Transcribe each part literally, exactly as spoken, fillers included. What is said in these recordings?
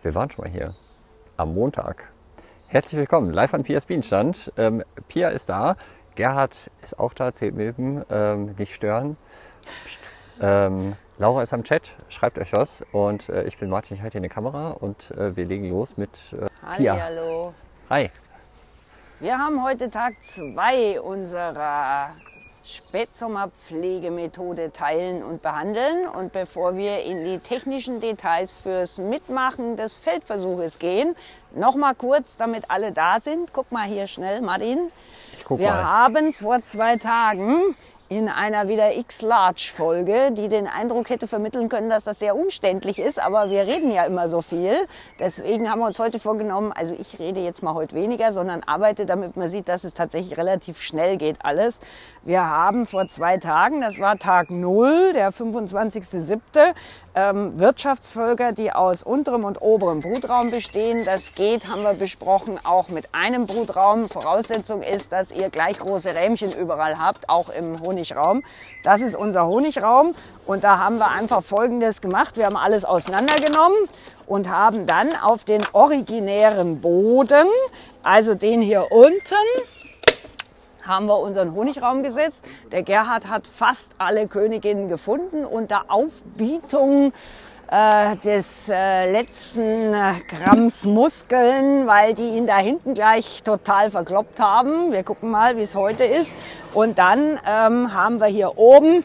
Wir waren schon mal hier am Montag. Herzlich willkommen, live an Pias Bienenstand. Ähm, Pia ist da, Gerhard ist auch da, zählt milben, ähm, nicht stören. Psst. Ähm, Laura ist am Chat, schreibt euch was. Und äh, ich bin Martin, ich halte hier eine Kamera und äh, wir legen los mit äh, Pia. Hallo. Hi. Wir haben heute Tag zwei unserer Spätsommerpflegemethode teilen und behandeln. Und bevor wir in die technischen Details fürs Mitmachen des Feldversuches gehen, noch mal kurz, damit alle da sind. Guck mal hier schnell, Martin. Ich guck wir mal. haben vor zwei Tagen in einer wieder X-Large-Folge, die den Eindruck hätte vermitteln können, dass das sehr umständlich ist, aber wir reden ja immer so viel. Deswegen haben wir uns heute vorgenommen, also ich rede jetzt mal heute weniger, sondern arbeite, damit man sieht, dass es tatsächlich relativ schnell geht alles. Wir haben vor zwei Tagen, das war Tag null, der fünfundzwanzigster siebte, ähm, Wirtschaftsvölker, die aus unterem und oberem Brutraum bestehen. Das geht, haben wir besprochen, auch mit einem Brutraum. Voraussetzung ist, dass ihr gleich große Rähmchen überall habt, auch im Honigraum. Das ist unser Honigraum und da haben wir einfach Folgendes gemacht. Wir haben alles auseinandergenommen und haben dann auf den originären Boden, also den hier unten, haben wir unseren Honigraum gesetzt. Der Gerhard hat fast alle Königinnen gefunden unter Aufbietung äh, des äh, letzten äh, Gramms Muskeln, weil die ihn da hinten gleich total verkloppt haben. Wir gucken mal, wie es heute ist. Und dann ähm, haben wir hier oben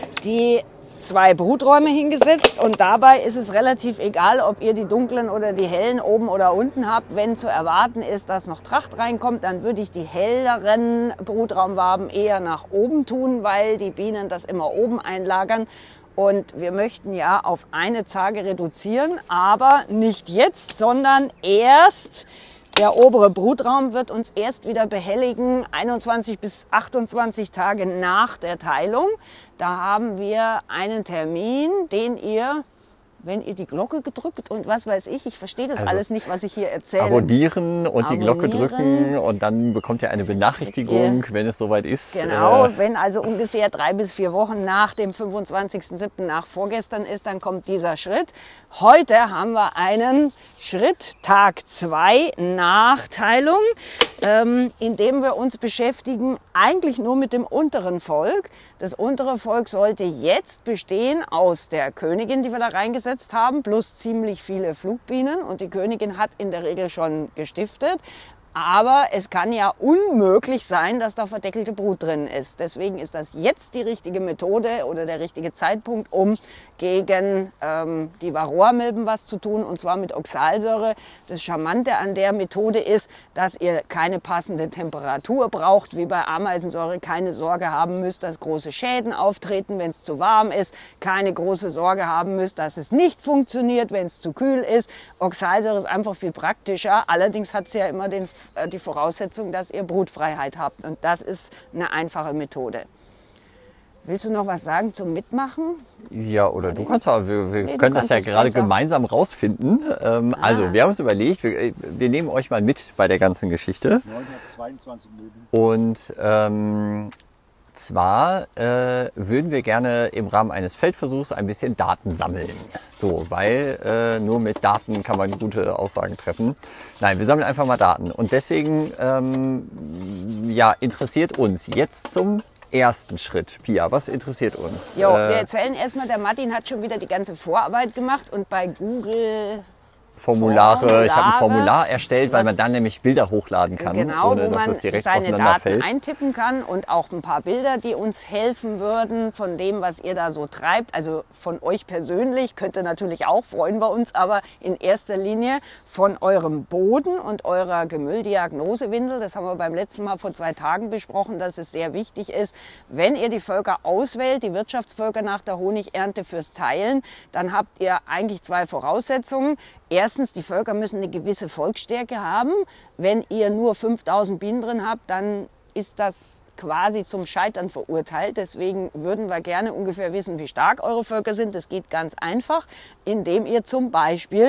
die zwei Bruträume hingesetzt und dabei ist es relativ egal, ob ihr die dunklen oder die hellen oben oder unten habt. Wenn zu erwarten ist, dass noch Tracht reinkommt, dann würde ich die helleren Brutraumwaben eher nach oben tun, weil die Bienen das immer oben einlagern. Und wir möchten ja auf eine Zage reduzieren, aber nicht jetzt, sondern erst. Der obere Brutraum wird uns erst wieder behelligen, einundzwanzig bis achtundzwanzig Tage nach der Teilung. Da haben wir einen Termin, den ihr, wenn ihr die Glocke gedrückt und was weiß ich, ich verstehe das Also alles nicht, was ich hier erzähle. Abonnieren und die Glocke Abonnieren. drücken und dann bekommt ihr eine Benachrichtigung, wenn es soweit ist. Genau, Äh, wenn also ungefähr drei bis vier Wochen nach dem fünfundzwanzigster siebten nach vorgestern ist, dann kommt dieser Schritt. Heute haben wir einen Schritt, Tag zwei, Nachteilung, ähm, in dem wir uns beschäftigen, eigentlich nur mit dem unteren Volk. Das untere Volk sollte jetzt bestehen aus der Königin, die wir da reingesetzt haben, plus ziemlich viele Flugbienen. Und die Königin hat in der Regel schon gestiftet. Aber es kann ja unmöglich sein, dass da verdeckelte Brut drin ist. Deswegen ist das jetzt die richtige Methode oder der richtige Zeitpunkt, um gegen ähm, die Varroamilben was zu tun, und zwar mit Oxalsäure. Das Charmante an der Methode ist, dass ihr keine passende Temperatur braucht, wie bei Ameisensäure, keine Sorge haben müsst, dass große Schäden auftreten, wenn es zu warm ist, keine große Sorge haben müsst, dass es nicht funktioniert, wenn es zu kühl ist. Oxalsäure ist einfach viel praktischer, allerdings hat es ja immer den die Voraussetzung, dass ihr Brutfreiheit habt. Und das ist eine einfache Methode. Willst du noch was sagen zum Mitmachen? Ja, oder du kannst aber, wir, wir Nee, du können das kannst ja es gerade besser. gemeinsam rausfinden. Ähm, Ah. Also, wir haben uns überlegt, wir, wir nehmen euch mal mit bei der ganzen Geschichte. neunhundertzweiundzwanzig Minuten. Und ähm, zwar äh, würden wir gerne im Rahmen eines Feldversuchs ein bisschen Daten sammeln. So, weil äh, nur mit Daten kann man gute Aussagen treffen. Nein, wir sammeln einfach mal Daten. Und deswegen ähm, ja, interessiert uns jetzt zum ersten Schritt. Pia, was interessiert uns? Jo, Äh, wir erzählen erstmal, der Martin hat schon wieder die ganze Vorarbeit gemacht und bei Google Formulare. Ich habe ein Formulare, Formular erstellt, weil was- man dann nämlich Bilder hochladen kann, Genau, ohne wo dass man es direkt seine Daten auseinanderfällt. eintippen kann und auch ein paar Bilder, die uns helfen würden von dem, was ihr da so treibt. Also von euch persönlich, könnte natürlich auch, freuen wir uns, aber in erster Linie von eurem Boden und eurer Gemülldiagnosewindel. Das haben wir beim letzten Mal vor zwei Tagen besprochen, dass es sehr wichtig ist, wenn ihr die Völker auswählt, die Wirtschaftsvölker nach der Honigernte fürs Teilen, dann habt ihr eigentlich zwei Voraussetzungen. Erstens, die Völker müssen eine gewisse Volksstärke haben. Wenn ihr nur fünftausend Bienen drin habt, dann ist das quasi zum Scheitern verurteilt. Deswegen würden wir gerne ungefähr wissen, wie stark eure Völker sind. Das geht ganz einfach, indem ihr zum Beispiel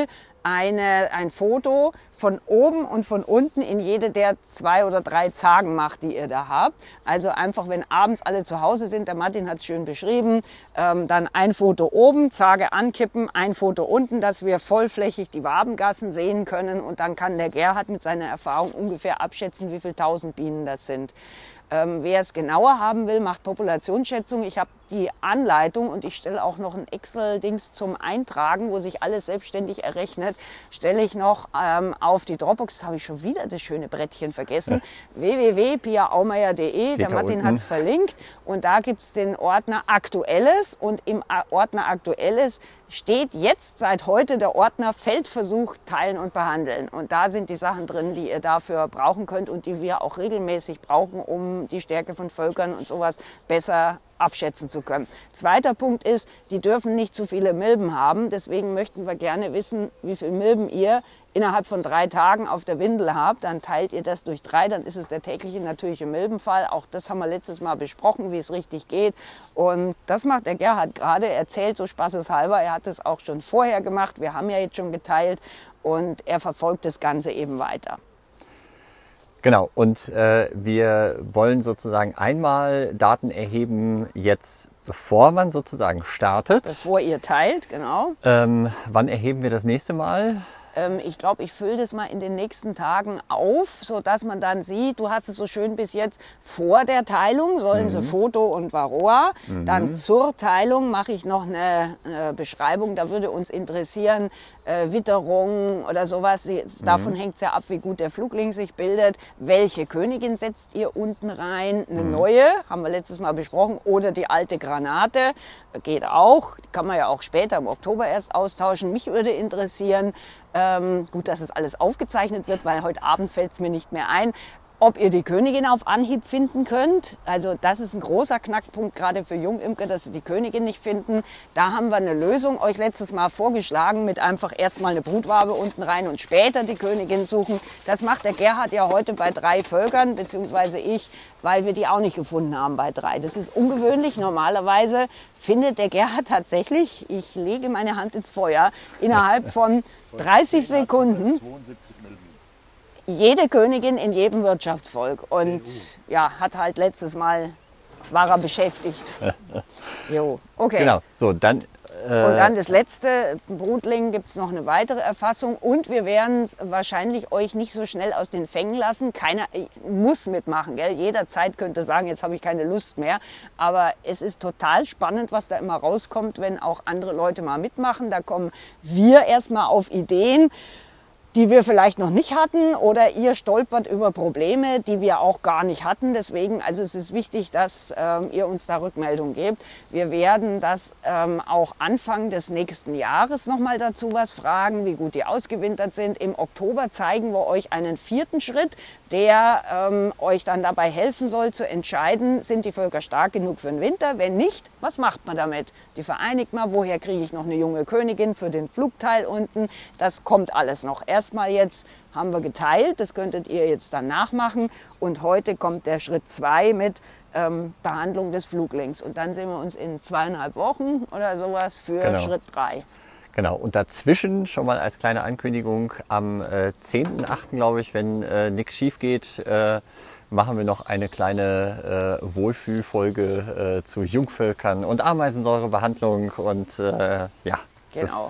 eine, ein Foto von oben und von unten in jede der zwei oder drei Zagen macht, die ihr da habt. Also einfach, wenn abends alle zu Hause sind, der Martin hat es schön beschrieben, ähm, dann ein Foto oben, Zage ankippen, ein Foto unten, dass wir vollflächig die Wabengassen sehen können. Und dann kann der Gerhard mit seiner Erfahrung ungefähr abschätzen, wie viele tausend Bienen das sind. Ähm, wer es genauer haben will, macht Populationsschätzung. Ich habe die Anleitung und ich stelle auch noch ein Excel-Dings zum Eintragen, wo sich alles selbstständig errechnet, stelle ich noch ähm, auf die Dropbox. Das habe ich schon wieder das schöne Brettchen vergessen. Ja. w w w punkt pia aumeier punkt de. Der Martin hat es verlinkt. Und da gibt es den Ordner Aktuelles. Und im Ordner Aktuelles steht jetzt seit heute der Ordner Feldversuch teilen und behandeln. Und da sind die Sachen drin, die ihr dafür brauchen könnt und die wir auch regelmäßig brauchen, um die Stärke von Völkern und sowas besser abschätzen zu können. Zweiter Punkt ist, die dürfen nicht zu viele Milben haben. Deswegen möchten wir gerne wissen, wie viele Milben ihr innerhalb von drei Tagen auf der Windel habt. Dann teilt ihr das durch drei, dann ist es der tägliche natürliche Milbenfall. Auch das haben wir letztes Mal besprochen, wie es richtig geht. Und das macht der Gerhard gerade. Er erzählt so spaßeshalber. Er hat es auch schon vorher gemacht. Wir haben ja jetzt schon geteilt. Und er verfolgt das Ganze eben weiter. Genau, und äh, wir wollen sozusagen einmal Daten erheben jetzt, bevor man sozusagen startet. Bevor ihr teilt, genau. Ähm, wann erheben wir das nächste Mal? Ähm, ich glaube, ich fülle das mal in den nächsten Tagen auf, sodass man dann sieht, du hast es so schön bis jetzt vor der Teilung, sollen mhm. sie Foto und Varroa. Mhm. Dann zur Teilung mache ich noch eine, eine Beschreibung, da würde uns interessieren, äh, Witterung oder sowas. Davon mhm. hängt es ja ab, wie gut der Flugling sich bildet. Welche Königin setzt ihr unten rein? Eine mhm. neue, haben wir letztes Mal besprochen, oder die alte Granate, geht auch. Die kann man ja auch später im Oktober erst austauschen. Mich würde interessieren, ähm, gut, dass es alles aufgezeichnet wird, weil heute Abend fällt es mir nicht mehr ein, ob ihr die Königin auf Anhieb finden könnt. Also das ist ein großer Knackpunkt, gerade für Jungimker, dass sie die Königin nicht finden. Da haben wir eine Lösung euch letztes Mal vorgeschlagen, mit einfach erstmal eine Brutwabe unten rein und später die Königin suchen. Das macht der Gerhard ja heute bei drei Völkern, beziehungsweise ich, weil wir die auch nicht gefunden haben bei drei. Das ist ungewöhnlich. Normalerweise findet der Gerhard tatsächlich, ich lege meine Hand ins Feuer, innerhalb von dreißig Sekunden jede Königin in jedem Wirtschaftsvolk. Und ja, hat halt letztes Mal, war er beschäftigt. Jo, okay. Genau, so dann. Äh und dann das letzte, Brutling, gibt es noch eine weitere Erfassung. Und wir werden wahrscheinlich euch nicht so schnell aus den Fängen lassen. Keiner muss mitmachen, gell? Jederzeit könnte sagen, jetzt habe ich keine Lust mehr. Aber es ist total spannend, was da immer rauskommt, wenn auch andere Leute mal mitmachen. Da kommen wir erstmal auf Ideen, die wir vielleicht noch nicht hatten, oder ihr stolpert über Probleme, die wir auch gar nicht hatten. Deswegen, also es ist wichtig, dass ähm, ihr uns da Rückmeldung gebt. Wir werden das ähm, auch Anfang des nächsten Jahres nochmal dazu was fragen, wie gut die ausgewintert sind. Im Oktober zeigen wir euch einen vierten Schritt, der ähm, euch dann dabei helfen soll zu entscheiden, sind die Völker stark genug für den Winter? Wenn nicht, was macht man damit? Die vereinigt man, woher kriege ich noch eine junge Königin für den Flugteil unten? Das kommt alles noch. Erstmal jetzt haben wir geteilt, das könntet ihr jetzt dann nachmachen. Und heute kommt der Schritt zwei mit ähm, Behandlung des Fluglings. Und dann sehen wir uns in zweieinhalb Wochen oder sowas für genau. Schritt drei. Genau, und dazwischen schon mal als kleine Ankündigung, am äh, zehnten achten glaube ich, wenn äh, nichts schief geht, äh, machen wir noch eine kleine äh, Wohlfühlfolge äh, zu Jungvölkern und Ameisensäurebehandlung und äh, ja. Genau.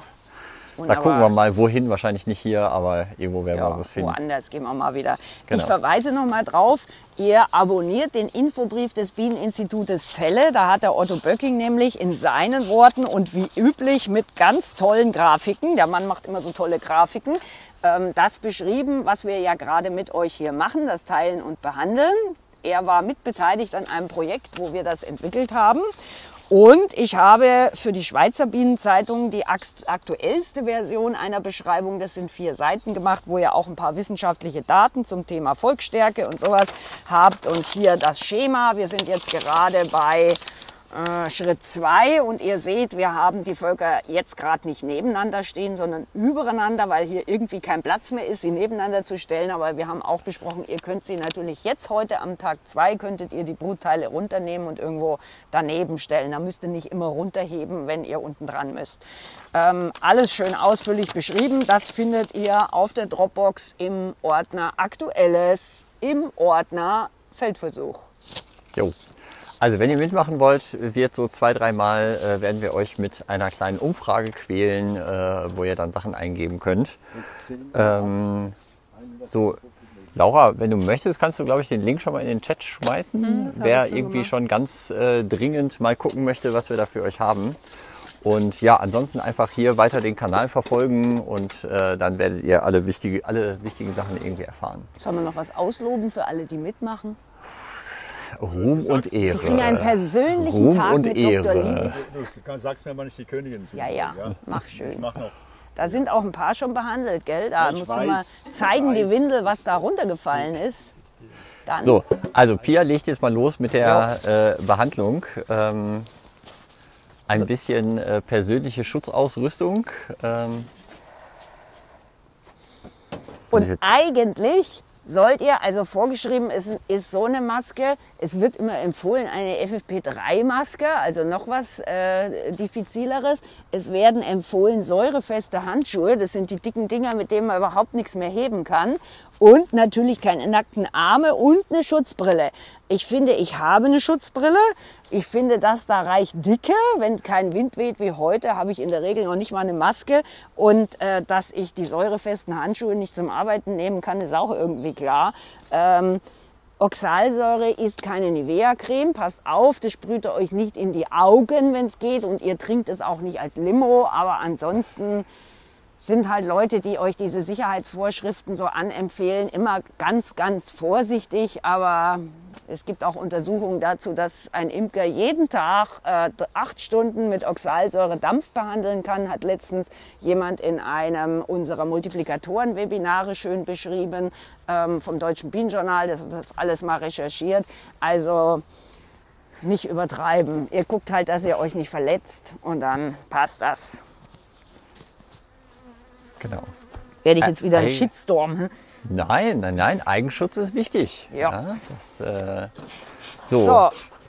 Da gucken wir mal, wohin, wahrscheinlich nicht hier, aber irgendwo werden ja, wir was finden. Woanders gehen wir mal wieder. Genau. Ich verweise noch mal drauf, ihr abonniert den Infobrief des Bieneninstitutes Celle. Da hat der Otto Böcking nämlich in seinen Worten und wie üblich mit ganz tollen Grafiken, der Mann macht immer so tolle Grafiken, ähm, das beschrieben, was wir ja gerade mit euch hier machen, das Teilen und Behandeln. Er war mitbeteiligt an einem Projekt, wo wir das entwickelt haben. Und ich habe für die Schweizer Bienenzeitung die aktuellste Version einer Beschreibung, das sind vier Seiten gemacht, wo ihr auch ein paar wissenschaftliche Daten zum Thema Volksstärke und sowas habt. Und hier das Schema, wir sind jetzt gerade bei äh, Schritt zwei und ihr seht, wir haben die Völker jetzt gerade nicht nebeneinander stehen, sondern übereinander, weil hier irgendwie kein Platz mehr ist, sie nebeneinander zu stellen. Aber wir haben auch besprochen, ihr könnt sie natürlich jetzt heute am Tag zwei, könntet ihr die Brutteile runternehmen und irgendwo daneben stellen. Da müsst ihr nicht immer runterheben, wenn ihr unten dran müsst. Ähm, alles schön ausführlich beschrieben. Das findet ihr auf der Dropbox im Ordner Aktuelles, im Ordner Feldversuch. Jo. Also wenn ihr mitmachen wollt, wird so zwei, dreimal äh, werden wir euch mit einer kleinen Umfrage quälen, äh, wo ihr dann Sachen eingeben könnt. Ähm, so, Laura, wenn du möchtest, kannst du, glaube ich, den Link schon mal in den Chat schmeißen. Mhm, Wer irgendwie gemacht. schon ganz äh, dringend mal gucken möchte, was wir da für euch haben. Und ja, ansonsten einfach hier weiter den Kanal verfolgen und äh, dann werdet ihr alle, wichtige, alle wichtigen Sachen irgendwie erfahren. Sollen wir noch was ausloben für alle, die mitmachen? Ruhm und Ehre. Wir kriegen einen persönlichen Ruhm Tag und mit Ehre. Doktor Lieben. Du sagst mir aber nicht die Königin zu. Ja, ja, mach schön. Ich mach noch. Da sind auch ein paar schon behandelt, gell? Da Ich musst weiß, du mal zeigen, ich die weiß. Windel, was da runtergefallen ist. Dann. So, also Pia legt jetzt mal los mit der äh, Behandlung. Ähm, ein So. bisschen äh, persönliche Schutzausrüstung. Ähm, Und jetzt- eigentlich sollt ihr, also vorgeschrieben ist, ist so eine Maske, es wird immer empfohlen, eine F F P drei Maske, also noch was äh, diffizileres. Es werden empfohlen säurefeste Handschuhe, das sind die dicken Dinger, mit denen man überhaupt nichts mehr heben kann. Und natürlich keine nackten Arme und eine Schutzbrille. Ich finde, ich habe eine Schutzbrille. Ich finde, dass da reicht dicke. Wenn kein Wind weht wie heute, habe ich in der Regel noch nicht mal eine Maske. Und äh, dass ich die säurefesten Handschuhe nicht zum Arbeiten nehmen kann, ist auch irgendwie klar. Ähm, Oxalsäure ist keine Nivea-Creme. Passt auf, das sprüht ihr euch nicht in die Augen, wenn es geht. Und ihr trinkt es auch nicht als Limo. Aber ansonsten sind halt Leute, die euch diese Sicherheitsvorschriften so anempfehlen, immer ganz, ganz vorsichtig. Aber es gibt auch Untersuchungen dazu, dass ein Imker jeden Tag äh, acht Stunden mit Oxalsäure Dampf behandeln kann. Hat letztens jemand in einem unserer Multiplikatoren-Webinare schön beschrieben, ähm, vom Deutschen Bienenjournal. Das ist das alles mal recherchiert. Also nicht übertreiben. Ihr guckt halt, dass ihr euch nicht verletzt und dann passt das. Genau. Werde ich jetzt wieder einen Ei. Shitstorm. Hm? Nein, nein, nein, Eigenschutz ist wichtig. Ja. das, äh, so. So,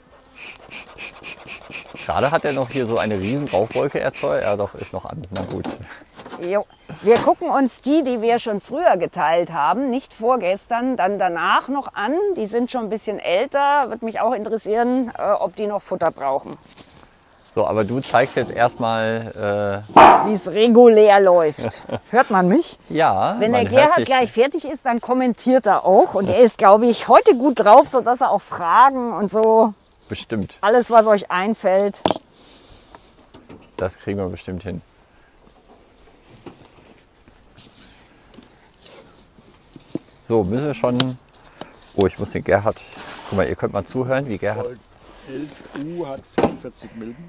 Gerade hat er noch hier so eine riesen Rauchwolke erzeugt. Ja, doch, ist noch an. Na gut. jo. Wir gucken uns die, die wir schon früher geteilt haben, nicht vorgestern, dann danach noch an. Die sind schon ein bisschen älter. Würde mich auch interessieren, äh, ob die noch Futter brauchen. So, aber du zeigst jetzt erstmal, Wie es regulär läuft. Hört man mich? äh, ja. Wenn der man hört Gerhard dich. gleich fertig ist, dann kommentiert er auch. Und er ist, glaube ich, heute gut drauf, sodass er auch Fragen und so, Bestimmt. alles, was euch einfällt. Das kriegen wir bestimmt hin. So, müssen wir schon. Oh, ich muss den Gerhard. Guck mal, ihr könnt mal zuhören, wie Gerhard. Volt elf U hat vierundvierzig Milben.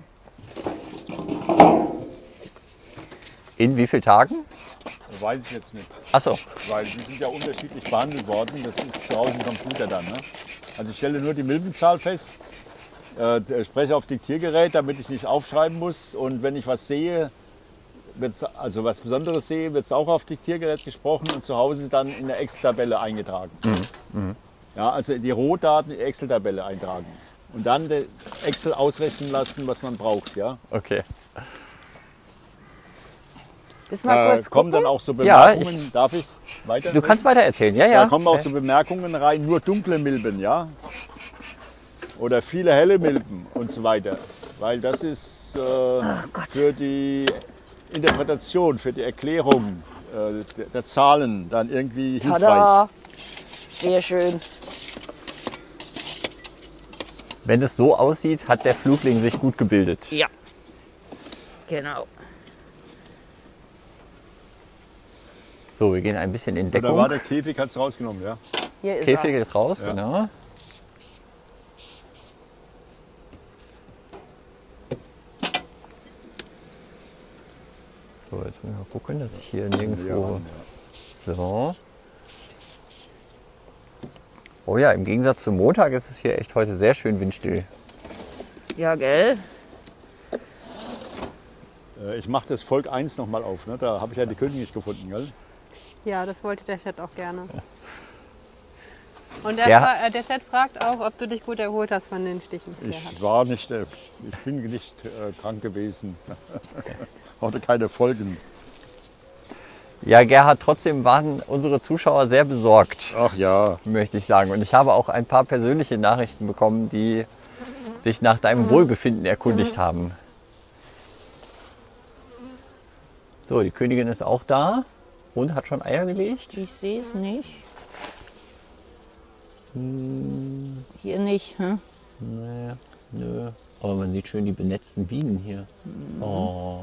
In wie vielen Tagen? Weiß ich jetzt nicht, Achso, weil die sind ja unterschiedlich behandelt worden. Das ist zu Hause im Computer dann. Ne? Also ich stelle nur die Milbenzahl fest, äh, spreche auf Diktiergerät, damit ich nicht aufschreiben muss. Und wenn ich was sehe, wird's, also was Besonderes sehe, wird es auch auf Diktiergerät gesprochen und zu Hause dann in der Excel-Tabelle eingetragen. Ja, also die Rohdaten in die Excel-Tabelle eintragen. Und dann der Excel ausrechnen lassen, was man braucht. Ja? okay. Bis mal Äh, kurz kommen gucken. dann auch so Ja, Bemerkungen. Darf ich weiter? Du kannst weiter erzählen, ja, ja. Da kommen auch so Bemerkungen rein, nur dunkle Milben, ja? Oder viele helle Milben und so weiter. Weil das ist äh, Gott. für die Interpretation, für die Erklärung äh, der, der Zahlen dann irgendwie hilfreich. Tada! Sehr schön. Wenn es so aussieht, hat der Flugling sich gut gebildet. Ja. Genau. So, wir gehen ein bisschen in Da war Deckung. der Käfig, hast du rausgenommen, ja? Hier ist Käfig er. ist raus, Ja. genau. So, jetzt müssen wir mal gucken, dass ich hier nirgendwo. So. Oh ja, im Gegensatz zum Montag ist es hier echt heute sehr schön windstill. Ja, gell? Äh, ich mache das Volk eins nochmal auf. Ne? Da habe ich ja die Königin nicht gefunden. Gell? Ja, das wollte der Chat auch gerne. Und der, Ja. fra- äh, der Chat fragt auch, ob du dich gut erholt hast von den Stichen. Ich war nicht, äh, ich bin nicht äh, krank gewesen. Hatte keine Folgen. Ja, Gerhard, trotzdem waren unsere Zuschauer sehr besorgt, Ach ja. möchte ich sagen. Und ich habe auch ein paar persönliche Nachrichten bekommen, die sich nach deinem Wohlbefinden erkundigt haben. So, die Königin ist auch da und hat schon Eier gelegt. Ich sehe es nicht. Hier nicht, hm? Nee, nö. Aber man sieht schön die benetzten Bienen hier. Oh.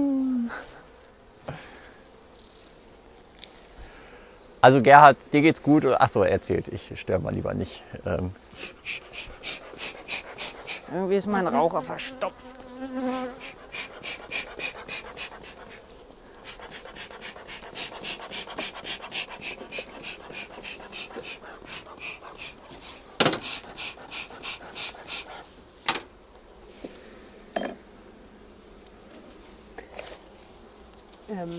Also Gerhard, dir geht's gut? Achso, er erzählt. Ich störe mal lieber nicht. Ähm, Irgendwie ist mein Raucher verstopft. Ähm,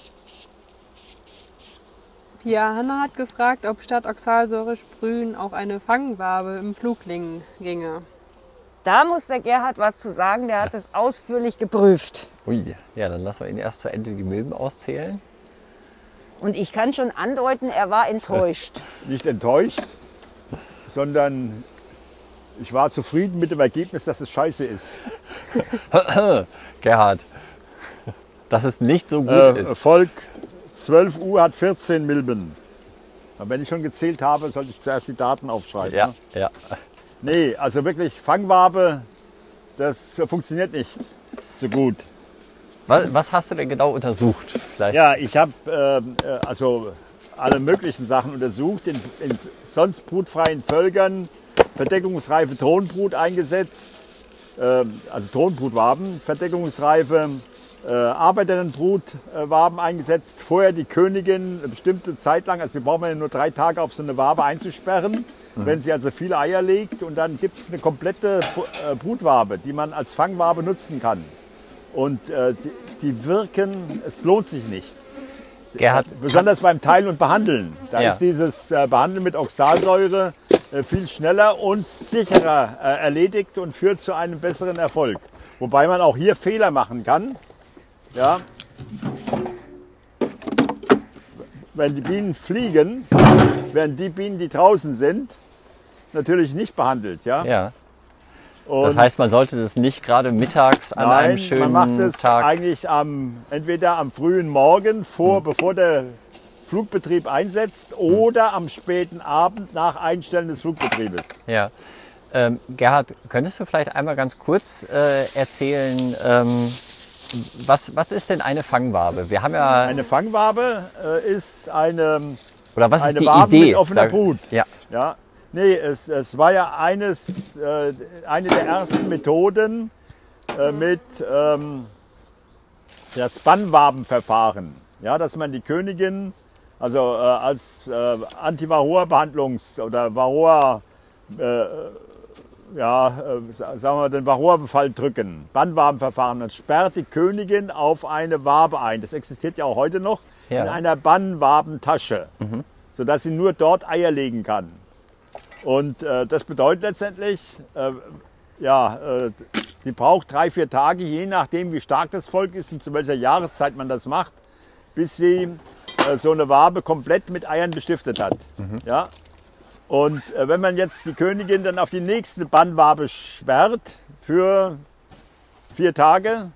Pia Hanna hat gefragt, ob statt Oxalsäure sprühen auch eine Fangwabe im Flugling ginge. Da muss der Gerhard was zu sagen, der hat es ausführlich geprüft. ui, ja, dann lassen wir ihn erst zu Ende die Milben auszählen. Und ich kann schon andeuten, er war enttäuscht. Nicht enttäuscht, sondern ich war zufrieden mit dem Ergebnis, dass es scheiße ist. Gerhard, dass es nicht so gut Äh, ist. Volk zwölf Uhr hat vierzehn Milben. Und wenn ich schon gezählt habe, sollte ich zuerst die Daten aufschreiben. Ja, Ne? ja. Nee, also wirklich Fangwabe, das funktioniert nicht so gut. Was, was hast du denn genau untersucht? Vielleicht? Ja, ich habe äh, also alle möglichen Sachen untersucht, in, in sonst brutfreien Völkern verdeckungsreife Thronbrut eingesetzt, äh, also Thronbrutwaben, verdeckungsreife äh, Arbeiterinnenbrutwaben eingesetzt, vorher die Königin eine bestimmte Zeit lang, also wir brauchen ja nur drei Tage auf so eine Wabe einzusperren, mhm. wenn sie also viele Eier legt, und dann gibt es eine komplette äh, Brutwabe, die man als Fangwabe nutzen kann. Und äh, die, die wirken, es lohnt sich nicht. Gerhard, Besonders beim Teilen und Behandeln. Da Ja. ist dieses äh, Behandeln mit Oxalsäure äh, viel schneller und sicherer äh, erledigt und führt zu einem besseren Erfolg. Wobei man auch hier Fehler machen kann. Ja. Wenn die Bienen fliegen, werden die Bienen, die draußen sind, natürlich nicht behandelt. Ja? ja. Und Das heißt, man sollte das nicht gerade mittags an Nein, einem schönen man macht es Tag. eigentlich am, entweder am frühen Morgen, vor, Hm. bevor der Flugbetrieb einsetzt, oder am späten Abend nach Einstellen des Flugbetriebes. Ja. Ähm, Gerhard, könntest du vielleicht einmal ganz kurz äh, erzählen, ähm, was, was ist denn eine Fangwabe? Wir haben ja, Eine Fangwabe äh, ist eine, oder was ist eine die Wabe Idee? mit offener Sag- Brut. Ja, Ja, nee, es, es war ja eines, äh, eine der ersten Methoden äh, mit ähm, das Bannwabenverfahren. Ja, dass man die Königin also äh, als äh, Anti-Varroa-Behandlungs- oder Varroa, äh, ja, äh, sagen wir den Varroa-Befall drücken, Bannwabenverfahren, dann sperrt die Königin auf eine Wabe ein. Das existiert ja auch heute noch, Ja. in einer Bannwabentasche, sodass sie nur dort Eier legen kann. Und äh, das bedeutet letztendlich, äh, ja, äh, die braucht drei, vier Tage, je nachdem wie stark das Volk ist und zu welcher Jahreszeit man das macht, bis sie äh, so eine Wabe komplett mit Eiern bestiftet hat. Ja? Und äh, wenn man jetzt die Königin dann auf die nächste Bannwabe sperrt für vier Tage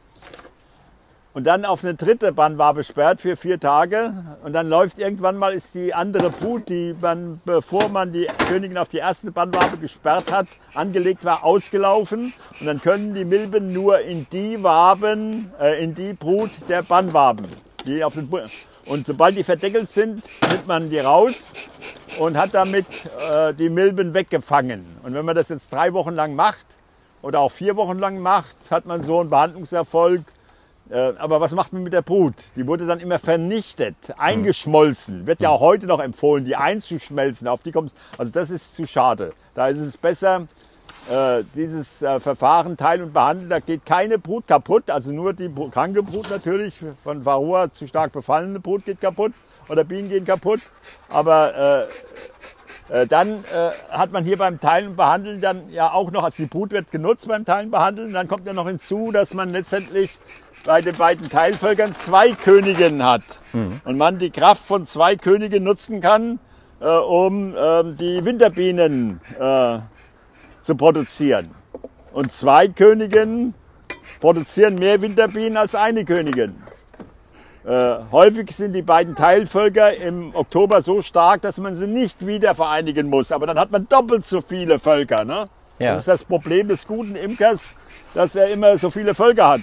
und dann auf eine dritte Bannwabe sperrt für vier Tage und dann läuft irgendwann mal, ist die andere Brut, die man, bevor man die Königin auf die erste Bannwabe gesperrt hat, angelegt war, ausgelaufen, und dann können die Milben nur in die Waben, äh, in die Brut der Bannwaben, die auf den Bu- und sobald die verdeckelt sind, nimmt man die raus und hat damit äh, die Milben weggefangen. Und wenn man das jetzt drei Wochen lang macht oder auch vier Wochen lang macht, hat man so einen Behandlungserfolg. Äh, aber was macht man mit der Brut? Die wurde dann immer vernichtet, eingeschmolzen. Wird ja auch heute noch empfohlen, die einzuschmelzen. Auf die kommt, also das ist zu schade. Da ist es besser, äh, dieses äh, Verfahren Teil und Behandeln, da geht keine Brut kaputt, also nur die kranke Brut natürlich, von Varroa zu stark befallene Brut geht kaputt oder Bienen gehen kaputt, aber äh, äh, dann äh, hat man hier beim Teilen und Behandeln dann ja auch noch, also die Brut wird genutzt beim Teilen und Behandeln, dann kommt ja noch hinzu, dass man letztendlich bei den beiden Teilvölkern zwei Königinnen hat mhm. und man die Kraft von zwei Königinnen nutzen kann, äh, um äh, die Winterbienen äh, zu produzieren. Und zwei Königinnen produzieren mehr Winterbienen als eine Königin. Äh, häufig sind die beiden Teilvölker im Oktober so stark, dass man sie nicht wieder vereinigen muss. Aber dann hat man doppelt so viele Völker. Ne? Ja. Das ist das Problem des guten Imkers, dass er immer so viele Völker hat.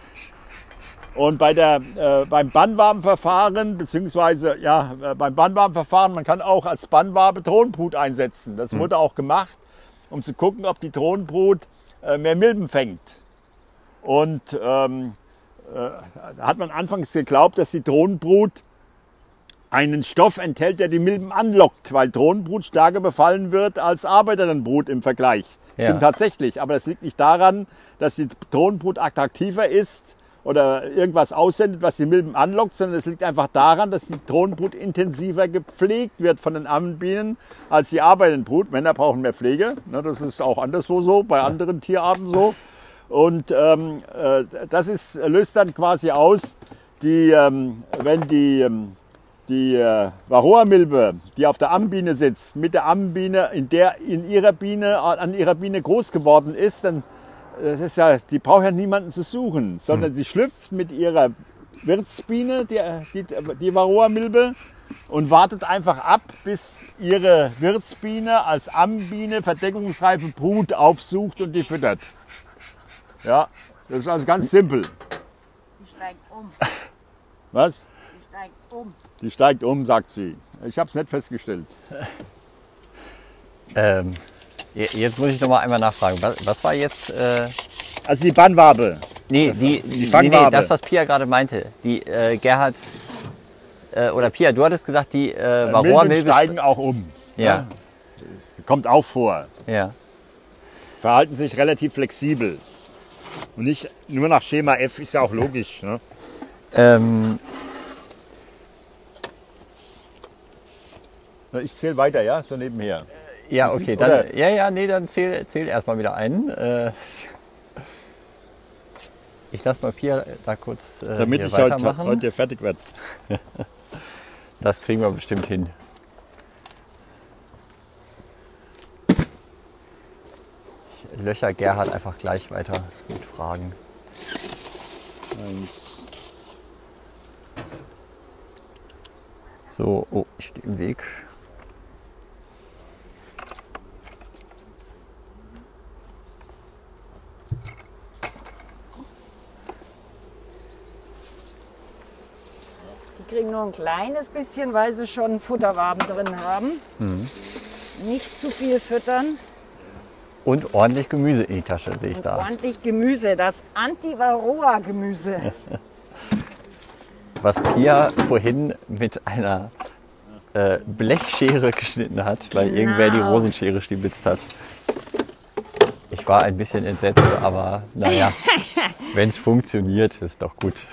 Und bei der, äh, beim Bannwabenverfahren, beziehungsweise ja, äh, beim Bannwabenverfahren, man kann auch als Bannwabe Drohnenbrut einsetzen. Das mhm. wurde auch gemacht, um zu gucken, ob die Drohnenbrut äh, mehr Milben fängt. Und ähm, äh, da hat man anfangs geglaubt, dass die Drohnenbrut einen Stoff enthält, der die Milben anlockt, weil Drohnenbrut stärker befallen wird als Arbeiterinnenbrut im Vergleich. Ja. Stimmt tatsächlich, aber das liegt nicht daran, dass die Drohnenbrut attraktiver ist oder irgendwas aussendet, was die Milben anlockt, sondern es liegt einfach daran, dass die Drohnenbrut intensiver gepflegt wird von den Ammenbienen als die Arbeiterinnenbrut. Männer brauchen mehr Pflege, ne, das ist auch anderswo so, bei anderen Tierarten so. Und ähm, äh, das ist, löst dann quasi aus, die, ähm, wenn die, ähm, die äh, Varroa-Milbe, die auf der Ammenbiene sitzt, mit der Ammenbiene, in der in ihrer Biene, an ihrer Biene groß geworden ist, dann Das ist ja, die braucht ja niemanden zu suchen, sondern hm. sie schlüpft mit ihrer Wirtsbiene, die, die, die Varroa-Milbe, und wartet einfach ab, bis ihre Wirtsbiene als Ammenbiene verdeckungsreife Brut aufsucht und die füttert. Ja, das ist also ganz simpel. Die steigt um. Was? Die steigt um. Die steigt um, sagt sie. Ich habe es nicht festgestellt. Ähm. Jetzt muss ich noch mal einmal nachfragen. Was, was war jetzt? Äh also die Bannwabe. Nee, die, die nee, nee, das, was Pia gerade meinte. Die äh, Gerhard äh, oder Pia, du hattest gesagt, die äh, Varroa-Milben steigen auch um. Ja. ja. Das kommt auch vor. Ja. Verhalten sich relativ flexibel. Und nicht nur nach Schema F, ist ja auch logisch. Ne? Ähm. Ich zähle weiter, ja, so nebenher. Ja, okay, dann, ja, ja, nee, dann zähl, zähl erstmal wieder ein. Ich lasse mal Pia da kurz äh, Damit hier ich weitermachen. heute, heute fertig werde. Das kriegen wir bestimmt hin. Ich löcher Gerhard einfach gleich weiter mit Fragen. Eins. So, oh, ich stehe im Weg. Die kriegen nur ein kleines bisschen, weil sie schon Futterwaben drin haben. Mhm. Nicht zu viel füttern. Und ordentlich Gemüse in die Tasche, sehe ich Und da. ordentlich Gemüse, das Anti-Varroa-Gemüse. Was Pia vorhin mit einer äh, Blechschere geschnitten hat, weil Genau. irgendwer die Rosenschere stibitzt hat. Ich war ein bisschen entsetzt, aber naja, wenn es funktioniert, ist doch gut.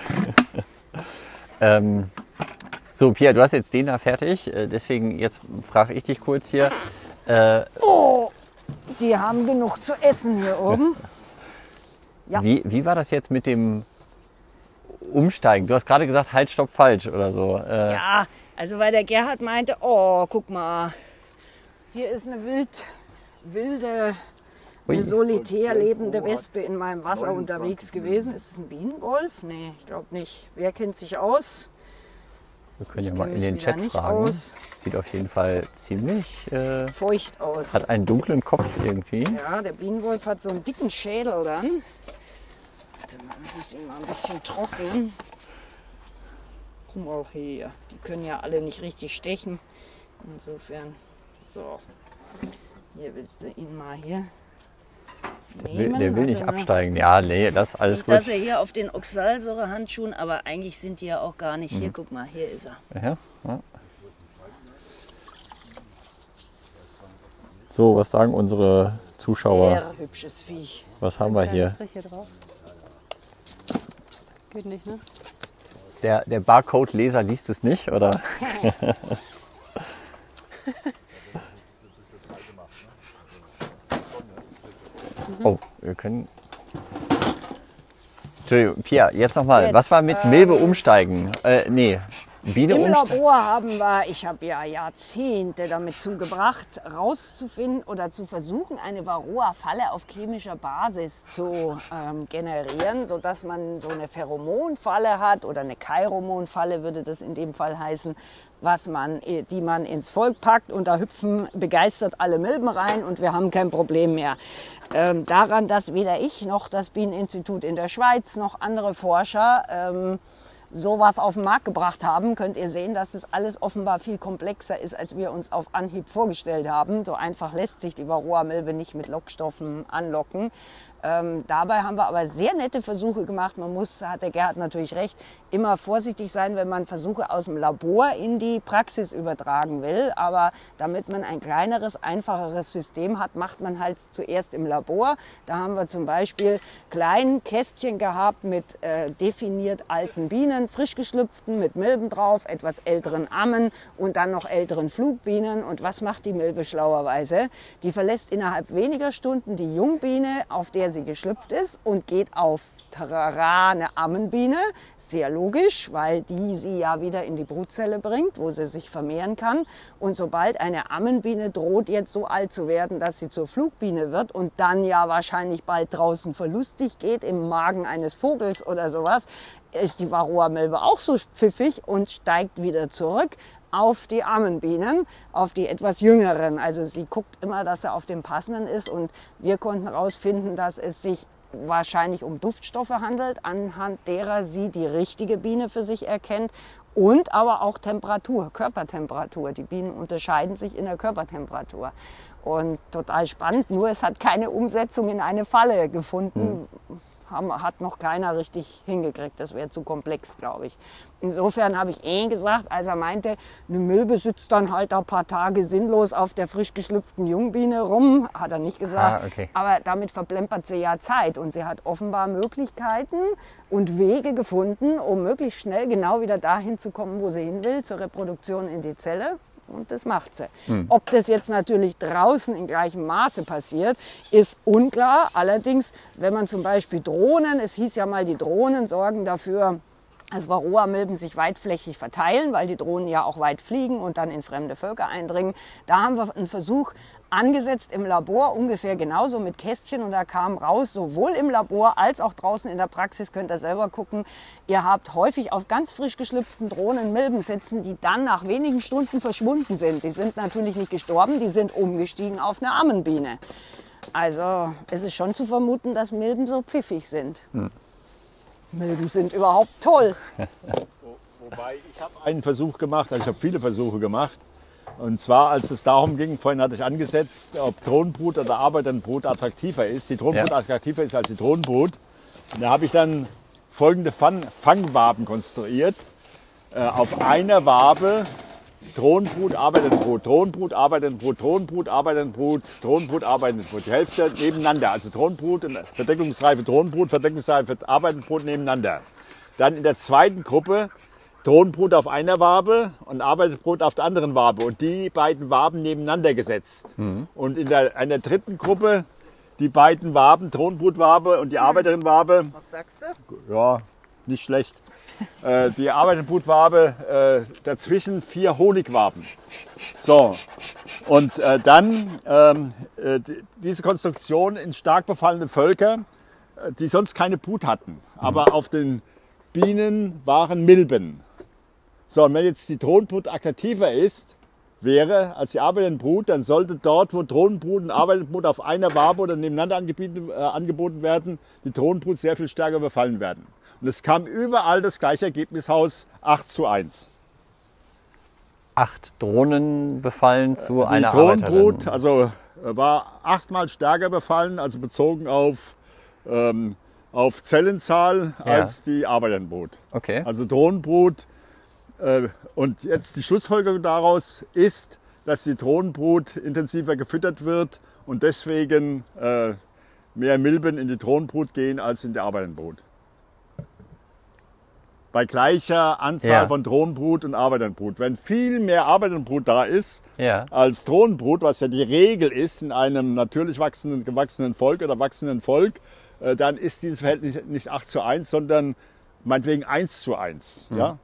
ähm, so, Pia, du hast jetzt den da fertig, äh, deswegen jetzt frage ich dich kurz hier. Äh, Oh, die haben genug zu essen hier oben. Ja. Wie, wie war das jetzt mit dem Umsteigen? Du hast gerade gesagt, halt, stopp, falsch oder so. Äh, Ja, also weil der Gerhard meinte, oh, guck mal, hier ist eine wild, wilde, Ui. eine solitär lebende Wespe in meinem Wasser unterwegs gewesen. Ist es ein Bienenwolf? Nee, ich glaube nicht. Wer kennt sich aus? Wir können ja Ich mal kenn in mich den wieder Chat nicht fragen. aus. Sieht auf jeden Fall ziemlich, äh, Feucht aus. hat einen dunklen Kopf irgendwie. Ja, der Bienenwolf hat so einen dicken Schädel dann. Warte mal, ich muss ihn mal ein bisschen trocknen. Komm mal her. Die können ja alle nicht richtig stechen. Insofern, so. Hier willst du ihn mal hier Der will, nehmen. der will nicht Warte mal. absteigen. Ja, nee, das ist alles Nicht, gut. dass er hier auf den Oxalsäurehandschuhen, aber eigentlich sind die ja auch gar nicht. Hier, guck mal, hier ist er. Ja, ja. So, was sagen unsere Zuschauer. Sehr hübsches Viech. Was haben wir hier? Striche drauf. Geht nicht, ne? Der, der Barcode-Leser liest es nicht, oder? Oh, wir können... Entschuldigung, Pia, jetzt nochmal. Jetzt, Was war mit ähm, Milbe umsteigen? Äh, nee, Biene Im umsteigen? Labor haben wir, ich habe ja Jahrzehnte damit zugebracht, rauszufinden oder zu versuchen, eine Varroa-Falle auf chemischer Basis zu ähm, generieren, sodass man so eine Pheromonfalle hat oder eine Cheiromonfalle würde das in dem Fall heißen, was man, die man ins Volk packt und da hüpfen begeistert alle Milben rein und wir haben kein Problem mehr. Ähm, daran, dass weder ich noch das Bieneninstitut in der Schweiz noch andere Forscher ähm, sowas auf den Markt gebracht haben, könnt ihr sehen, dass es alles offenbar viel komplexer ist, als wir uns auf Anhieb vorgestellt haben. So einfach lässt sich die Varroa-Milbe nicht mit Lockstoffen anlocken. Ähm, dabei haben wir aber sehr nette Versuche gemacht. Man muss, hat der Gerhard natürlich recht, immer vorsichtig sein, wenn man Versuche aus dem Labor in die Praxis übertragen will. Aber damit man ein kleineres, einfacheres System hat, macht man halt zuerst im Labor. Da haben wir zum Beispiel kleine Kästchen gehabt mit äh, definiert alten Bienen, frisch geschlüpften, mit Milben drauf, etwas älteren Ammen und dann noch älteren Flugbienen. Und was macht die Milbe schlauerweise? Die verlässt innerhalb weniger Stunden die Jungbiene, auf der sie geschlüpft ist und geht auf Tarara, eine Ammenbiene. Sehr logisch, weil die sie ja wieder in die Brutzelle bringt, wo sie sich vermehren kann. Und sobald eine Ammenbiene droht jetzt so alt zu werden, dass sie zur Flugbiene wird und dann ja wahrscheinlich bald draußen verlustig geht im Magen eines Vogels oder sowas, ist die Varroa-Milbe auch so pfiffig und steigt wieder zurück auf die Ammenbienen, auf die etwas jüngeren. Also sie guckt immer, dass er auf dem passenden ist und wir konnten herausfinden, dass es sich wahrscheinlich um Duftstoffe handelt, anhand derer sie die richtige Biene für sich erkennt und aber auch Temperatur, Körpertemperatur. Die Bienen unterscheiden sich in der Körpertemperatur. Und total spannend, nur es hat keine Umsetzung in eine Falle gefunden. Hm. Hat noch keiner richtig hingekriegt. Das wäre zu komplex, glaube ich. Insofern habe ich eh gesagt, als er meinte, eine Milbe sitzt dann halt ein paar Tage sinnlos auf der frisch geschlüpften Jungbiene rum, hat er nicht gesagt. Ah, okay. Aber damit verplempert sie ja Zeit und sie hat offenbar Möglichkeiten und Wege gefunden, um möglichst schnell genau wieder dahin zu kommen, wo sie hin will, zur Reproduktion in die Zelle. Und das macht sie. Hm. Ob das jetzt natürlich draußen in gleichem Maße passiert, ist unklar. Allerdings, wenn man zum Beispiel Drohnen, es hieß ja mal, die Drohnen sorgen dafür, dass Varroa-Milben sich weitflächig verteilen, weil die Drohnen ja auch weit fliegen und dann in fremde Völker eindringen. Da haben wir einen Versuch angesetzt im Labor, ungefähr genauso mit Kästchen und da kam raus, sowohl im Labor als auch draußen in der Praxis, könnt ihr selber gucken, ihr habt häufig auf ganz frisch geschlüpften Drohnen Milben sitzen, die dann nach wenigen Stunden verschwunden sind. Die sind natürlich nicht gestorben, die sind umgestiegen auf eine Ammenbiene. Also es ist schon zu vermuten, dass Milben so pfiffig sind. Hm. Milben sind überhaupt toll. Wobei, ich habe einen Versuch gemacht, also ich habe viele Versuche gemacht. Und zwar, als es darum ging, vorhin hatte ich angesetzt, ob Drohnenbrut oder Arbeiterbrut attraktiver ist. Die Drohnenbrut ja. attraktiver ist als die Drohnenbrut. Und da habe ich dann folgende Fang Fangwaben konstruiert. Äh, auf einer Wabe Drohnenbrut, Arbeiterbrut, Drohnenbrut, Arbeiterbrut, Drohnenbrut, Arbeiterbrut, Drohnenbrut, Arbeiterbrut. Die Hälfte nebeneinander. Also Drohnenbrut und verdeckungsreife Drohnenbrut, verdeckungsreife Arbeiterbrut nebeneinander. Dann in der zweiten Gruppe Drohnenbrut auf einer Wabe und Arbeiterbrut auf der anderen Wabe und die beiden Waben nebeneinander gesetzt. Mhm. Und in der, in der dritten Gruppe die beiden Waben, Drohnenbrutwabe und die Arbeiterinnenwabe. Was sagst du? Ja, nicht schlecht. äh, die Arbeiterbrutwabe, äh, dazwischen vier Honigwaben. So, und äh, dann ähm, äh, diese Konstruktion in stark befallene Völker, äh, die sonst keine Brut hatten, mhm. aber auf den Bienen waren Milben. So, und wenn jetzt die Drohnenbrut attraktiver ist, wäre als die Arbeiterbrut, dann sollte dort, wo Drohnenbrut und Arbeiterbrut auf einer Wabe oder nebeneinander angeboten, äh, angeboten werden, die Drohnenbrut sehr viel stärker befallen werden. Und es kam überall das gleiche Ergebnis raus, acht zu eins. Acht Drohnen befallen zu die einer Drohnenbrut, Arbeiterin. also war achtmal stärker befallen, also bezogen auf, ähm, auf Zellenzahl Ja. als die Arbeiterbrut. Okay. Also Drohnenbrut. Äh, und jetzt die Schlussfolgerung daraus ist, dass die Drohnenbrut intensiver gefüttert wird und deswegen äh, mehr Milben in die Drohnenbrut gehen als in die Arbeiterbrut. Bei gleicher Anzahl Ja. von Drohnenbrut und Arbeiterbrut. Wenn viel mehr Arbeiterbrut da ist Ja. als Drohnenbrut, was ja die Regel ist in einem natürlich wachsenden, gewachsenen Volk oder wachsenden Volk, äh, dann ist dieses Verhältnis nicht acht zu eins, sondern meinetwegen eins zu eins. Mhm. Ja?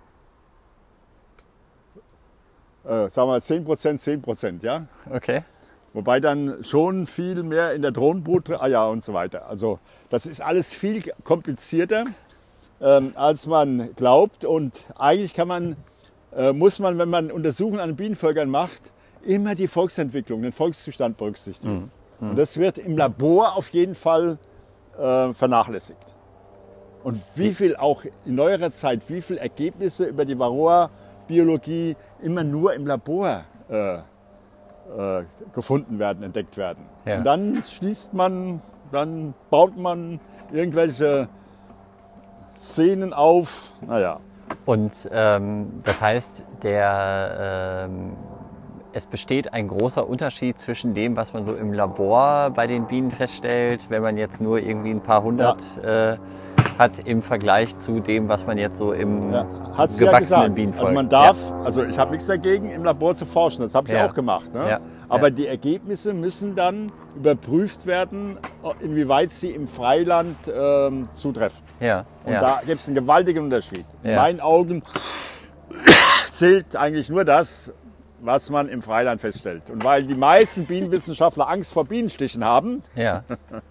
Äh, sagen wir zehn Prozent, zehn Prozent, ja? Okay. Wobei dann schon viel mehr in der Drohnenbrut, ah ja, und so weiter. Also das ist alles viel komplizierter, ähm, als man glaubt. Und eigentlich kann man, äh, muss man, wenn man Untersuchungen an Bienenvölkern macht, immer die Volksentwicklung, den Volkszustand berücksichtigen. Mhm. Und das wird im Labor auf jeden Fall äh, vernachlässigt. Und wie viel auch in neuerer Zeit, wie viele Ergebnisse über die Varroa-Biologie immer nur im Labor äh, äh, gefunden werden, entdeckt werden. Ja. Und dann schließt man, dann baut man irgendwelche Szenen auf. Naja, Und ähm, das heißt, der, ähm, es besteht ein großer Unterschied zwischen dem, was man so im Labor bei den Bienen feststellt, wenn man jetzt nur irgendwie ein paar hundert äh, hat, im Vergleich zu dem, was man jetzt so im ja, hat sie ja gewachsenen gesagt. Bienenvolk. Also man darf, also ich habe nichts dagegen, im Labor zu forschen, das habe ich Ja. auch gemacht. Ne? Ja. Aber Ja. die Ergebnisse müssen dann überprüft werden, inwieweit sie im Freiland ähm, zutreffen. Ja, Und ja. da gibt es einen gewaltigen Unterschied. In Ja. meinen Augen zählt eigentlich nur das, was man im Freiland feststellt. Und weil die meisten Bienenwissenschaftler Angst vor Bienenstichen haben, Ja.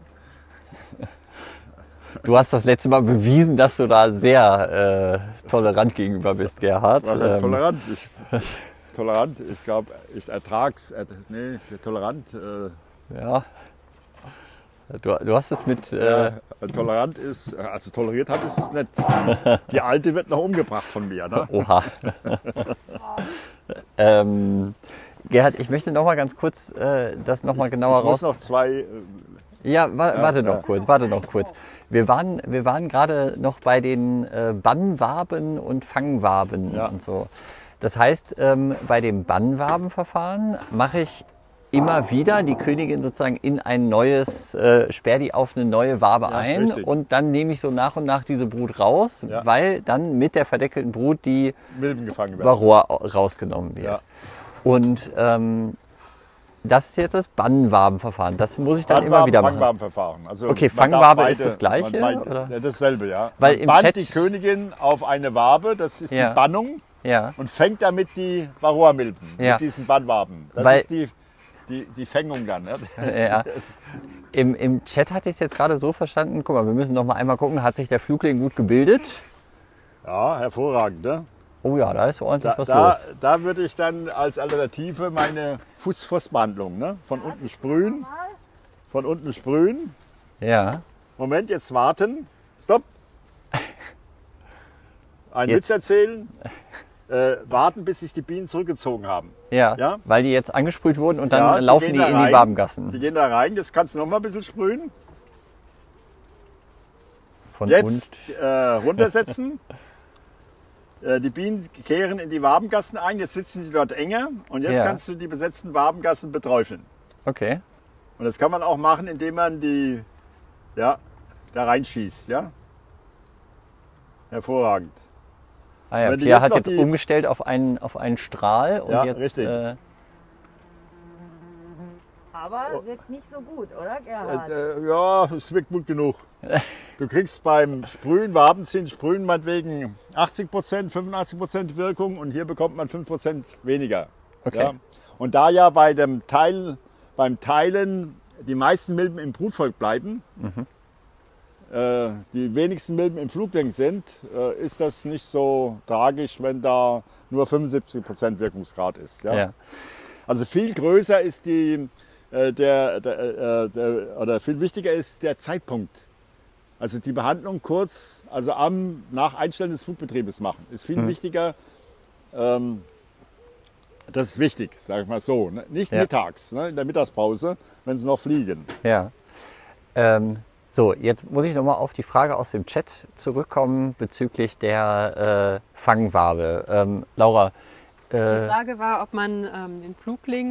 Du hast das letzte Mal bewiesen, dass du da sehr äh, tolerant gegenüber bist, Gerhard. was heißt Ähm, tolerant? Ich, tolerant, ich glaube, ich ertrag's, er, nee, tolerant, äh, Ja. Du, du hast es mit. Äh, ja, tolerant ist, also toleriert habe ich es nicht. Die Alte wird noch umgebracht von mir. Ne? Oha. ähm, Gerhard, ich möchte noch mal ganz kurz äh, das noch mal genauer Ich muss raus. noch zwei, äh, Ja, wa warte noch ja. kurz, warte noch kurz. Wir waren, wir waren gerade noch bei den äh, Bannwaben und Fangwaben Ja. und so. Das heißt, ähm, bei dem Bannwabenverfahren mache ich immer wieder die Königin sozusagen in ein neues, äh, sperr die auf eine neue Wabe Ja, ein richtig. und dann nehme ich so nach und nach diese Brut raus, Ja. weil dann mit der verdeckelten Brut die Milben gefangen werden. Varroa rausgenommen wird. Ja. Und ähm, das ist jetzt das Bannwabenverfahren. Das muss ich dann immer wieder machen. Fangwabenverfahren. Also Okay, man darf Fangwabe beide- ist das Gleiche, man- oder? Ja, dasselbe, ja. Weil man im bannt Chat- die Königin auf eine Wabe, das ist Ja. die Bannung, Ja. und fängt damit die Varroa-Milben Ja. mit diesen Bannwaben. Das Weil- ist die, die, die Fängung dann. Ne? Ja. Im, Im Chat hatte ich es jetzt gerade so verstanden. Guck mal, wir müssen noch mal einmal gucken, hat sich der Flugling gut gebildet? Ja, hervorragend. Ne? Oh ja, da ist ordentlich Da, was da, los. da würde ich dann als Alternative meine Fußpfostbehandlung, ne? Von unten sprühen, von unten sprühen. Ja, Moment, jetzt warten. Stopp. Einen Jetzt. Witz erzählen. Äh, warten, bis sich die Bienen zurückgezogen haben. ja, Ja? weil die jetzt angesprüht wurden und dann Ja, laufen gehen die da in rein. die Wabengassen. Die gehen da rein. Jetzt kannst du noch mal ein bisschen sprühen. Von Jetzt und, äh, runtersetzen. Äh, die Bienen kehren in die Wabengassen ein. Jetzt sitzen sie dort enger. Und jetzt Ja. kannst du die besetzten Wabengassen beträufeln. okay. Und das kann man auch machen, indem man die ja, da reinschießt. Ja? Hervorragend. Ah ja, Wenn du Pierre jetzt hat noch jetzt die- umgestellt auf einen, auf einen Strahl und Ja, jetzt. richtig. Äh, Aber wirkt nicht so gut, oder Gerhard? Äh, äh, ja, es wirkt gut genug. Du kriegst beim Sprühen, Wabenziehen, Sprühen meinetwegen achtzig Prozent, fünfundachtzig Prozent Wirkung und hier bekommt man fünf Prozent weniger. Okay. Ja? Und da ja bei dem Teil, beim Teilen die meisten Milben im Brutvolk bleiben, äh, die wenigsten Milben im Flugling sind, äh, ist das nicht so tragisch, wenn da nur fünfundsiebzig Prozent Wirkungsgrad ist. Ja? ja. Also viel größer ist die, äh, der, der, äh, der, oder viel wichtiger ist der Zeitpunkt. Also die Behandlung kurz, also am, nach Einstellen des Flugbetriebes machen, ist viel Mhm. wichtiger. Ähm, das ist wichtig, sage ich mal so. Ne? Nicht Ja. mittags, ne? in der Mittagspause, wenn sie noch fliegen. Ja. Ähm, so, jetzt muss ich nochmal auf die Frage aus dem Chat zurückkommen bezüglich der äh, Fangwabe. Ähm, Laura, Die äh, Frage war, ob man ähm, den Flugling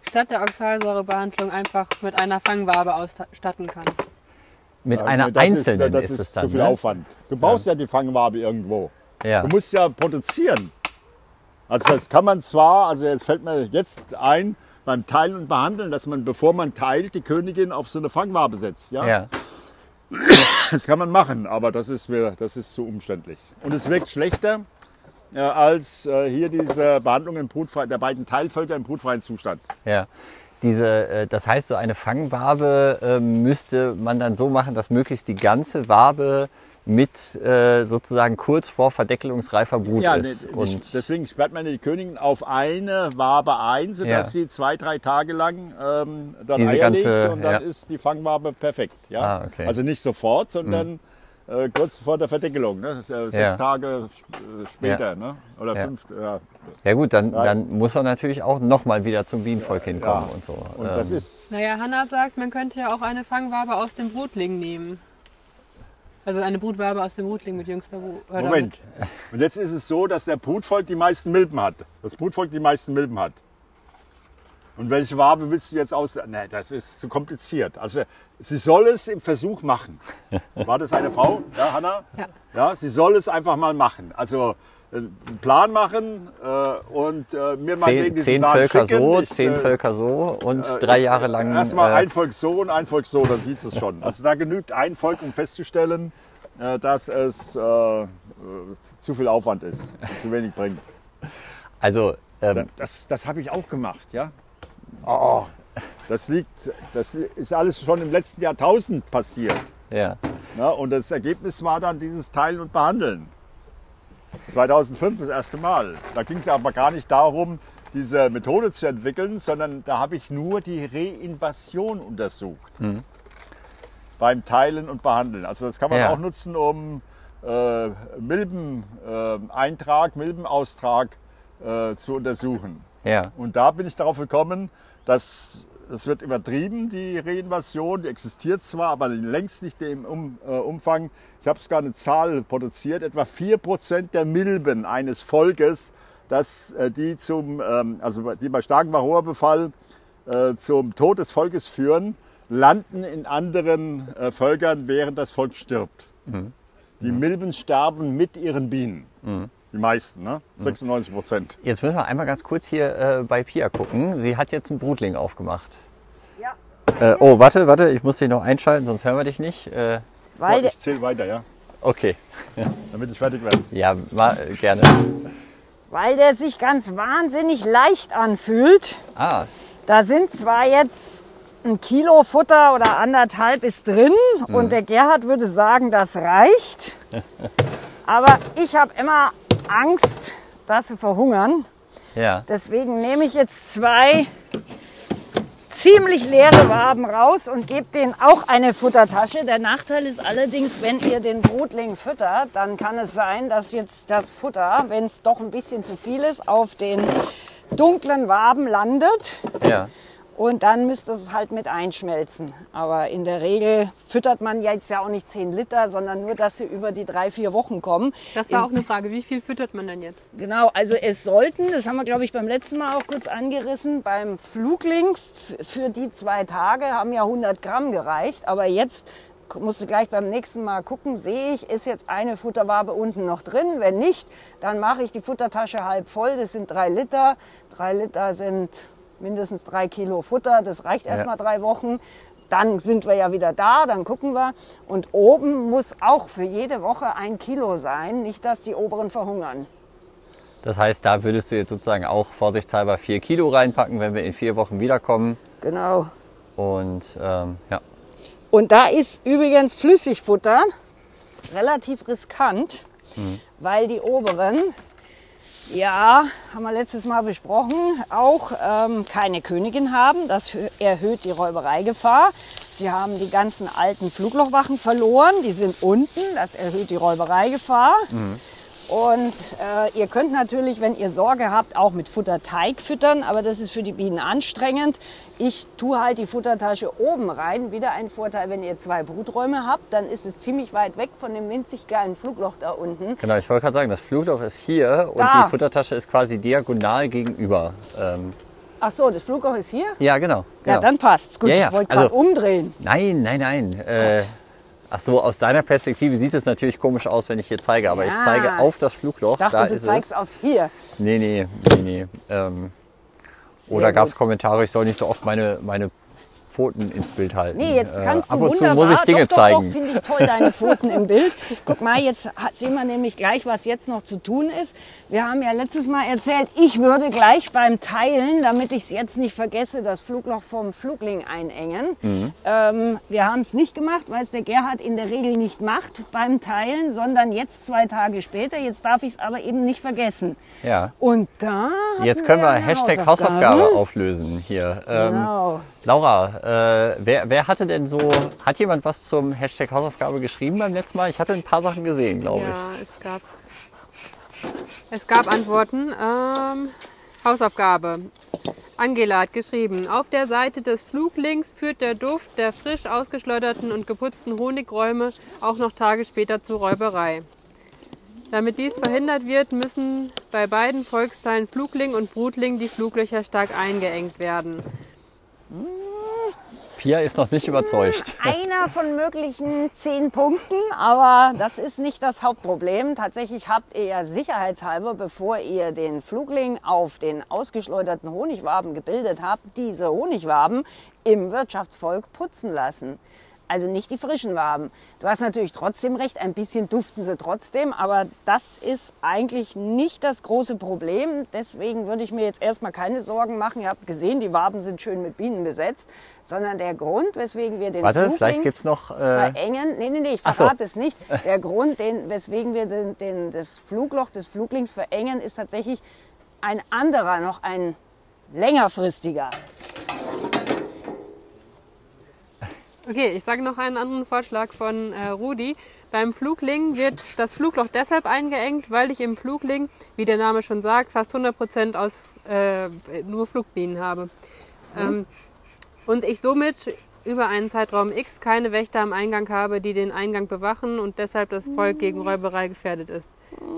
statt der Oxalsäurebehandlung einfach mit einer Fangwabe ausstatten kann. Mit Ja, einer das einzelnen ist, das ist, ist es dann. zu viel Ne? Aufwand. Du brauchst ja. ja die Fangwabe irgendwo. Ja. Du musst ja produzieren. Also das kann man zwar, also jetzt fällt mir jetzt ein, beim Teilen und Behandeln, dass man, bevor man teilt, die Königin auf so eine Fangwabe setzt. Ja? Ja. Das kann man machen, aber das ist, mir, das ist zu umständlich. Und es wirkt schlechter äh, als äh, hier diese Behandlung im brutfrei, der beiden Teilvölker im brutfreien Zustand. Ja. Diese, äh, das heißt, so eine Fangwabe äh, müsste man dann so machen, dass möglichst die ganze Wabe mit äh, sozusagen kurz vor verdeckelungsreifer Brut Ja, ist. ne, Und deswegen sperrt man die Königin auf eine Wabe ein, sodass Ja. sie zwei, drei Tage lang ähm, dann Diese Eier ganze- legt und dann ja. ist die Fangwabe perfekt. Ja? Ah, okay. Also nicht sofort, sondern äh, kurz vor der Verdeckelung, ne? äh, sechs Ja. Tage äh, später ne? oder Ja. fünf. Ja. ja gut, dann, Nein. dann muss man natürlich auch nochmal wieder zum Bienenvolk hinkommen Ja. und so. Und das Ähm, ist Naja, Hanna sagt, man könnte ja auch eine Fangwabe aus dem Brutling nehmen. Also eine Brutwabe aus dem Brutling mit jüngster Brut. Moment. Und jetzt ist es so, dass der Brutvolk die meisten Milben hat. Das Brutvolk die meisten Milben hat. Und welche Wabe willst du jetzt aus? Nee, das ist zu kompliziert. Also sie soll es im Versuch machen. War das eine Frau? Ja, Hanna? Ja. Ja, sie soll es einfach mal machen. Also äh, einen Plan machen äh, und äh, mir mal wegen zehn, diesen zehn Plan Völker schicken. so, Ich, zehn äh, Völker so und drei Jahre lang. Erstmal äh, ein Volk so und ein Volk so, dann sieht es schon. Also da genügt ein Volk, um festzustellen, äh, dass es äh, äh, zu viel Aufwand ist und zu wenig bringt. Also, ähm, Das, das habe ich auch gemacht, ja. Oh, das liegt, das ist alles schon im letzten Jahrtausend passiert. ja. Ja, und das Ergebnis war dann dieses Teilen und Behandeln. zweitausendfünf das erste Mal. Da ging es aber gar nicht darum, diese Methode zu entwickeln, sondern da habe ich nur die Reinvasion untersucht. Mhm. Beim Teilen und Behandeln. Also das kann man Ja. auch nutzen, um äh, Milbeneintrag, Milbenaustrag äh, zu untersuchen. Ja. Und da bin ich darauf gekommen, dass das wird übertrieben, die Reinvasion. Die existiert zwar, aber längst nicht im um, äh, Umfang. Ich habe sogar eine Zahl produziert. Etwa vier Prozent der Milben eines Volkes, das, äh, die, zum, ähm, also die bei starkem Varroabefall äh, zum Tod des Volkes führen, landen in anderen äh, Völkern, während das Volk stirbt. Mhm. Die Milben sterben mit ihren Bienen. Mhm. Die meisten, ne? sechsundneunzig Prozent. Jetzt müssen wir einmal ganz kurz hier äh, bei Pia gucken. Sie hat jetzt einen Brutling aufgemacht. Ja. Äh, oh, warte, warte, ich muss dich noch einschalten, sonst hören wir dich nicht. Äh, Weil, Ich zähle weiter, ja? okay, Damit ich fertig werde. ja, ma, äh, gerne. weil der sich ganz wahnsinnig leicht anfühlt. Ah, Da sind zwar jetzt ein Kilo Futter oder anderthalb ist drin und der Gerhard würde sagen, das reicht. Aber ich habe immer Angst, dass sie verhungern. ja, Deswegen nehme ich jetzt zwei ziemlich leere Waben raus und gebe denen auch eine Futtertasche. Der Nachteil ist allerdings, wenn ihr den Brutling füttert, dann kann es sein, dass jetzt das Futter, wenn es doch ein bisschen zu viel ist, auf den dunklen Waben landet. ja. Und dann müsste es halt mit einschmelzen. Aber in der Regel füttert man jetzt ja auch nicht zehn Liter, sondern nur, dass sie über die drei, vier Wochen kommen. Das war auch eine Frage. Wie viel füttert man denn jetzt? Genau, also es sollten, das haben wir glaube ich beim letzten Mal auch kurz angerissen, beim Flugling f- für die zwei Tage haben ja hundert Gramm gereicht. Aber jetzt musst du gleich beim nächsten Mal gucken, sehe ich, ist jetzt eine Futterwabe unten noch drin? Wenn nicht, dann mache ich die Futtertasche halb voll. Das sind drei Liter. Drei Liter sind mindestens drei Kilo Futter. Das reicht erst mal drei Wochen. Dann sind wir ja wieder da, dann gucken wir. Und oben muss auch für jede Woche ein Kilo sein. Nicht, dass die oberen verhungern. Das heißt, da würdest du jetzt sozusagen auch vorsichtshalber vier Kilo reinpacken, wenn wir in vier Wochen wiederkommen. Genau. Und ähm, ja, Und da ist übrigens Flüssigfutter relativ riskant, weil die oberen, ja, haben wir letztes Mal besprochen, auch ähm, keine Königin haben. Das hö- erhöht die Räubereigefahr. Sie haben die ganzen alten Fluglochwachen verloren, die sind unten, das erhöht die Räubereigefahr. Und äh, ihr könnt natürlich, wenn ihr Sorge habt, auch mit Futterteig füttern, aber das ist für die Bienen anstrengend. Ich tue halt die Futtertasche oben rein. Wieder ein Vorteil, wenn ihr zwei Bruträume habt, dann ist es ziemlich weit weg von dem winzig kleinen Flugloch da unten. genau. Ich wollte gerade sagen, das Flugloch ist hier und Da. die Futtertasche ist quasi diagonal gegenüber. Ähm, Ach so, das Flugloch ist hier? Ja, genau. Ja, genau. dann passt's. Gut, Ja, ja, ich wollte gerade also- umdrehen. Nein, nein, nein. Äh, ach so, aus deiner Perspektive sieht es natürlich komisch aus, wenn ich hier zeige, aber ich Ja. zeige auf das Flugloch. Ich dachte, da du ist zeigst es. auf hier. Nee, nee, nee, nee. Ähm, Sehr oder gab es gut. Kommentare, ich soll nicht so oft meine, meine Pfoten ins Bild halten. Nee, jetzt kannst äh, ab du und zu wunderbar. muss ich Dinge doch, doch, zeigen. doch, finde ich toll, deine Pfoten im Bild. Guck mal, jetzt hat- sehen wir nämlich gleich, was jetzt noch zu tun ist. Wir haben ja letztes Mal erzählt, ich würde gleich beim Teilen, damit ich es jetzt nicht vergesse, das Flugloch vom Flugling einengen. Mhm. Ähm, wir haben es nicht gemacht, weil es der Gerhard in der Regel nicht macht beim Teilen, sondern jetzt zwei Tage später. Jetzt darf ich es aber eben nicht vergessen. Ja. Und da hatten Jetzt können wir eine Hashtag Hausaufgabe auflösen hier. Ähm, Genau. Laura, äh, wer, wer hatte denn so, hat jemand was zum Hashtag Hausaufgabe geschrieben beim letzten Mal? Ich hatte ein paar Sachen gesehen, glaube Ja, es gab, es gab Antworten. Ähm, Hausaufgabe. Angela hat geschrieben, auf der Seite des Fluglings führt der Duft der frisch ausgeschleuderten und geputzten Honigräume auch noch Tage später zur Räuberei. Damit dies verhindert wird, müssen bei beiden Volksteilen Flugling und Brutling die Fluglöcher stark eingeengt werden. ich. Pia ist noch nicht überzeugt. Einer von möglichen zehn Punkten, aber das ist nicht das Hauptproblem. Tatsächlich habt ihr ja sicherheitshalber, bevor ihr den Flugling auf den ausgeschleuderten Honigwaben gebildet habt, diese Honigwaben im Wirtschaftsvolk putzen lassen. Also nicht die frischen Waben. Du hast natürlich trotzdem recht, ein bisschen duften sie trotzdem, aber das ist eigentlich nicht das große Problem. Deswegen würde ich mir jetzt erstmal keine Sorgen machen. Ihr habt gesehen, die Waben sind schön mit Bienen besetzt, sondern der Grund, weswegen wir den Warte, Flugling vielleicht gibt es noch... Äh, verengen, nee, nee, nee, ich Ach so. verrate es nicht. Der Grund, den, weswegen wir den, den, das Flugloch des Fluglings verengen, ist tatsächlich ein anderer, noch ein längerfristiger. Okay, ich sage noch einen anderen Vorschlag von äh, Rudi. Beim Flugling wird das Flugloch deshalb eingeengt, weil ich im Flugling, wie der Name schon sagt, fast hundert Prozent aus äh, nur Flugbienen habe. Ähm, und ich somit über einen Zeitraum X keine Wächter am Eingang habe, die den Eingang bewachen und deshalb das Volk gegen Räuberei gefährdet ist.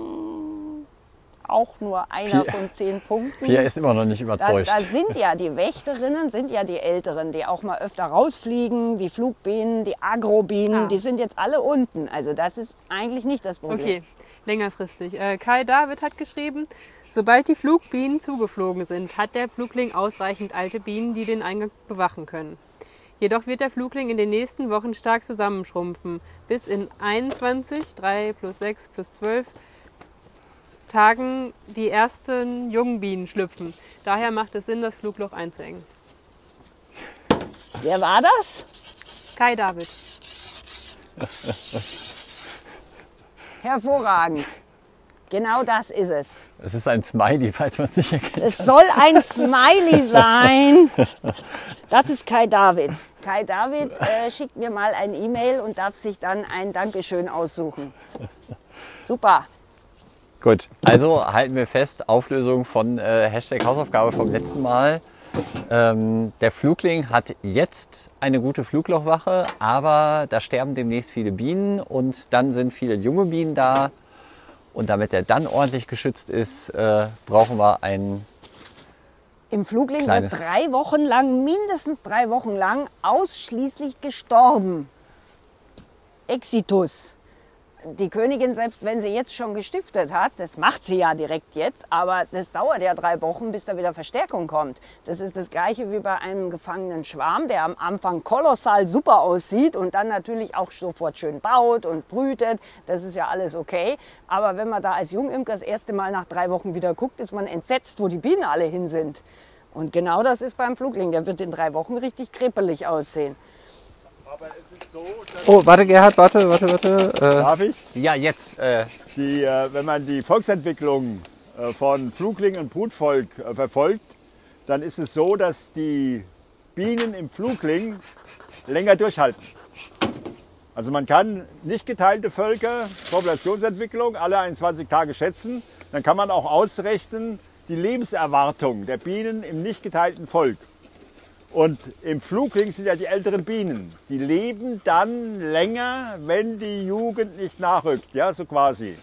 Auch nur einer Pia- von zehn Punkten. Pia ist immer noch nicht Da, überzeugt. da sind ja die Wächterinnen, sind ja die Älteren, die auch mal öfter rausfliegen, die Flugbienen, die Agrobienen, Ah. die sind jetzt alle unten. Also das ist eigentlich nicht das Problem. Okay, längerfristig. Äh, Kai David hat geschrieben, sobald die Flugbienen zugeflogen sind, hat der Flugling ausreichend alte Bienen, die den Eingang bewachen können. Jedoch wird der Flugling in den nächsten Wochen stark zusammenschrumpfen, bis in einundzwanzig, drei plus sechs plus zwölf Tagen die ersten jungen Bienen schlüpfen. Daher macht es Sinn, das Flugloch einzuengen. Wer war das? Kai David. Hervorragend. Genau das ist es. Es ist ein Smiley, falls man es nicht erkennt. Es soll ein Smiley sein. Das ist Kai David. Kai David äh, schickt mir mal ein E-Mail und darf sich dann ein Dankeschön aussuchen. Super. Gut, also halten wir fest, Auflösung von äh, Hashtag Hausaufgabe vom letzten Mal. Ähm, der Flugling hat jetzt eine gute Fluglochwache, aber da sterben demnächst viele Bienen und dann sind viele junge Bienen da. Und damit er dann ordentlich geschützt ist, äh, brauchen wir einen... Im Flugling Kleines- wird drei Wochen lang, mindestens drei Wochen lang, ausschließlich gestorben. Exitus. Die Königin, selbst wenn sie jetzt schon gestiftet hat, das macht sie ja direkt jetzt, aber das dauert ja drei Wochen, bis da wieder Verstärkung kommt. Das ist das Gleiche wie bei einem gefangenen Schwarm, der am Anfang kolossal super aussieht und dann natürlich auch sofort schön baut und brütet. Das ist ja alles okay. Aber wenn man da als Jungimker das erste Mal nach drei Wochen wieder guckt, ist man entsetzt, wo die Bienen alle hin sind. Und genau das ist beim Flugling. Der wird in drei Wochen richtig krippelig aussehen. Aber es ist so, dass Oh, warte Gerhard, warte, warte, warte. darf ich? Äh, ja, jetzt. Äh, Die, äh, wenn man die Volksentwicklung äh, von Flugling und Brutvolk äh, verfolgt, dann ist es so, dass die Bienen im Flugling länger durchhalten. Also man kann nicht geteilte Völker, Populationsentwicklung, alle einundzwanzig Tage schätzen. Dann kann man auch ausrechnen die Lebenserwartung der Bienen im nicht geteilten Volk. Und im Flugling sind ja die älteren Bienen. Die leben dann länger, wenn die Jugend nicht nachrückt. Ja, so quasi.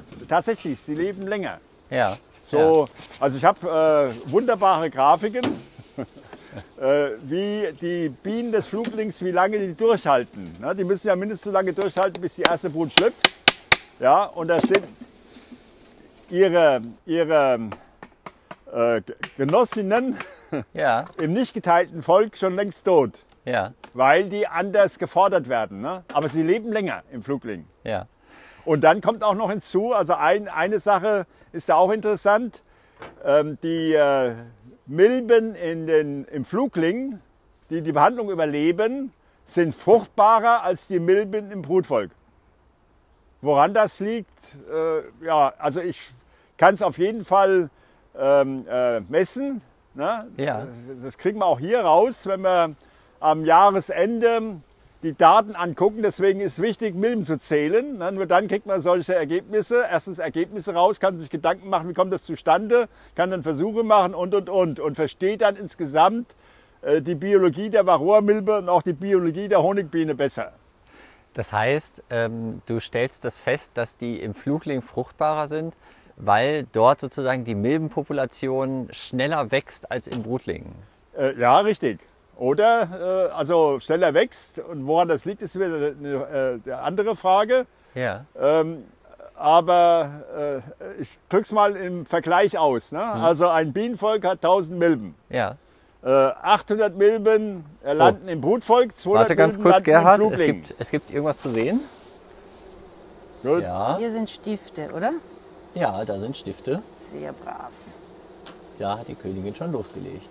Tatsächlich, sie leben länger. ja. So, also ich habe äh, wunderbare Grafiken. äh, wie die Bienen des Fluglings, wie lange die durchhalten. Ne? Die müssen ja mindestens so lange durchhalten, bis die erste Brut schlüpft. Ja, und das sind ihre, ihre äh, Genossinnen Ja, im nicht geteilten Volk schon längst tot, ja, weil die anders gefordert werden. Ne? Aber sie leben länger im Flugling. ja. Und dann kommt auch noch hinzu, also ein, eine Sache ist da auch interessant, ähm, die äh, Milben in den, im Flugling, die die Behandlung überleben, sind fruchtbarer als die Milben im Brutvolk. Woran das liegt, äh, ja, also ich kann es auf jeden Fall ähm, äh, messen. Ne? Ja. Das, das kriegen wir auch hier raus, wenn wir am Jahresende die Daten angucken. Deswegen ist es wichtig, Milben zu zählen. Ne? Nur dann kriegt man solche Ergebnisse. Erstens Ergebnisse raus, kann sich Gedanken machen, wie kommt das zustande, kann dann Versuche machen und, und, und. Und versteht dann insgesamt äh, die Biologie der Varroa-Milbe und auch die Biologie der Honigbiene besser. Das heißt, ähm, du stellst das fest, dass die im Flugling fruchtbarer sind, weil dort sozusagen die Milbenpopulation schneller wächst als im Brutling. Äh, ja, richtig. Oder äh, also schneller wächst. Und woran das liegt, ist wieder eine, äh, eine andere Frage. Ja, Ähm, aber äh, ich drücke es mal im Vergleich aus. Ne? Mhm. Also ein Bienenvolk hat tausend Milben. ja. Äh, achthundert Milben äh, landen im Brutvolk, zweihundert Warte ganz Milben kurz, landen Gerhard. im Es Flugling. gibt, es gibt irgendwas zu sehen. Gut. Ja, Hier sind Stifte, oder? ja, da sind Stifte. Sehr brav. Da hat die Königin schon losgelegt.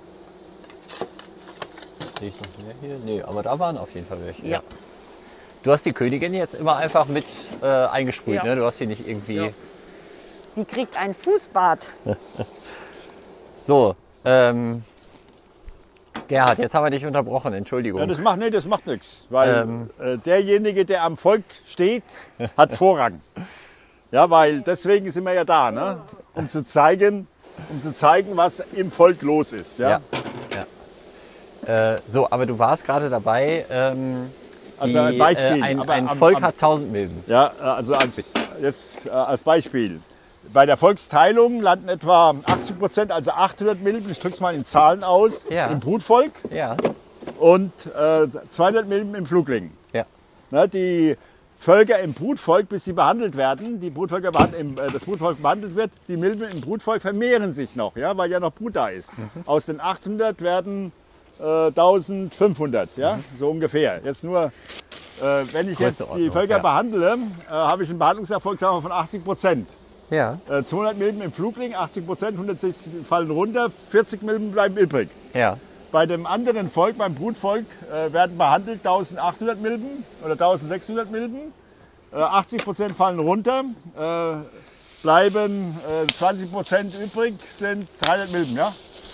Sehe ich noch mehr hier? Nee, aber da waren auf jeden Fall welche. Ja. Du hast die Königin jetzt immer einfach mit äh, eingesprüht, Ja. ne? Du hast sie nicht irgendwie... Ja. Die kriegt ein Fußbad. So, ähm... Gerhard, jetzt haben wir dich unterbrochen, Entschuldigung. Ja, das macht, nee, das macht nichts, weil Ähm. äh, derjenige, der am Volk steht, hat Vorrang. Ja, weil deswegen sind wir ja da, ne? um zu zeigen, um zu zeigen, was im Volk los ist. Ja? Ja. ja. Äh, so, aber du warst gerade dabei, ähm, Also ein die, Beispiel, Äh, ein aber ein am- Volk am- hat tausend Milben. Ja, also als, jetzt äh, als Beispiel. Bei der Volksteilung landen etwa achtzig Prozent, also achthundert Milben, ich drücke es mal in Zahlen aus, Ja. im Brutvolk Ja, und äh, zweihundert Milben im Flugling. ja, Ne, die Völker im Brutvolk, bis sie behandelt werden, die Brutvölker behand- im, äh, das Brutvolk behandelt wird, die Milben im Brutvolk vermehren sich noch, ja, weil ja noch Brut da ist. Mhm. Aus den achthundert werden äh, eintausendfünfhundert, ja, so ungefähr. Jetzt nur, äh, wenn ich jetzt die Größenordnung, Völker ja. behandle, äh, habe ich einen Behandlungserfolg sagen wir, von achtzig Prozent. ja, Äh, zweihundert Milben im Flugling, achtzig Prozent, hundertsechzig fallen runter, vierzig Milben bleiben übrig. ja, Bei dem anderen Volk, beim Brutvolk, äh, werden behandelt eintausendachthundert Milben oder eintausendsechshundert Milben. Äh, achtzig Prozent fallen runter, äh, bleiben äh, zwanzig Prozent übrig, sind dreihundert Milben. Ja?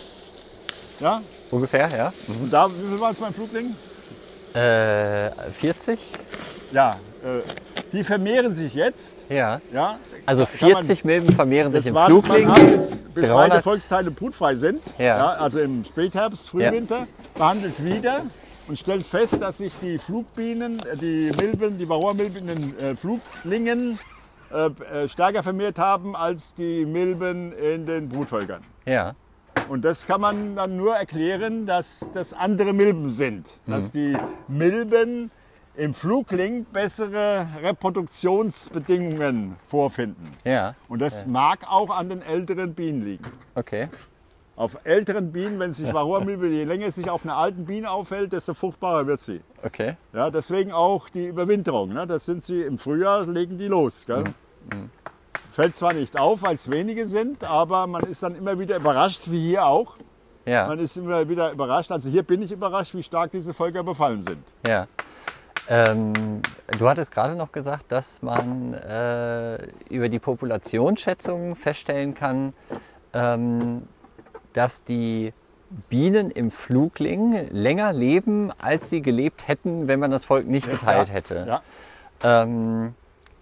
Ja? ungefähr, ja. Und da, wie viel war es beim Flugling? Äh, vierzig? Ja, äh, die vermehren sich jetzt. Ja. Ja? Also Kann man- vierzig Milben vermehren sich Das im wartet Flugling. man ab, bis, bis beide dreihundert Volksteile brutfrei sind. Ja. Also im Spätherbst, Frühwinter, behandelt wieder und stellt fest, dass sich die Flugbienen, äh, die Milben, die Varroa-Milben in den äh, Fluglingen äh, äh, stärker vermehrt haben als die Milben in den Brutvölkern. Ja, Und das kann man dann nur erklären, dass das andere Milben sind. Dass die Milben im Flugling bessere Reproduktionsbedingungen vorfinden. ja, Und das mag auch an den älteren Bienen liegen. okay. Auf älteren Bienen, wenn sich Varroa-Milbe, je länger es sich auf einer alten Biene aufhält, desto fruchtbarer wird sie. Okay. Ja, deswegen auch die Überwinterung. Ne? Das sind sie im Frühjahr, legen die los. Gell? Fällt zwar nicht auf, weil es wenige sind, aber man ist dann immer wieder überrascht, wie hier auch. Ja, Man ist immer wieder überrascht. Also hier bin ich überrascht, wie stark diese Völker befallen sind. ja. Ähm, du hattest gerade noch gesagt, dass man äh, über die Populationsschätzungen feststellen kann, ähm, dass die Bienen im Flugling länger leben, als sie gelebt hätten, wenn man das Volk nicht geteilt Ja, hätte. Ja. Ähm,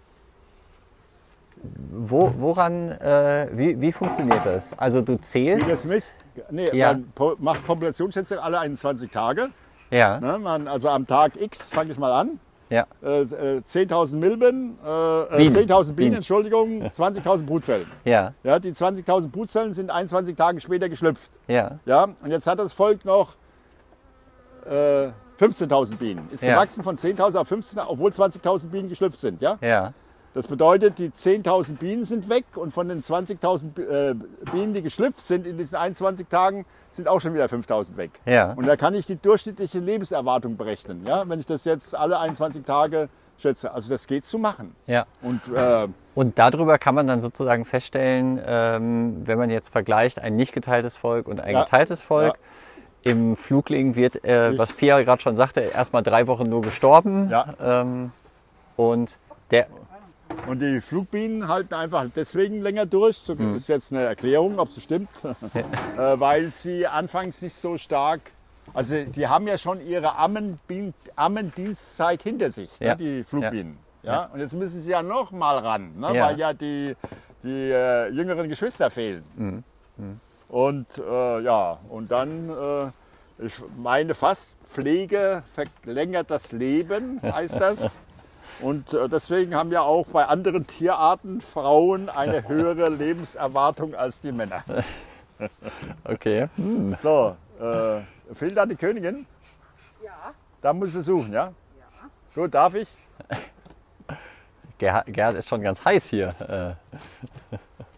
wo, woran, äh, wie, wie funktioniert das? Also du zählst. Wie das misst? Nee, Ja. man po- macht Populationsschätzung alle einundzwanzig Tage. Ja, Ne? Man, also am Tag X fange ich mal an. Ja. äh, äh, zehntausend Milben, äh, Bienen. zehntausend Bienen, Bienen. Entschuldigung, zwanzigtausend Brutzellen. Ja. Ja, die zwanzigtausend Brutzellen sind einundzwanzig Tage später geschlüpft. Ja. Ja, und jetzt hat das Volk noch äh, fünfzehntausend Bienen. Ist Ja. gewachsen von zehntausend auf fünfzehntausend, obwohl zwanzigtausend Bienen geschlüpft sind. Ja? Ja. Das bedeutet, die zehntausend Bienen sind weg und von den zwanzigtausend äh, Bienen, die geschlüpft sind in diesen einundzwanzig Tagen, sind auch schon wieder fünftausend weg. Ja. Und da kann ich die durchschnittliche Lebenserwartung berechnen, ja? Wenn ich das jetzt alle einundzwanzig Tage schätze. Also das geht zu machen. Ja. Und äh, Und darüber kann man dann sozusagen feststellen, ähm, wenn man jetzt vergleicht, ein nicht geteiltes Volk und ein Ja. geteiltes Volk. Im Flugling wird, äh, was Pia gerade schon sagte, erstmal drei Wochen nur gestorben. Ja. Ähm, und der, Und die Flugbienen halten einfach deswegen länger durch. So ist jetzt eine Erklärung, ob es stimmt. äh, weil sie anfangs nicht so stark, also die haben ja schon ihre Ammenbien- Ammendienstzeit hinter sich, Ja. ne, die Flugbienen. Ja. Ja. Und jetzt müssen sie ja noch mal ran, ne, Ja. weil ja die, die äh, jüngeren Geschwister fehlen. Mhm. Mhm. Und äh, ja, und dann, äh, ich meine fast, Pflege verlängert das Leben, heißt das. Und äh, deswegen haben ja auch bei anderen Tierarten Frauen eine höhere Lebenserwartung als die Männer. okay. Hm. So, äh, fehlt da die Königin? Ja. Da muss sie suchen, ja? Ja. Gut, darf ich? Gerhard, Gerhard ist schon ganz heiß hier. Äh,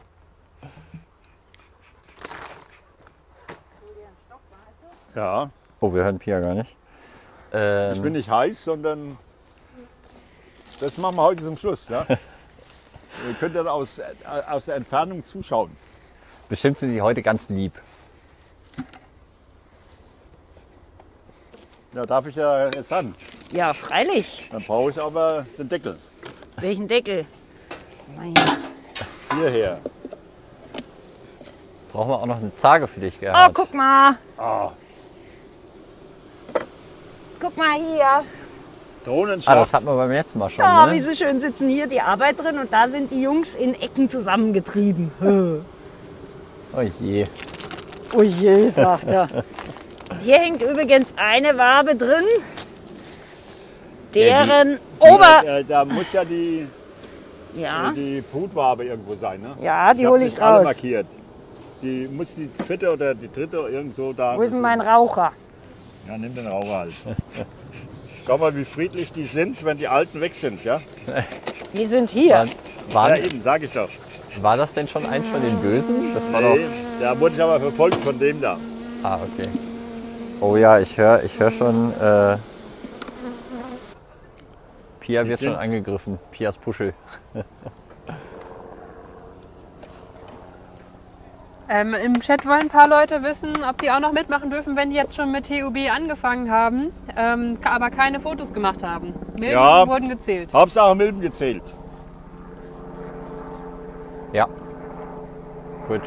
Ja. oh, wir hören Pia gar nicht. Ähm, Ich bin nicht heiß, sondern das machen wir heute zum Schluss, ja? Ihr könnt dann aus, äh, aus der Entfernung zuschauen. bestimmt sind sie heute ganz lieb. Ja, darf ich ja jetzt ran. Ja, freilich. Dann brauche ich aber den Deckel. Welchen Deckel? Mein Hierher. Brauchen wir auch noch eine Zarge für dich, Oh, Gerhard? guck mal. Ah, Guck mal hier. Drohnenschlag. Ah, das hatten wir beim letzten Mal schon, Oh, wie ne? so schön sitzen hier die Arbeiterinnen und da sind die Jungs in Ecken zusammengetrieben. Hö. Oh je. Oh je, sagt er. Hier hängt übrigens eine Wabe drin, deren Ober... Ja, da muss ja die, Ja, die Brutwabe irgendwo sein. Ne? ja, die hab hole ich nicht alle raus. markiert. Die muss die vierte oder die dritte irgendwo da. Wo ist denn mein Raucher? Ja, nimm den Raucher halt. Schau mal, wie friedlich die sind, wenn die Alten weg sind. Ja, Die sind hier. War, ja war, eben, sag ich doch. war das denn schon eins von den Bösen? Das war Nee, da wurde ich aber verfolgt von dem da. doch. Ah, okay. Oh ja, ich höre ich hör schon. Äh, Pia Die wird schon sind- angegriffen. Pias Puschel. Ähm, Im Chat wollen ein paar Leute wissen, ob die auch noch mitmachen dürfen, wenn die jetzt schon mit T U B angefangen haben, ähm, ka- aber keine Fotos gemacht haben. Milben Ja. wurden gezählt. Hauptsache Milben gezählt. Ja. Gut.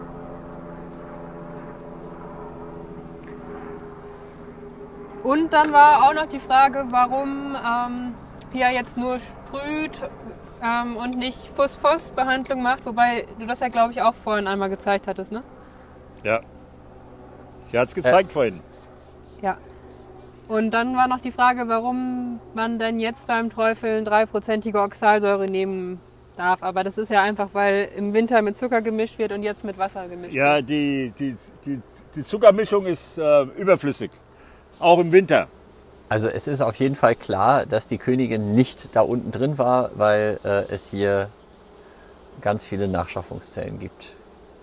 Und dann war auch noch die Frage, warum ähm, Pia jetzt nur sprüht ähm, und nicht Fuss-Fuss-Behandlung macht, wobei du das ja, glaube ich, auch vorhin einmal gezeigt hattest, ne? Ja. Sie hat es gezeigt vorhin. Ja. Und dann war noch die Frage, warum man denn jetzt beim Träufeln dreiprozentige Oxalsäure nehmen darf. Aber das ist ja einfach, weil im Winter mit Zucker gemischt wird und jetzt mit Wasser gemischt wird. Ja, die, die, die, die Zuckermischung ist äh, überflüssig. Auch im Winter. Also es ist auf jeden Fall klar, dass die Königin nicht da unten drin war, weil äh, es hier ganz viele Nachschaffungszellen gibt.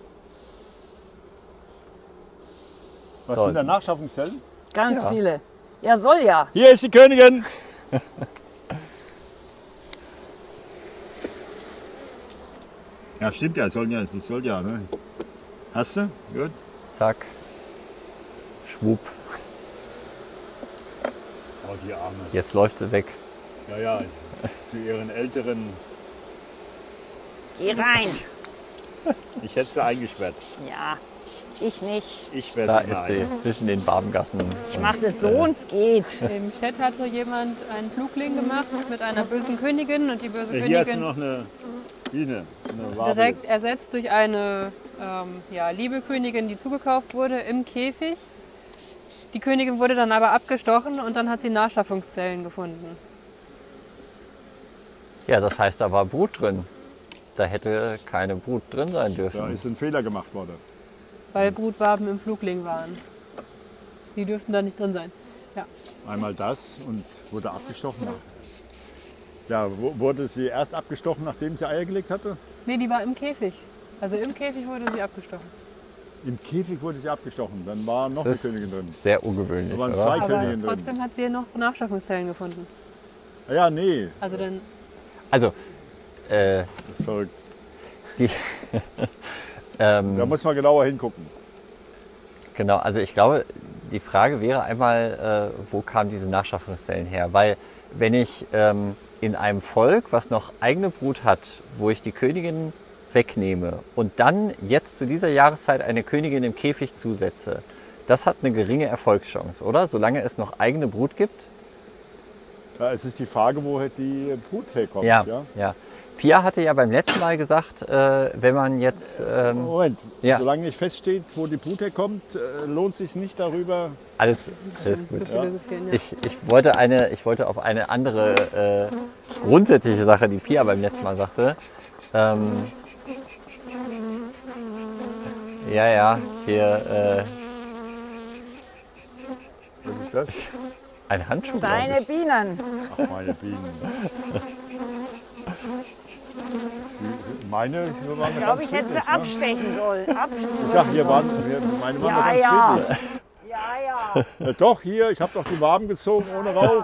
Was So. sind da Nachschaffungszellen? Ganz Ja. viele. Ja, soll ja. Hier ist die Königin. Ja, stimmt ja, soll ja, die soll ja, ne? Hast du? Gut. Zack. Schwupp. Oh, die Arme. Jetzt läuft sie weg. Ja, ja, zu ihren älteren. Geh rein. Ich hätte sie eingesperrt. Ja, ich nicht. Ich werde Da sie ist mal sie, ein. zwischen den Barbengassen. Ich mach das so und es geht. Im Chat hatte jemand einen Flugling gemacht mit einer bösen Königin und die böse Ja, hier hast du Königin noch eine Biene. Eine Wabe direkt jetzt. ersetzt durch eine ähm, ja, liebe Königin, die zugekauft wurde im Käfig. Die Königin wurde dann aber abgestochen und dann hat sie Nachschaffungszellen gefunden. Ja, das heißt, da war Brut drin. Da hätte keine Brut drin sein dürfen. Da ist ein Fehler gemacht worden. Weil Brutwaben im Flugling waren. Die dürften da nicht drin sein. Ja. Einmal das und wurde abgestochen. Ja, wo- wurde sie erst abgestochen, nachdem sie Eier gelegt hatte? Nee, die war im Käfig. Also im Käfig wurde sie abgestochen. Im Käfig wurde sie abgestochen. Dann war noch Das eine ist Königin drin. sehr ungewöhnlich, Da waren oder? zwei Aber Königinnen drin. trotzdem hat sie noch Nachstockungszellen gefunden. Ja, nee, Also dann Also, äh, das ist verrückt. die, ähm, Da muss man genauer hingucken. genau, also ich glaube, die Frage wäre einmal, äh, wo kamen diese Nachschaffungszellen her? Weil wenn ich ähm, in einem Volk, was noch eigene Brut hat, wo ich die Königin wegnehme und dann jetzt zu dieser Jahreszeit eine Königin im Käfig zusetze, das hat eine geringe Erfolgschance, oder? Solange es noch eigene Brut gibt. Ja, es ist die Frage, woher die Brut herkommt. Ja, Ja? ja. Pia hatte ja beim letzten Mal gesagt, äh, wenn man jetzt ähm, Moment, Ja. solange nicht feststeht, wo die Brut herkommt, äh, lohnt es sich nicht darüber. alles, alles zu gut. philosophieren. Ja. Ich, ich, wollte eine, ich wollte auf eine andere äh, grundsätzliche Sache, die Pia beim letzten Mal sagte. Ähm, ja, ja, hier Was ist das? äh, ein Handschuh. glaub Deine ich. Bienen. Ach, meine Bienen. Die- Meine hier waren Ich glaube, ich hätte friedlich, sie abstechen sollen. Ab Ne? Ich sag, hier waren, hier, meine waren Ja, ganz ja. friedlich. ja, ja. Ja, doch, hier, ich habe doch die Waben gezogen ohne Rauch.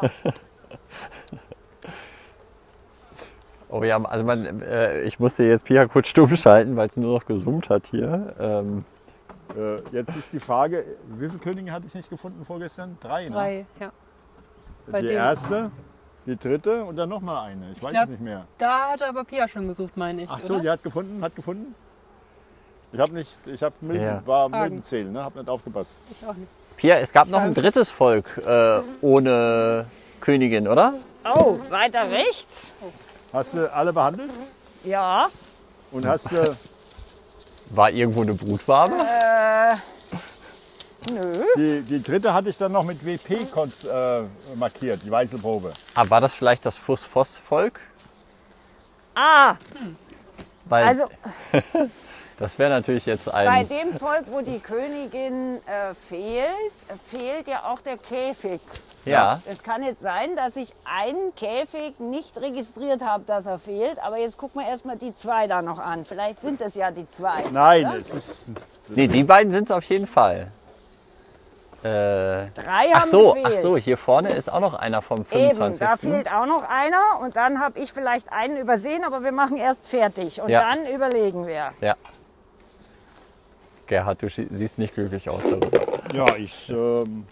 Oh ja, also man, äh, ich musste jetzt Pia kurz stumm schalten, weil es nur noch gesummt hat hier. Ähm, Äh, jetzt ist die Frage, wie viele Könige hatte ich nicht gefunden vorgestern? Drei, ne? Drei, ja. bei Die dem. erste, die dritte und dann noch mal eine. Ich weiß glaub, es nicht mehr. Da hat aber Pia schon gesucht, meine ich. Ach so, oder? die hat gefunden, hat gefunden? Ich habe nicht, ich habe Milben, Ja. war Fragen. Milbenzählen, ne? Habe nicht aufgepasst. Ich auch nicht. Pia, es gab noch ein drittes Volk äh, ohne Königin, oder? Oh, weiter rechts. Hast du alle behandelt Ja. und hast du War irgendwo eine Brutwabe? Äh, nö. die, die dritte hatte ich dann noch mit W P konz- äh, markiert, die Weißelprobe. Ah, war das vielleicht das Fuss-Voss-Volk? Ah, Weil also das wäre natürlich jetzt bei ein... dem Volk, wo die Königin äh, fehlt, äh, fehlt ja auch der Käfig. Ja, Es kann jetzt sein, dass ich einen Käfig nicht registriert habe, dass er fehlt. Aber jetzt gucken wir erstmal die zwei da noch an. Vielleicht sind es ja die zwei. Nein, Ja? es ist nee, die beiden sind es auf jeden Fall. Äh, Drei ach haben so, gefehlt. ach so, hier vorne ist auch noch einer vom Eben, fünfundzwanzigsten da fehlt auch noch einer. Und dann habe ich vielleicht einen übersehen, aber wir machen erst fertig. Und Ja. dann überlegen wir. Ja. Gerhard, du sie- siehst nicht glücklich aus darüber. ja ich ähm,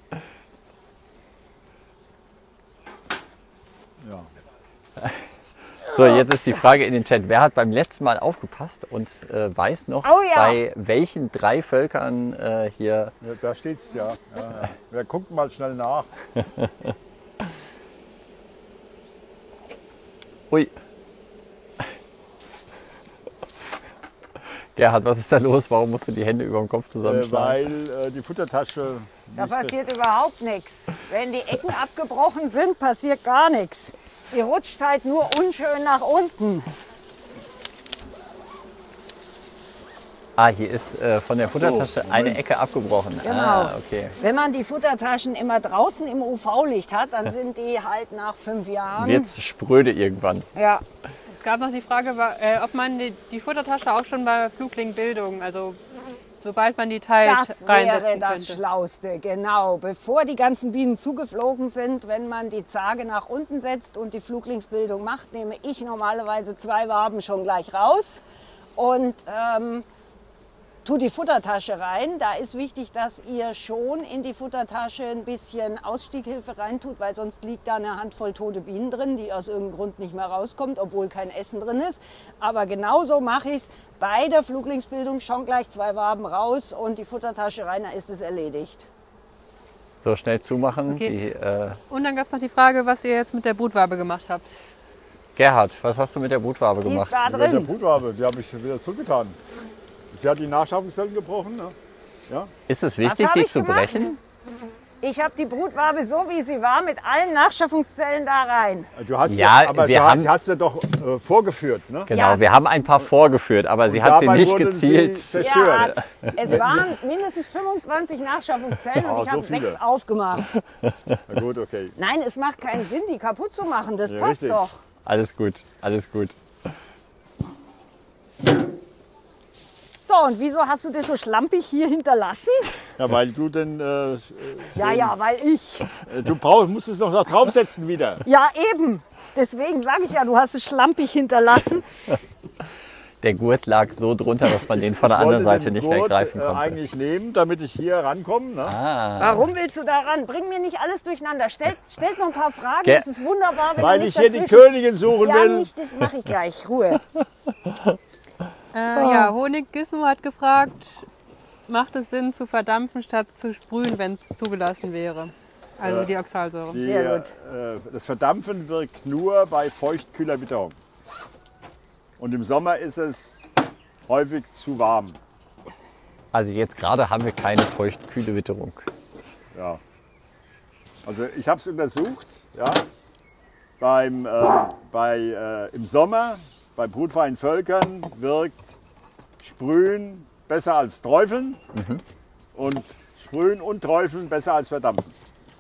ja. So, jetzt ist die Frage in den Chat. Wer hat beim letzten Mal aufgepasst und äh, weiß noch, Oh ja. bei welchen drei Völkern äh, hier... Ja, da steht's ja. ja, ja. Wir gucken mal schnell nach. Ui. Gerhard, was ist da los? Warum musst du die Hände über dem Kopf Äh, zusammenschlagen? weil äh, die Futtertasche. Da nicht- passiert überhaupt nichts. Wenn die Ecken abgebrochen sind, passiert gar nichts. Die rutscht halt nur unschön nach unten. Ah, hier ist äh, von der Futtertasche Moment. eine Ecke abgebrochen. Genau. Ah, okay. Wenn man die Futtertaschen immer draußen im U V-Licht hat, dann sind die halt nach fünf Jahren. Wird's spröde irgendwann. Ja, Es gab noch die Frage, wa- äh, ob man die, die Futtertasche auch schon bei Flugbildung, also sobald man die teilt, das wäre reinsetzen das könnte. Schlauste, genau. Bevor die ganzen Bienen zugeflogen sind, wenn man die Zage nach unten setzt und die Fluglingsbildung macht, nehme ich normalerweise zwei Waben schon gleich raus und ähm, tu die Futtertasche rein. Da ist wichtig, dass ihr schon in die Futtertasche ein bisschen Ausstieghilfe reintut, weil sonst liegt da eine Handvoll tote Bienen drin, die aus irgendeinem Grund nicht mehr rauskommt, obwohl kein Essen drin ist. Aber genauso mache ich es bei der Fluglingsbildung, schon gleich zwei Waben raus und die Futtertasche rein, dann ist es erledigt. So schnell zumachen. Okay. Die, äh, Und dann gab es noch die Frage, was ihr jetzt mit der Brutwabe gemacht habt. Gerhard, was hast du mit der Brutwabe Die gemacht? ist da Die mit der drin. Brutwabe, die habe ich wieder zugetan. Sie hat die Nachschaffungszellen gebrochen. Ne? Ja? Ist es Was wichtig, hab die ich zu gemacht? brechen? Ich habe die Brutwabe so, wie sie war, mit allen Nachschaffungszellen da rein. Du hast Ja, ja, aber wir du haben- hast, hast ja doch äh, vorgeführt, ne? Genau, Ja. wir haben ein paar vorgeführt, aber sie Und hat sie dabei nicht wurden gezielt. sie zerstört. Ja, es waren mindestens fünfundzwanzig Nachschaffungszellen und Oh, ich so habe viele. sechs aufgemacht. Na gut, okay. Nein, es macht keinen Sinn, die kaputt zu machen. Das Ja, passt richtig. doch. Alles gut, alles gut. So, und wieso hast du das so schlampig hier hinterlassen? Ja, weil du denn, äh, Ja, ja, weil ich. äh, du brauchst, musst es noch draufsetzen wieder. Ja, eben. Deswegen sage ich ja, du hast es schlampig hinterlassen. Der Gurt lag so drunter, dass man den von der Ich wollte anderen Seite den nicht mehr Gurt, greifen äh, konnte. eigentlich nehmen, damit ich hier rankomme. Ne? Ah, Warum willst du daran? Bring mir nicht alles durcheinander. Stellt, stellt noch ein paar Fragen. Ge- Es ist wunderbar, wenn Weil du ich nicht hier die dazwischen- Königin suchen Ja, will. nicht, das mache ich gleich. Ruhe. Äh, ja, Honig Gizmo hat gefragt, macht es Sinn zu verdampfen statt zu sprühen, wenn es zugelassen wäre? Also die Oxalsäure. Die, Sehr gut. Äh, das Verdampfen wirkt nur bei feuchtkühler Witterung. Und im Sommer ist es häufig zu warm. also jetzt gerade haben wir keine feuchtkühle Witterung. Ja. Also ich habe es untersucht. Ja. Beim, äh, bei, äh, Im Sommer bei brutfreien Völkern wirkt Sprühen besser als Träufeln und Sprühen und Träufeln besser als Verdampfen.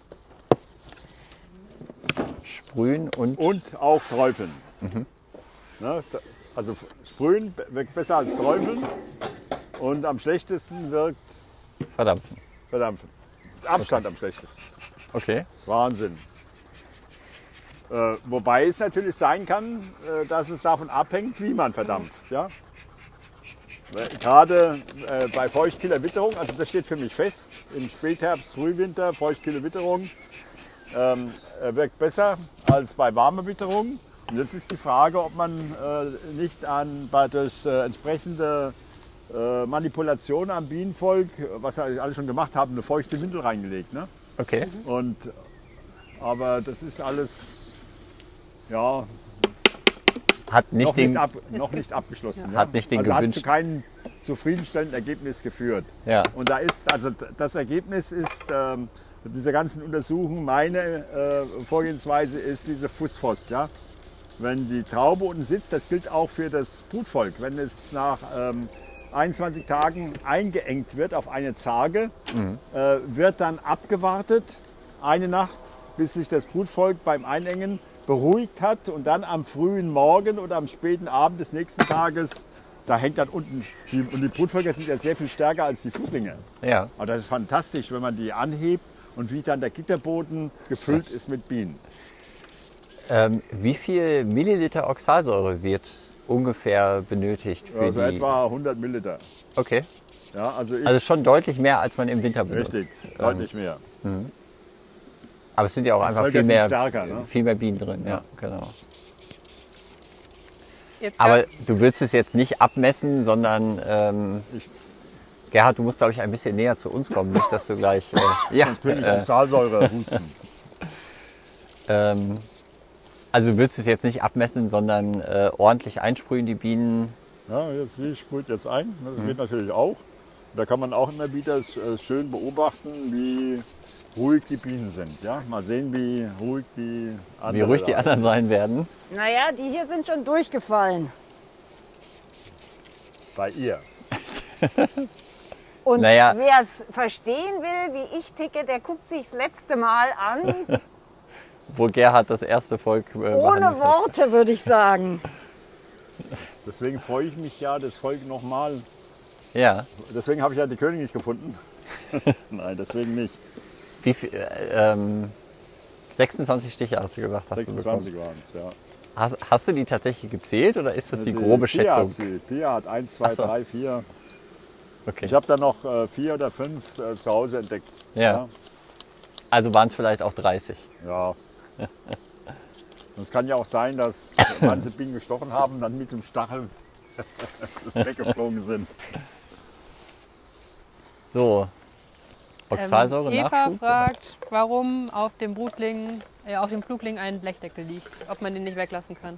Sprühen und Und auch Träufeln. Ne, da- also Sprühen wirkt besser als Träufeln und am schlechtesten wirkt verdampfen. Verdampfen. Abstand am schlechtesten. Okay. Wahnsinn. Äh, wobei es natürlich sein kann, äh, dass es davon abhängt, wie man verdampft. Ja? Weil Gerade äh, bei feuchtkühler Witterung, also das steht für mich fest, im Spätherbst, Frühwinter, feuchtkühle Witterung ähm, äh, wirkt besser als bei warmer Witterung. Und jetzt ist die Frage, ob man äh, nicht an, bei, durch äh, entsprechende äh, Manipulation am Bienenvolk, was wir alle schon gemacht haben, eine feuchte Windel reingelegt. Ne? Okay. Und, aber das ist alles ja, Hat nicht noch, den. nicht ab, noch nicht abgeschlossen. Ja. Hat nicht den also hat zu gewünschten- keinem zufriedenstellenden Ergebnis geführt. Ja. Und da ist, also das Ergebnis ist, ähm, dieser ganzen Untersuchung, meine äh, Vorgehensweise ist diese Phosphos. Ja? Wenn die Traube unten sitzt, das gilt auch für das Brutvolk, wenn es nach ähm, einundzwanzig Tagen eingeengt wird auf eine Zarge, äh, wird dann abgewartet eine Nacht, bis sich das Brutvolk beim Einengen beruhigt hat und dann am frühen Morgen oder am späten Abend des nächsten Tages, da hängt dann unten, die, und die Brutvölker sind ja sehr viel stärker als die Fluglinge. Ja. Aber das ist fantastisch, wenn man die anhebt und wie dann der Gitterboden gefüllt ist mit Bienen. Ähm, wie viel Milliliter Oxalsäure wird ungefähr benötigt für Also die? etwa hundert Milliliter. Okay. Ja, also ich, Also schon deutlich mehr, als man im Winter benutzt. richtig, Ähm, deutlich mehr. aber es sind ja auch einfach Völker viel sind mehr, stärker, ne? viel mehr Bienen drin. Ja, genau. Jetzt Aber gab- du willst es jetzt nicht abmessen, sondern ähm, Ich- Gerhard, du musst, glaube ich, ein bisschen näher zu uns kommen, nicht, dass du gleich. Äh, ja, Natürlich äh, Oxalsäure husten. ähm, also du willst es jetzt nicht abmessen, sondern äh, ordentlich einsprühen, die Bienen. Ja, jetzt sie sprüht jetzt ein. Das geht natürlich auch. Da kann man auch immer wieder äh, schön beobachten, wie ruhig die Bienen sind. Ja? Mal sehen, wie ruhig die anderen Wie ruhig die da anderen sein werden. Naja, die hier sind schon durchgefallen. bei ihr. Und Naja. wer es verstehen will, wie ich ticke, der guckt sich das letzte Mal an. Wo Gerhard das erste Volk äh, Ohne behandelt hat. Worte, würde ich sagen. Deswegen freue ich mich ja, das Volk nochmal. Ja. Deswegen habe ich ja die Königin nicht gefunden. Nein, deswegen nicht. Wie viel, äh, ähm, sechsundzwanzig Stiche hast du gesagt, hast du sechsundzwanzig bekommen. waren es, ja. Hast, hast du die tatsächlich gezählt oder ist das die Also grobe Pia hat Schätzung? sie. Pia hat eins, zwei, Ach so. drei, vier. Okay. Ich habe dann noch äh, vier oder fünf äh, zu Hause entdeckt. Ja. Also waren es vielleicht auch dreißig. Ja. Und es kann ja auch sein, dass manche Bienen gestochen haben, dann mit dem Stachel weggeflogen sind. So. Oxalsäure ähm, Eva Nachschub? fragt, warum auf dem Brutling, äh, auf dem Flugling ein Blechdeckel liegt, ob man den nicht weglassen kann.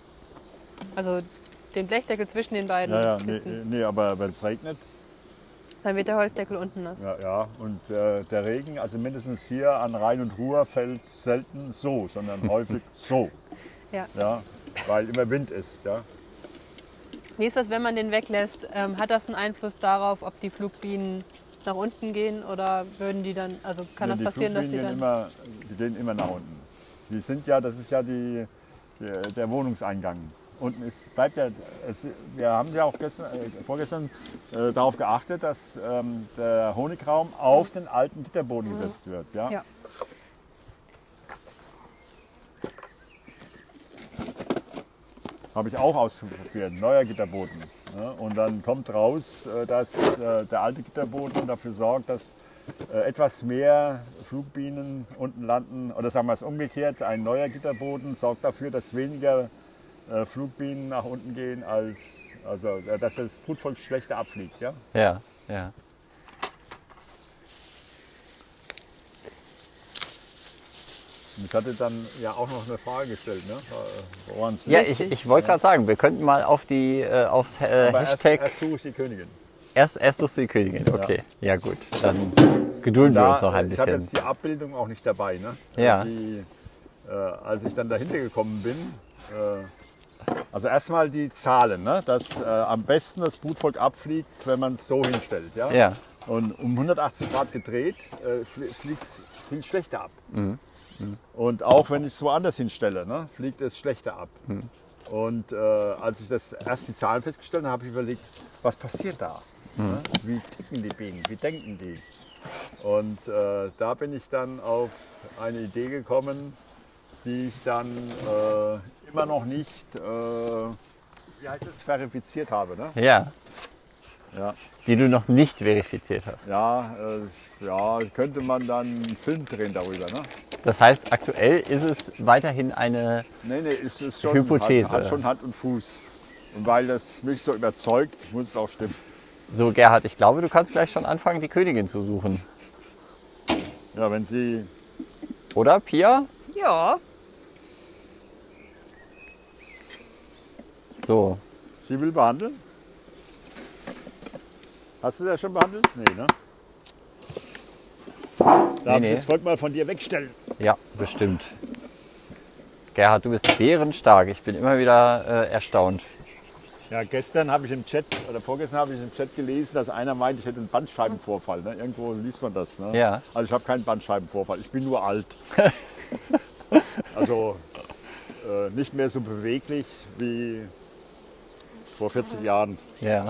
Also den Blechdeckel zwischen den beiden Ja, ja, nee, Kisten. nee, aber wenn es regnet, Dann wird der Holzdeckel unten nass. Ja, ja. Und äh, der Regen, also mindestens hier an Rhein und Ruhr, fällt selten so, sondern häufig so. Ja. Ja, weil immer Wind ist. Ja. Wie ist das, wenn man den weglässt? Ähm, hat das einen Einfluss darauf, ob die Flugbienen nach unten gehen oder würden die dann, also kann das die passieren, dass die Fluglinien dann... immer, die gehen immer nach unten. Die sind ja, das ist ja die, der, der Wohnungseingang. Unten ist, bleibt ja, es, wir haben ja auch gestern, äh, vorgestern äh, darauf geachtet, dass ähm, der Honigraum auf den alten Gitterboden gesetzt wird. Ja? Ja. Habe ich auch ausprobiert, neuer Gitterboden. Ja? Und dann kommt raus, äh, dass äh, der alte Gitterboden dafür sorgt, dass äh, etwas mehr Flugbienen unten landen. Oder sagen wir es umgekehrt, ein neuer Gitterboden sorgt dafür, dass weniger äh, Flugbienen nach unten gehen, als, also äh, dass das Brutvolk schlechter abfliegt. Ja? Ja, ja. Und ich hatte dann ja auch noch eine Frage gestellt, ne? Woran's Ja, liegt. ich, ich wollte gerade sagen, wir könnten mal auf die, äh, aufs äh, Aber erst, Hashtag... erst suche ich die Königin. Erst, erst suchst du die Königin, okay. Ja, gut, dann gedulden wir uns noch ein ich habe bisschen. jetzt die Abbildung auch nicht dabei. Ne? Ja. Die, äh, als ich dann dahinter gekommen bin, äh, also erstmal die Zahlen, ne? Dass äh, am besten das Brutvolk abfliegt, wenn man es so hinstellt. Ja? Ja, Und um hundertachtzig Grad gedreht, äh, fliegt es schlechter ab. Mhm. Und auch wenn ich es woanders hinstelle, ne, fliegt es schlechter ab. Mhm. Und äh, als ich das erst die Zahlen festgestellt habe, habe ich überlegt, was passiert da? Mhm. Ne? Wie ticken die Bienen? Wie denken die? Und äh, da bin ich dann auf eine Idee gekommen, die ich dann äh, immer noch nicht, äh, wie heißt es, verifiziert habe. Ne? ja, Ja, die du noch nicht verifiziert hast. ja, äh, ja, könnte man dann einen Film drehen darüber. Ne? Das heißt, aktuell ist es weiterhin eine... Nee, nee, es ist schon, Hypothese. Hat, hat schon Hand und Fuß. Und weil das mich so überzeugt, muss es auch stimmen. So, Gerhard, ich glaube, du kannst gleich schon anfangen, die Königin zu suchen. Ja, wenn Sie, Oder, Pia? Ja, So, Sie will behandeln? Hast du das schon behandelt? Nee, ne? Darf nee. ich das Volk mal von dir wegstellen? ja, bestimmt. Gerhard, du bist bärenstark. Ich bin immer wieder äh, erstaunt. Ja, gestern habe ich im Chat, oder vorgestern habe ich im Chat gelesen, dass einer meint, ich hätte einen Bandscheibenvorfall. Ne? Irgendwo liest man das. Ne? Ja. Also ich habe keinen Bandscheibenvorfall, ich bin nur alt. Also äh, nicht mehr so beweglich wie vor vierzig Jahren Ja.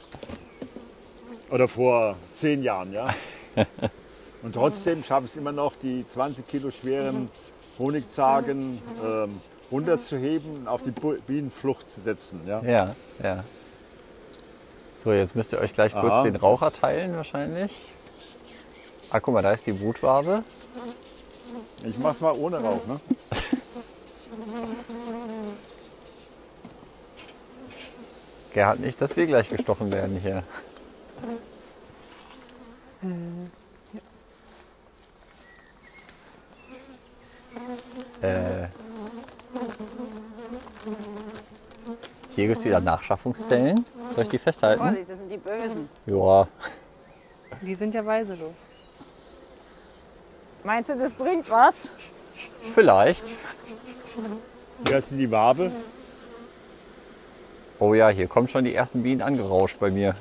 oder vor zehn Jahren. Ja? Und trotzdem schaffe ich es immer noch, die zwanzig Kilo schweren Honigzagen ähm, runterzuheben und auf die Bu- Bienenflucht zu setzen. Ja? Ja, ja. So, jetzt müsst ihr euch gleich kurz Aha. den Raucher teilen wahrscheinlich. Ah, guck mal, da ist die Brutwabe. Ich mache es mal ohne Rauch. Ne? Gerhard, nicht, dass wir gleich gestochen werden hier. Äh, hier gibt es wieder Nachschaffungszellen. Soll ich die festhalten? Vorsicht, das sind die Bösen. Ja. Die sind ja weiselos. Meinst du, das bringt was? Vielleicht. Hier ist die Wabe. Oh ja, hier kommen schon die ersten Bienen angerauscht bei mir.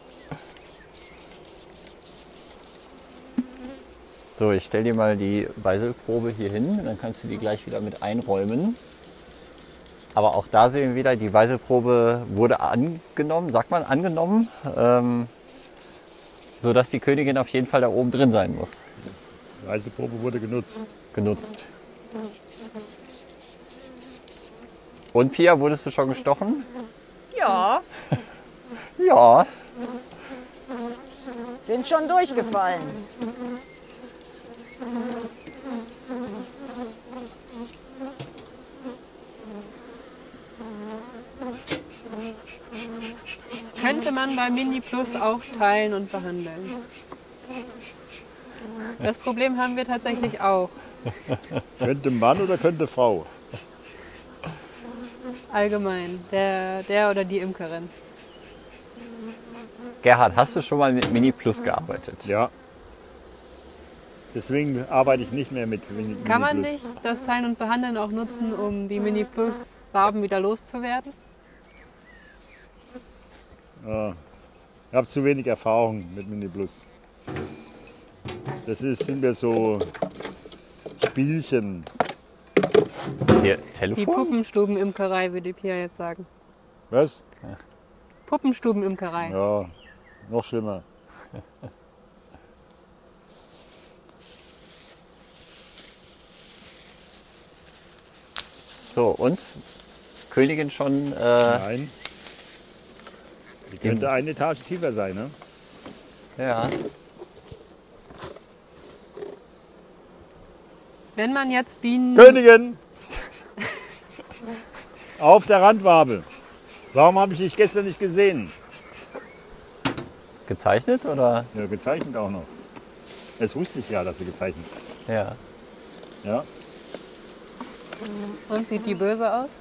So, ich stelle dir mal die Weiselprobe hier hin, dann kannst du die gleich wieder mit einräumen. Aber auch da sehen wir wieder, die Weiselprobe wurde angenommen, sagt man angenommen, ähm, sodass die Königin auf jeden Fall da oben drin sein muss. Die Reiseprobe wurde genutzt. Genutzt. Und Pia, wurdest du schon gestochen? Ja, Ja. sind schon durchgefallen. Könnte man bei Mini Plus auch teilen und behandeln. Das Problem haben wir tatsächlich auch. Könnte Mann oder könnte Frau? Allgemein. Der, der oder die Imkerin. Gerhard, hast du schon mal mit Mini Plus gearbeitet? Ja. Deswegen arbeite ich nicht mehr mit Mini, Mini Kann man Plus. nicht das Sein und Behandeln auch nutzen, um die Mini Plus Waben wieder loszuwerden? Ja. Ich habe zu wenig Erfahrung mit Mini Plus. Das ist, sind mir so Spielchen. Hier, Die Telefon? Puppenstubenimkerei, würde Pia jetzt sagen. Was? Puppenstubenimkerei. Ja, noch schlimmer. So, und? Königin schon. Äh, Nein. Die könnte eine Etage tiefer sein, ne? ja. Wenn man jetzt Bienen... Königin! Auf der Randwabe. Warum habe ich dich gestern nicht gesehen? Gezeichnet oder? Ja, gezeichnet auch noch. Das wusste ich ja, dass sie gezeichnet ist. Ja. Ja. Und sieht die böse aus?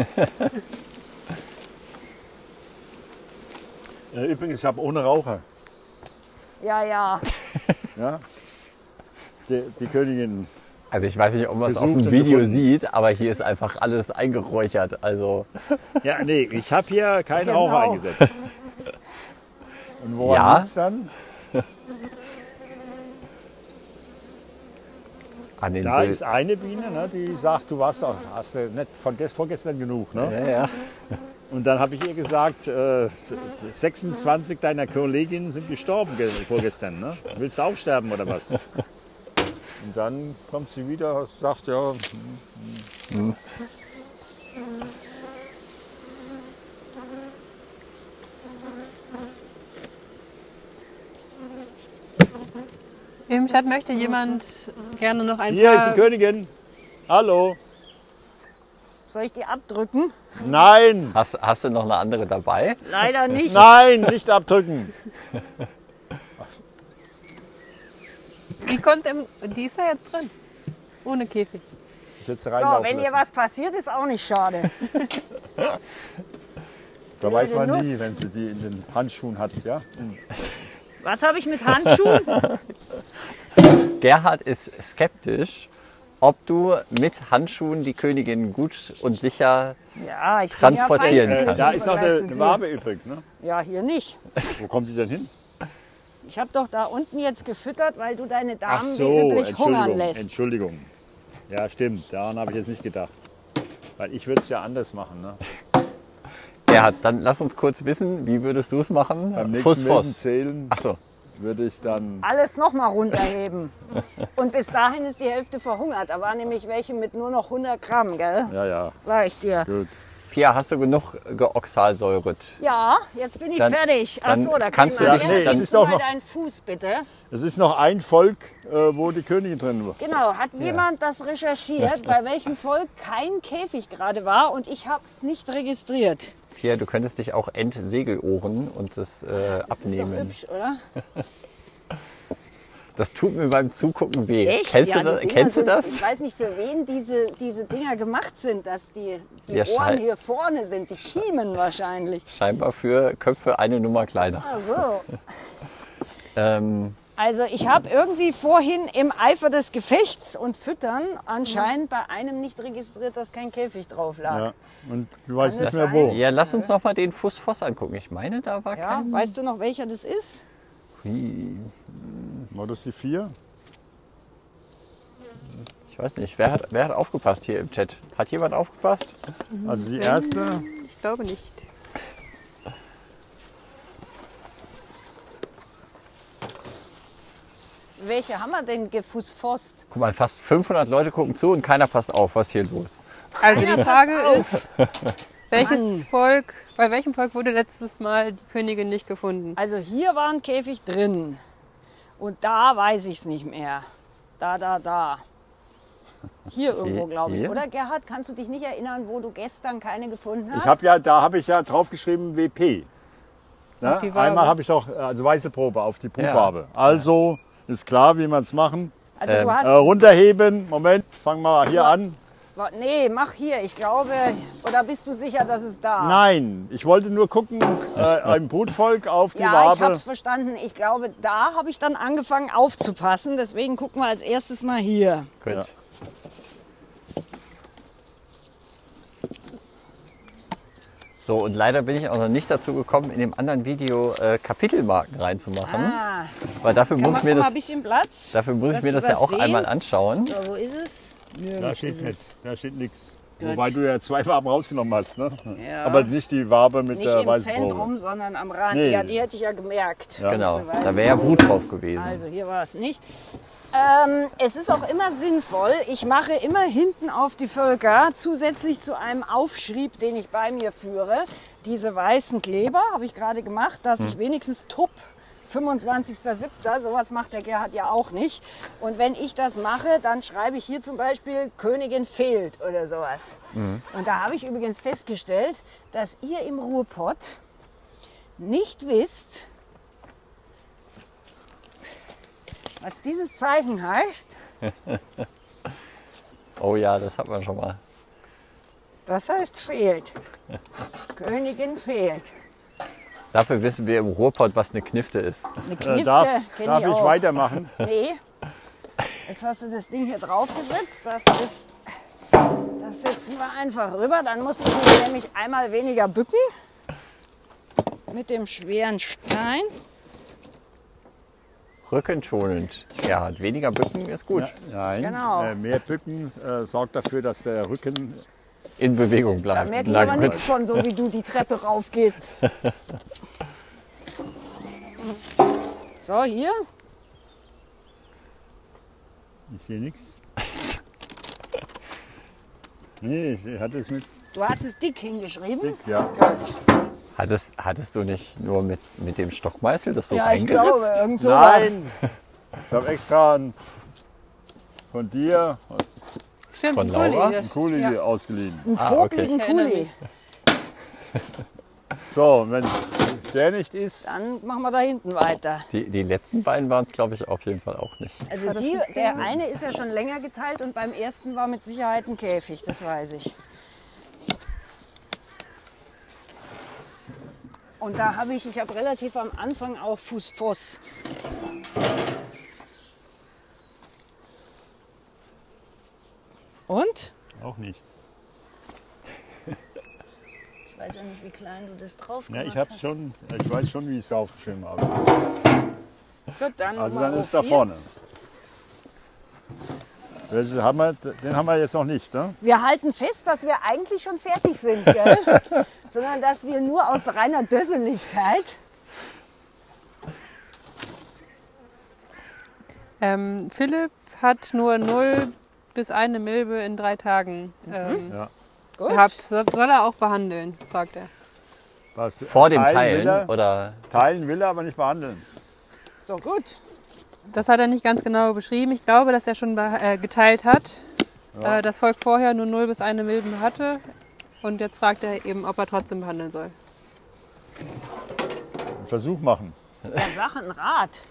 Äh, Übrigens, ich habe ohne Raucher. Ja, ja. Ja. Die, die Königin. Also ich weiß nicht, ob man es auf Gesucht dem und Video gefunden. sieht, aber hier ist einfach alles eingeräuchert. Also Ja, nee, ich habe hier keinen Genau. Raucher eingesetzt. Und woran Ja. liegt's dann? an den Da Bild- ist eine Biene, ne, die sagt, du warst doch, hast du nicht von gest- vorgestern genug. Ne? Ja, ja. Und dann habe ich ihr gesagt, äh, sechsundzwanzig deiner Kolleginnen sind gestorben ge- vorgestern. Ne? Willst du auch sterben oder was? Und dann kommt sie wieder und sagt, ja, Im Chat möchte jemand gerne noch ein hier ist paar... die Königin. Hallo. Soll ich die abdrücken? Nein, Hast, hast du noch eine andere dabei? Leider nicht. nein, nicht abdrücken. Die, kommt im, die ist ja jetzt drin. Ohne Käfig. Ich hätte sie So, reinlaufen wenn hier lassen. was passiert, ist auch nicht schade. Da weiß man Nuss. nie, wenn sie die in den Handschuhen hat. Ja? Was habe ich mit Handschuhen? Gerhard ist skeptisch, ob du mit Handschuhen die Königin gut und sicher. Ja, ich Transportieren bin ja Äh, kann. da ist noch Vergleich eine, zu eine dir. Wabe übrig. Ne? Ja, hier nicht. Wo kommt die denn hin? Ich habe doch da unten jetzt gefüttert, weil du deine Ach Damen so, wie üblich hungern Entschuldigung, lässt. Entschuldigung. Ja, stimmt, daran habe ich jetzt nicht gedacht. Weil ich würde es ja anders machen. Ne? Gerhard, dann lass uns kurz wissen, wie würdest du es machen? Beim nächsten Fuss, Fuss. Milchenzählen Achso, würde ich dann... Alles nochmal runterheben. Und bis dahin ist die Hälfte verhungert. Da waren nämlich welche mit nur noch hundert Gramm, gell? Ja, ja, Sag ich dir. gut. Pia, hast du genug geoxalsäuret? Ja, jetzt bin ich Dann- fertig. Ach dann so, da kannst kann du ich dich- mal. Ja, nee, Gibst es ist du doch mal noch- deinen Fuß bitte. Es ist noch ein Volk, äh, wo die Königin drin war. Genau, hat jemand das recherchiert, bei welchem Volk kein Käfig gerade war und ich habe es nicht registriert. Pia, du könntest dich auch entsegelohren und das äh, Das ist doch abnehmen. hübsch, oder? Das tut mir beim Zugucken weh. Echt? Kennst, Ja, du, das? die Dinger Kennst du sind, das? Ich weiß nicht, für wen diese, diese Dinger gemacht sind, dass die, die Ja, Ohren schei- hier vorne sind, die Kiemen wahrscheinlich. Scheinbar für Köpfe eine Nummer kleiner. Ach so. Ähm, Also ich habe irgendwie vorhin im Eifer des Gefechts und Füttern anscheinend bei einem nicht registriert, dass kein Käfig drauf lag. Ja. Und du weißt Kann nicht das mehr wo. sein? ja, lass uns noch mal den Fuß Voss angucken. Ich meine, da war Ja, kein... weißt du noch, welcher das ist? Hui. Modus die vier? Ich weiß nicht, wer hat, wer hat aufgepasst hier im Chat? Hat jemand aufgepasst? Also die erste, Ich glaube nicht. Welche haben wir denn gefusfost? Guck mal, fast fünfhundert Leute gucken zu und keiner passt auf. Was ist hier los? Also die Frage ist, welches Mann. Volk, bei welchem Volk wurde letztes Mal die Königin nicht gefunden? Also hier war ein Käfig drin. Und da weiß ich es nicht mehr. Da, da, da. Hier irgendwo, glaube ich. Hier? Oder Gerhard, kannst du dich nicht erinnern, wo du gestern keine gefunden hast? ich habe ja, da habe ich ja draufgeschrieben W P. Ne? Auf die Wabe. Einmal habe ich doch, also weiße Probe auf die Puchwabe. Also ist klar, wie man es machen. also ähm, du hast, Äh, runterheben, Moment, fangen wir hier an. Wa- Nee, mach hier. Ich glaube, oder bist du sicher, dass es da? Nein, ich wollte nur gucken, äh, im Brutvolk auf die Ja, Wabe. ich habe es verstanden. Ich glaube, da habe ich dann angefangen aufzupassen. Deswegen gucken wir als erstes mal hier. Gut. Ja. So, und leider bin ich auch noch nicht dazu gekommen, in dem anderen Video äh, Kapitelmarken reinzumachen. Ah, Weil dafür kann muss machst ich du mir mal das, ein bisschen Platz? dafür muss ich dass mir die das ja was auch sehen? einmal anschauen. So, wo ist es? Da Nirgends steht ist nichts. Da steht nichts. Gut. Wobei du ja zwei Waben rausgenommen hast, ne? Ja. Aber nicht die Wabe mit Nicht der im weißen Zentrum, Probe. sondern am Rand. Nee. Ja, die hätte ich ja gemerkt. Ja. Genau, Dass du weißt, da wäre ja wo Brut das- drauf gewesen. Also hier war es nicht. Ähm, es ist auch immer sinnvoll, ich mache immer hinten auf die Völker zusätzlich zu einem Aufschrieb, den ich bei mir führe, diese weißen Kleber, habe ich gerade gemacht, dass ich wenigstens Tupp fünfundzwanzigster siebter sowas macht der Gerhard ja auch nicht. Und wenn ich das mache, dann schreibe ich hier zum Beispiel Königin fehlt oder sowas. Und da habe ich übrigens festgestellt, dass ihr im Ruhrpott nicht wisst, was dieses Zeichen heißt. Oh ja, das hat man schon mal. Das heißt fehlt. Königin fehlt. Dafür wissen wir im Ruhrpott, was eine Knifte ist. Eine Äh, Knifte darf kenn darf ich ich auch. weitermachen? Nee. Jetzt hast du das Ding hier draufgesetzt. Das ist. Das setzen wir einfach rüber. Dann muss ich mich nämlich einmal weniger bücken. Mit dem schweren Stein. Rückenschonend. Ja, weniger bücken ist gut. Ja, nein, Genau. äh, mehr Bücken äh, sorgt dafür, dass der Rücken... In Bewegung Da bleibt. merke ich Na aber gut. nichts von, so wie du die Treppe raufgehst. So, hier. Ich sehe nichts. Nee, ich hatte es mit Du hast es dick hingeschrieben. dick, ja. Gut. Hattest, hattest du nicht nur mit, mit dem Stockmeißel das so Ja, ich reingeritzt? glaube, irgend sowas. Nein! Ich habe extra einen, von dir Stimmt, Von ein Kuli. Laura? einen Kuli ausgeliehen. Einen Ah, okay. popligen Ich erinnere Kuli. mich. So, wenn der nicht ist, Dann machen wir da hinten weiter. Die, die letzten beiden waren es, glaube ich, auf jeden Fall auch nicht. Also War das die, nicht der der? eine ist ja schon länger geteilt und beim ersten war mit Sicherheit ein Käfig, das weiß ich. Und da habe ich, ich habe relativ am Anfang auch Fuß-Fuß. Und? auch nicht. Ich weiß ja nicht, wie klein du das drauf Ja, gemacht ich, hab hast. schon, ich weiß schon, wie ich es aufgeschrieben habe. Gut, dann Also Nummer dann ist da vier. vorne. Welche haben wir, den haben wir jetzt noch nicht, ne? Wir halten fest, dass wir eigentlich schon fertig sind, gell? Sondern dass wir nur aus reiner Dösseligkeit. Ähm, Philipp hat nur null bis eine Milbe in drei Tagen ähm, Ja. Gut. gehabt. So- Soll er auch behandeln, fragt er. Was, Vor dem Teilen Teilen will er, oder Teilen will er, aber nicht behandeln. So, gut. Das hat er nicht ganz genau beschrieben. Ich glaube, dass er schon be- äh, geteilt hat. Ja. Äh, das Volk vorher nur null bis eine Milben hatte. Und jetzt fragt er eben, ob er trotzdem behandeln soll. Einen Versuch machen. Der Sache ein Rat.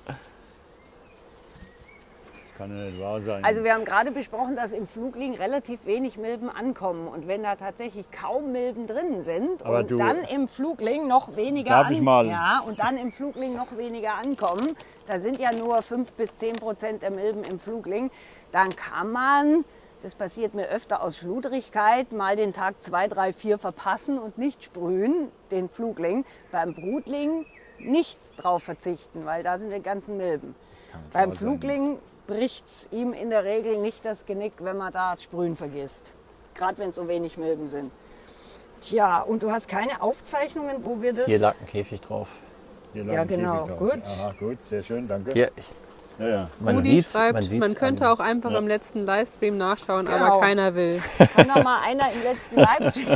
Das kann ja nicht wahr sein. Also wir haben gerade besprochen, dass im Flugling relativ wenig Milben ankommen. Und wenn da tatsächlich kaum Milben drin sind Aber und du- dann im Flugling noch weniger Darf ich mal? ja, und dann im Flugling noch weniger ankommen, da sind ja nur fünf bis zehn Prozent der Milben im Flugling, dann kann man, das passiert mir öfter aus Schludrigkeit, mal den Tag zwei, drei, vier verpassen und nicht sprühen, den Flugling. Beim Brutling nicht drauf verzichten, weil da sind die ganzen Milben. kann nicht Beim wahr sein. Flugling bricht es ihm in der Regel nicht das Genick, wenn man da das Sprühen vergisst. Gerade wenn es so wenig Milben sind. Tja, und du hast keine Aufzeichnungen, wo wir das... hier lag ein Käfig drauf. Hier Ja, lag ein genau. Käfig drauf. Gut. Aha, gut, sehr schön, danke. Hier, ich, Ja, ja. man Rudi sieht schreibt, man, man, sieht's könnte an- auch einfach Ja. im letzten Livestream nachschauen, Genau. aber keiner will. Kann da mal einer im letzten Livestream...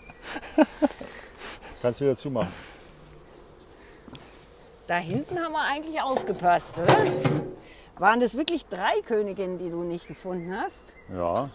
Kannst du wieder zumachen. Da hinten haben wir eigentlich aufgepasst, oder? Waren das wirklich drei Königinnen, die du nicht gefunden hast? Ja.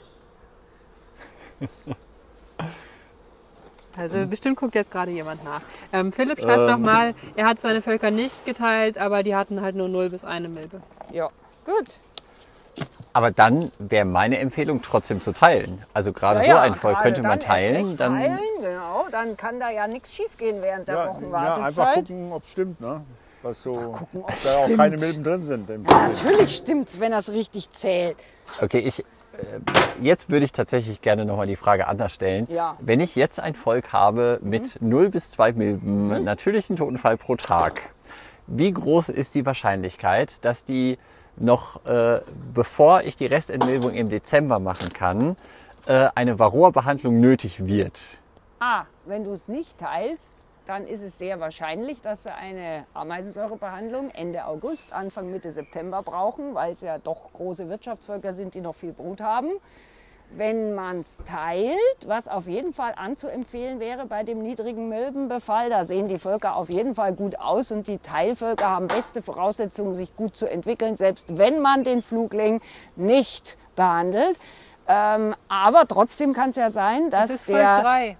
Also bestimmt guckt jetzt gerade jemand nach. Ähm, Philipp schreibt Ähm. nochmal, er hat seine Völker nicht geteilt, aber die hatten halt nur null bis eine Milbe. Ja. Gut. Aber dann wäre meine Empfehlung trotzdem zu teilen. Also gerade so ein Volk könnte man teilen. Dann, Dann, teilen genau, dann kann da ja nichts schief gehen während der Ja, ja, Wochenwartezeit. einfach gucken, ob es stimmt. Ne? Was so, gucken, ob ob da auch stimmt. keine Milben drin sind. Im Ja, natürlich stimmt's, wenn das richtig zählt. okay, ich, äh, jetzt würde ich tatsächlich gerne nochmal die Frage anders stellen. Ja. Wenn ich jetzt ein Volk habe mit null bis zwei Milben, Mhm. natürlichen Totenfall pro Tag, wie groß ist die Wahrscheinlichkeit, dass die noch, äh, bevor ich die Restentmilbung im Dezember machen kann, äh, eine Varroa-Behandlung nötig wird? Ah, wenn du es nicht teilst, dann ist es sehr wahrscheinlich, dass sie eine Ameisensäurebehandlung Ende August, Anfang Mitte September brauchen, weil es ja doch große Wirtschaftsvölker sind, die noch viel Brut haben. Wenn man es teilt, was auf jeden Fall anzuempfehlen wäre bei dem niedrigen Milbenbefall, da sehen die Völker auf jeden Fall gut aus und die Teilvölker haben beste Voraussetzungen, sich gut zu entwickeln, selbst wenn man den Flugling nicht behandelt. Ähm, aber trotzdem kann es ja sein, dass Das ist Volk der drei.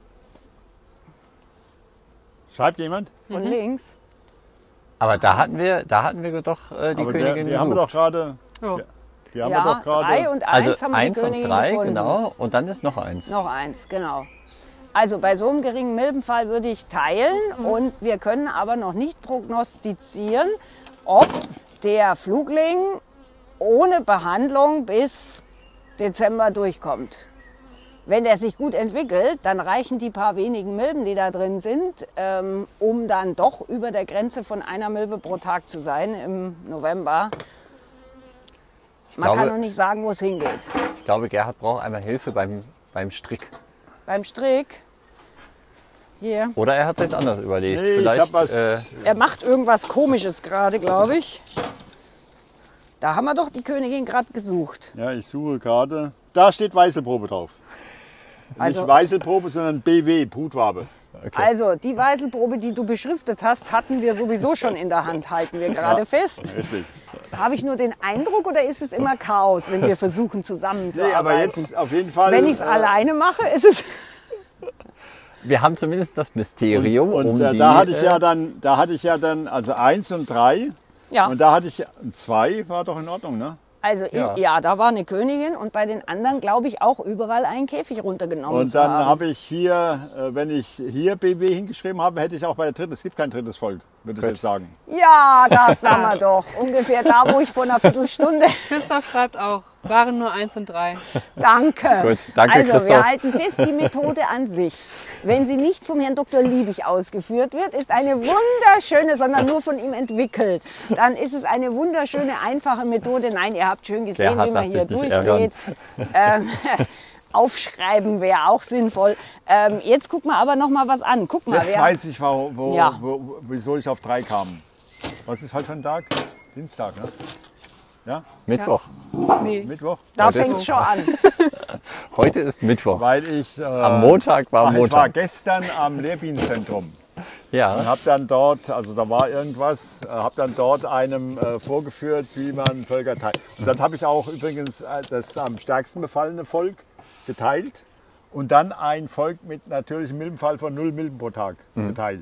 Schreibt jemand? von links, Aber da hatten wir, da hatten wir doch äh, die Aber der, Königin die haben wir doch gesucht. gerade. Oh. Die haben wir ja, doch gerade. drei und eins Also haben wir die eins und Königin drei, gefunden. genau. Und dann ist noch eins. Noch eins, genau. Also bei so einem geringen Milbenfall würde ich teilen und wir können aber noch nicht prognostizieren, ob der Flugling ohne Behandlung bis Dezember durchkommt. Wenn er sich gut entwickelt, dann reichen die paar wenigen Milben, die da drin sind, ähm, um dann doch über der Grenze von einer Milbe pro Tag zu sein im November. Man glaube- kann noch nicht sagen, wo es hingeht. Ich glaube, Gerhard braucht einmal Hilfe beim, beim Strick. Beim Strick, hier, Oder er hat sich anders überlegt. Nee, ich Vielleicht, hab was- äh, er macht irgendwas Komisches gerade, glaube ich. Da haben wir doch die Königin gerade gesucht. Ja, ich suche gerade. Da steht Weißelprobe drauf. Also- Nicht Weißelprobe, sondern B W, Brutwabe. okay. Also die Weißelprobe, die du beschriftet hast, hatten wir sowieso schon in der Hand, halten wir gerade Ja. fest. Richtig. Habe ich nur den Eindruck oder ist es immer Chaos, wenn wir versuchen zusammenzuarbeiten? Nee, aber jetzt auf jeden Fall. Wenn ich es äh, alleine mache, ist es... wir haben zumindest das Mysterium Und um äh, die. da hatte ich äh, ja dann, da hatte ich ja dann, also eins und drei. Ja, Und da hatte ich zwei, war doch in Ordnung, ne? also Ja. ja. ja, da war eine Königin und bei den anderen glaube ich auch überall einen Käfig runtergenommen Und zu dann haben. habe ich hier, äh, wenn ich hier B W hingeschrieben habe, hätte ich auch bei der dritten, es gibt kein drittes Volk, würde ich Gut. jetzt sagen. Ja, das haben wir doch. Ungefähr da, wo ich vor einer Viertelstunde... Christoph schreibt auch, waren nur eins und drei. Danke. Gut, danke, also wir Christoph. halten fest, die Methode an sich, wenn sie nicht vom Herrn Doktor Liebig ausgeführt wird, ist eine wunderschöne, sondern nur von ihm entwickelt. Dann ist es eine wunderschöne, einfache Methode. Nein, ihr habt schön gesehen, Gerhard, wie man lass hier dich nicht durchgeht. Ähm, aufschreiben wäre auch sinnvoll. Ähm, jetzt guck mal aber noch mal was an. Guck mal, Jetzt wer, weiß ich, wo, wo, Ja. wo, wieso ich auf drei kam. Was ist heute für ein Tag? Dienstag, ne? Ja? Mittwoch. Nee. Mittwoch? da Heute ist fängt es schon an. Heute ist Mittwoch. Weil ich, äh, Am Montag war ach, ich war Montag. gestern am Lehrbienenzentrum und Ja. habe dann dort, also da war irgendwas, äh, habe dann dort einem äh, vorgeführt, wie man Völker teilt. Und dann habe ich auch übrigens äh, das am stärksten befallene Volk geteilt und dann ein Volk mit natürlichem Milbenfall von null Milben pro Tag geteilt.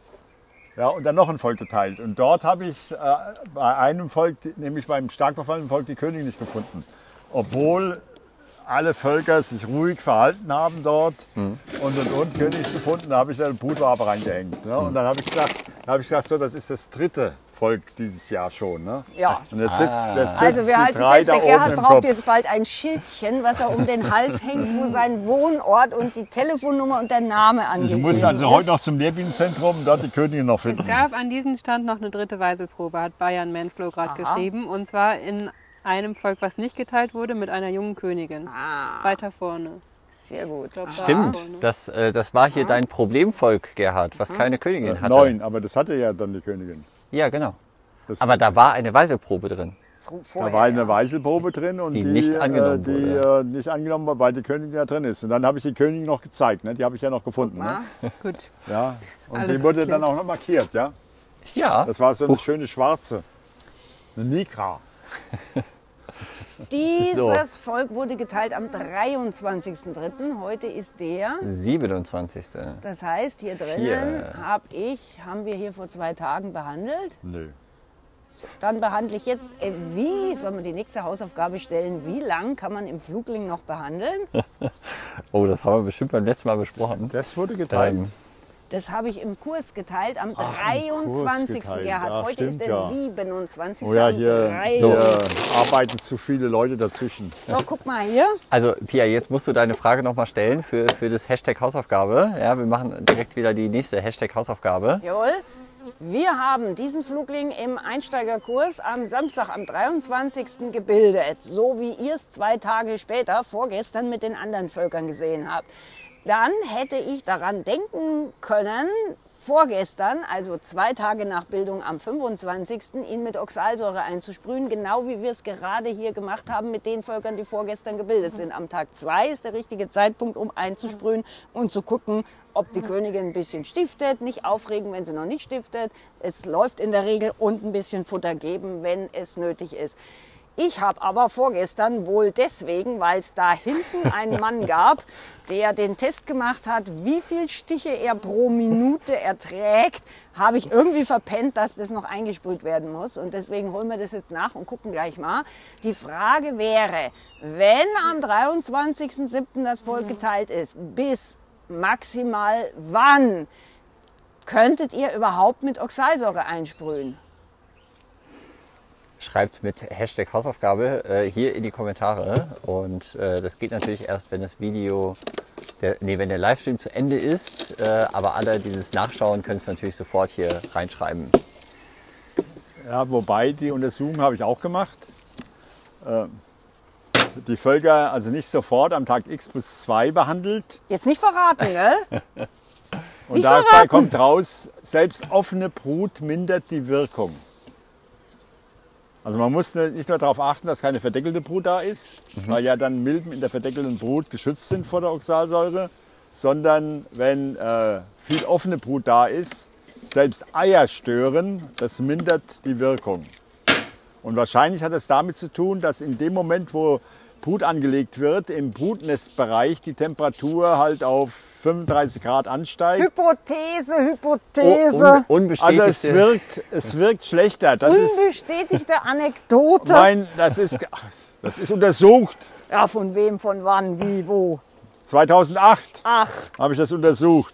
Ja, und dann noch ein Volk geteilt. Und dort habe ich äh, bei einem Volk, nämlich beim stark befallenen Volk, die Königin nicht gefunden. Obwohl alle Völker sich ruhig verhalten haben dort und und und König nicht gefunden, da habe ich dann eine Brutwabe reingehängt. Ne? Und dann habe ich gesagt, dann habe ich gesagt, so, das ist das dritte Volk dieses Jahr schon. Ne? Ja. Und jetzt sitzt, jetzt sitzt Also wir die halten drei fest, da der oben Gerhard im braucht Kopf. jetzt bald ein Schildchen, was er um den Hals hängt, wo sein Wohnort und die Telefonnummer und der Name Ich angegeben muss also ist. heute noch zum Lehrbienenzentrum und dort die Königin noch Es finden. gab an diesem Stand noch eine dritte Weißelprobe, hat Bayern Manflow gerade Aha. geschrieben. Und zwar in einem Volk, was nicht geteilt wurde, mit einer jungen Königin. Ah, Weiter vorne. sehr gut. Ich glaub, da Stimmt, vorne. das, äh, das war hier dein Problemvolk, Gerhard, was keine Königin hatte. Neun, aber das hatte ja dann die Königin. Ja, genau. Das, Aber da war eine Weißelprobe drin. Fr- da Vorher, war eine ja. Weißelprobe drin und Die die, nicht angenommen äh, die wurde. äh, nicht angenommen wurde, weil die Königin ja drin ist. Und dann habe ich die Königin noch gezeigt, ne? Die habe ich ja noch gefunden. Ne? Na, Gut. Ja. Und Alles die wurde markiert. dann auch noch markiert, ja. Ja. Das war so eine Huch. schöne schwarze. Eine Nikra. Dieses So. Volk wurde geteilt am dreiundzwanzigsten dritten Heute ist der. siebenundzwanzigste Das heißt, hier drinnen Hier. hab ich, haben wir hier vor zwei Tagen behandelt. Nö. So, dann behandle ich jetzt, äh, wie, soll man die nächste Hausaufgabe stellen, wie lang kann man im Flugling noch behandeln? Oh, das haben wir bestimmt beim letzten Mal besprochen. Das wurde geteilt. Ähm, Das habe ich im Kurs geteilt am Ach, im Kurs dreiundzwanzigsten geteilt. Gerhard. Ach, Heute stimmt, ist der ja. siebenundzwanzigste Oh ja, am hier, dreiundzwanzigsten hier arbeiten zu viele Leute dazwischen. So, guck mal hier. Also Pia, jetzt musst du deine Frage nochmal stellen für, für das Hashtag Hausaufgabe. Ja, wir machen direkt wieder die nächste Hashtag Hausaufgabe. Jawohl. Wir haben diesen Flugling im Einsteigerkurs am Samstag, am dreiundzwanzigsten gebildet. So wie ihr es zwei Tage später, vorgestern, mit den anderen Völkern gesehen habt. Dann hätte ich daran denken können, vorgestern, also zwei Tage nach Bildung am fünfundzwanzigsten ihn mit Oxalsäure einzusprühen, genau wie wir es gerade hier gemacht haben mit den Völkern, die vorgestern gebildet sind. Am Tag zwei ist der richtige Zeitpunkt, um einzusprühen und zu gucken, ob die Königin ein bisschen stiftet, nicht aufregen, wenn sie noch nicht stiftet. Es läuft in der Regel und ein bisschen Futter geben, wenn es nötig ist. Ich habe aber vorgestern wohl deswegen, weil es da hinten einen Mann gab, der den Test gemacht hat, wie viel Stiche er pro Minute erträgt, habe ich irgendwie verpennt, dass das noch eingesprüht werden muss. Und deswegen holen wir das jetzt nach und gucken gleich mal. Die Frage wäre, wenn am dreiundzwanzigsten siebten das Volk geteilt ist, bis maximal wann könntet ihr überhaupt mit Oxalsäure einsprühen? Schreibt mit Hashtag Hausaufgabe äh, hier in die Kommentare. Und äh, das geht natürlich erst, wenn das Video, der, nee, wenn der Livestream zu Ende ist. Äh, aber alle, die das nachschauen, können es natürlich sofort hier reinschreiben. Ja, wobei die Untersuchung habe ich auch gemacht. Äh, die Völker also nicht sofort am Tag X plus zwei behandelt. Jetzt nicht verraten, gell? Und Nicht dabei verraten. kommt raus, selbst offene Brut mindert die Wirkung. Also man muss nicht nur darauf achten, dass keine verdeckelte Brut da ist, mhm. weil ja dann Milben in der verdeckelten Brut geschützt sind vor der Oxalsäure, sondern wenn äh, viel offene Brut da ist, selbst Eier stören, das mindert die Wirkung. Und wahrscheinlich hat es damit zu tun, dass in dem Moment, wo Brut angelegt wird, im Brutnestbereich die Temperatur halt auf fünfunddreißig Grad ansteigt. Hypothese, Hypothese. Un unbestätigte. Also es wirkt, es wirkt schlechter. Das ist, Unbestätigte Anekdote. mein, das ist, das ist untersucht. Ja, von wem, von wann, wie, wo? zweitausendacht Ach, habe ich das untersucht.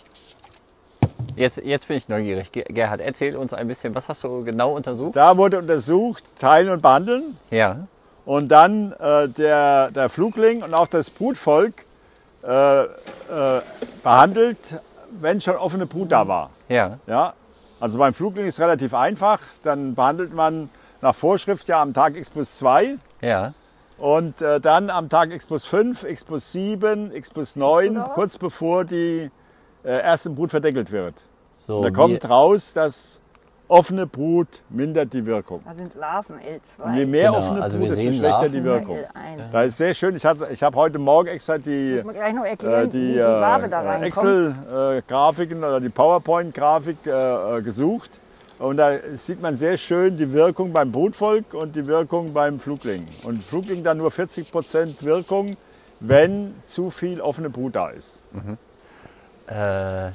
Jetzt, jetzt bin ich neugierig. Ge- Gerhard, erzähl uns ein bisschen, was hast du genau untersucht? Da wurde untersucht, teilen und behandeln. Ja. Und dann äh, der, der Flugling und auch das Brutvolk äh, äh, behandelt, wenn schon offene Brut da war. Ja. Ja? Also beim Flugling ist es relativ einfach. Dann behandelt man nach Vorschrift ja am Tag X plus zwei. Ja. Und äh, dann am Tag X plus fünf, X plus sieben, X plus neun, aus? kurz bevor die äh, erste Brut verdeckelt wird. So, Und da wie- kommt raus, dass offene Brut mindert die Wirkung. da sind Larven L zwei. Und je mehr Genau, offene also Brut, wir desto sehen schlechter Larven. die Wirkung. L eins. Da ist sehr schön. Ich habe ich hab heute Morgen extra die, Muss man gleich noch äh, erklären, die wie die Wabe da äh, reinkommt. Excel-Grafiken oder die PowerPoint-Grafik äh, gesucht. Und da sieht man sehr schön die Wirkung beim Brutvolk und die Wirkung beim Flugling. Und Flugling dann nur vierzig Prozent Wirkung, wenn zu viel offene Brut da ist. Äh,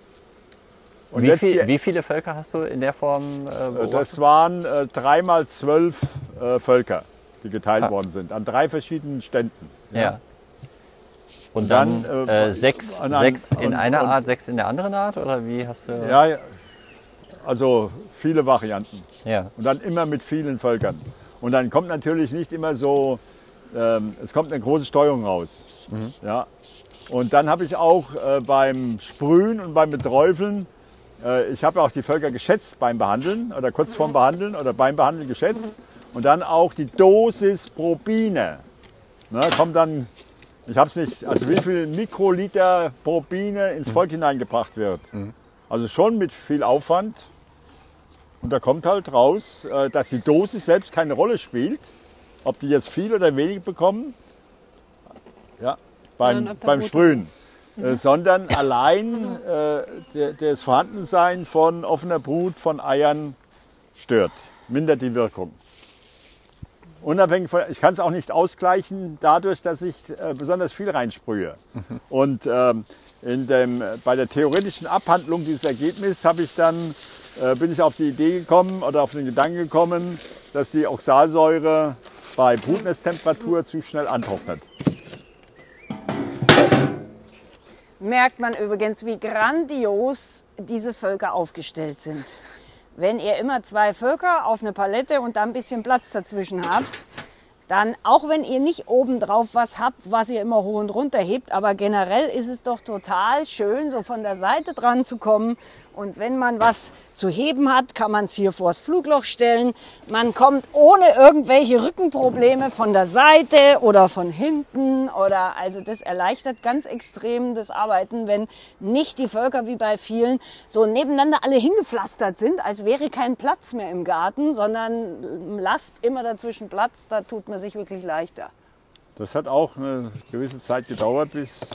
Und wie, jetzt viel, die, wie viele Völker hast du in der Form äh, beobachtet? das waren äh, dreimal zwölf äh, Völker, die geteilt Ah. worden sind, an drei verschiedenen Ständen. Ja. Und dann, dann, äh, äh, sechs, an- an- sechs in und- einer und- Art, sechs in der anderen Art? Oder wie hast du. Ja, ja, also viele Varianten. Ja. Und dann immer mit vielen Völkern. Und dann kommt natürlich nicht immer so, ähm, es kommt eine große Steuerung raus. Ja. Und dann habe ich auch äh, beim Sprühen und beim Beträufeln, äh, ich habe auch die Völker geschätzt beim Behandeln oder kurz vorm Behandeln oder beim Behandeln geschätzt. Und dann auch die Dosis pro Biene. Ne, kommt dann, ich habe es nicht, also wie viel Mikroliter pro Biene ins Volk hineingebracht wird. Also schon mit viel Aufwand. Und da kommt halt raus, äh, dass die Dosis selbst keine Rolle spielt, ob die jetzt viel oder wenig bekommen, ja, beim, Sondern ob der beim Brut- Sprühen, äh, sondern allein äh, der, das Vorhandensein von offener Brut, von Eiern stört, mindert die Wirkung. unabhängig von, ich kann es auch nicht ausgleichen dadurch, dass ich äh, besonders viel reinsprühe. Mhm. Und ähm, in dem, bei der theoretischen Abhandlung dieses Ergebnisses habe ich dann, äh, bin ich auf die Idee gekommen oder auf den Gedanken gekommen, dass die Oxalsäure bei Brutnesttemperatur zu schnell antrocknet. Merkt man übrigens, wie grandios diese Völker aufgestellt sind. Wenn ihr immer zwei Völker auf eine Palette und da ein bisschen Platz dazwischen habt, dann, auch wenn ihr nicht obendrauf was habt, was ihr immer hoch und runter hebt, aber generell ist es doch total schön, so von der Seite dran zu kommen. Und wenn man was zu heben hat, kann man es hier vors Flugloch stellen. Man kommt ohne irgendwelche Rückenprobleme von der Seite oder von hinten. Oder, also das erleichtert ganz extrem das Arbeiten, wenn nicht die Völker wie bei vielen so nebeneinander alle hingepflastert sind, als wäre kein Platz mehr im Garten, sondern lasst immer dazwischen Platz, da tut man sich wirklich leichter. Das hat auch eine gewisse Zeit gedauert, bis...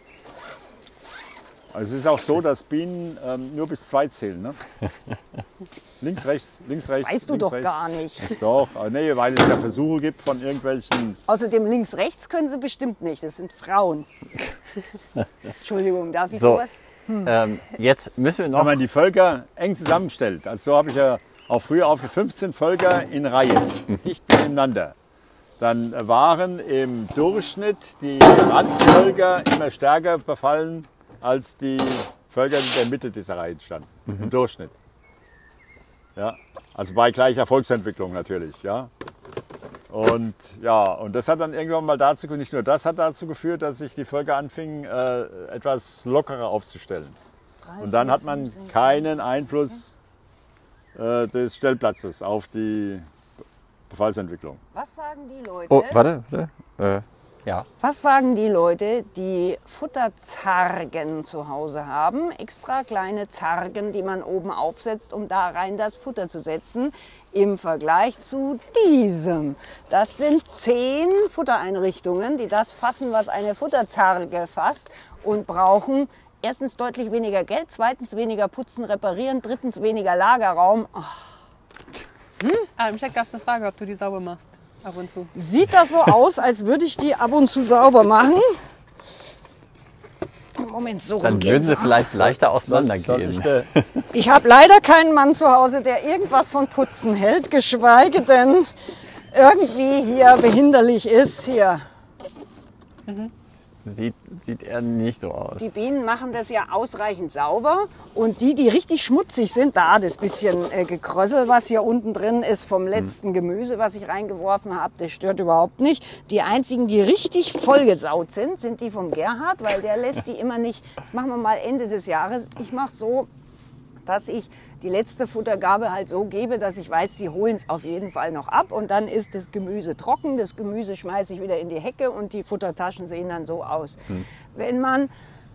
Also es ist auch so, dass Bienen ähm, nur bis zwei zählen. Ne? Links, rechts, links, das rechts. Weißt du links, doch rechts. gar nicht. Doch, aber nee, weil es ja Versuche gibt von irgendwelchen... Außerdem links, rechts können sie bestimmt nicht. Das sind Frauen. Entschuldigung, darf ich So, sowas? Hm. Ähm, jetzt müssen wir noch... Wenn man die Völker eng zusammenstellt, also so habe ich ja auch früher auf fünfzehn Völker in Reihe, dicht beieinander, dann waren im Durchschnitt die Randvölker immer stärker befallen als die Völker, die in der Mitte dieser Reihe standen, mhm. im Durchschnitt. Ja, also bei gleicher Volksentwicklung natürlich. Ja. Und, ja, und das hat dann irgendwann mal dazu, nicht nur das hat dazu geführt, dass sich die Völker anfingen, äh, etwas lockerer aufzustellen. Und dann hat man keinen Einfluss äh, des Stellplatzes auf die Befallsentwicklung. Was sagen die Leute? Oh, warte, warte. Äh, ja. Was sagen die Leute, die Futterzargen zu Hause haben? Extra kleine Zargen, die man oben aufsetzt, um da rein das Futter zu setzen. Im Vergleich zu diesem. Das sind zehn Futtereinrichtungen, die das fassen, was eine Futterzarge fasst und brauchen erstens deutlich weniger Geld, zweitens weniger putzen, reparieren, drittens weniger Lagerraum. Oh. Hm? Ah, im Chat gab es eine Frage, ob du die sauber machst. Ab und zu. Sieht das so aus, als würde ich die ab und zu sauber machen? Moment, so Dann würden sie vielleicht leichter auseinandergehen. Ich, ich habe leider keinen Mann zu Hause, der irgendwas von Putzen hält, geschweige denn irgendwie hier behinderlich ist. Hier. Mhm. Sieht, sieht eher nicht so aus. Die Bienen machen das ja ausreichend sauber und die, die richtig schmutzig sind, da das bisschen äh, Gekrössel, was hier unten drin ist vom letzten Gemüse, was ich reingeworfen habe, das stört überhaupt nicht. Die einzigen, die richtig vollgesaut sind, sind die vom Gerhard, weil der lässt die immer nicht, das machen wir mal Ende des Jahres, ich mache so, dass ich die letzte Futtergabe halt so gebe, dass ich weiß, sie holen es auf jeden Fall noch ab und dann ist das Gemüse trocken, das Gemüse schmeiße ich wieder in die Hecke und die Futtertaschen sehen dann so aus. Hm. Wenn man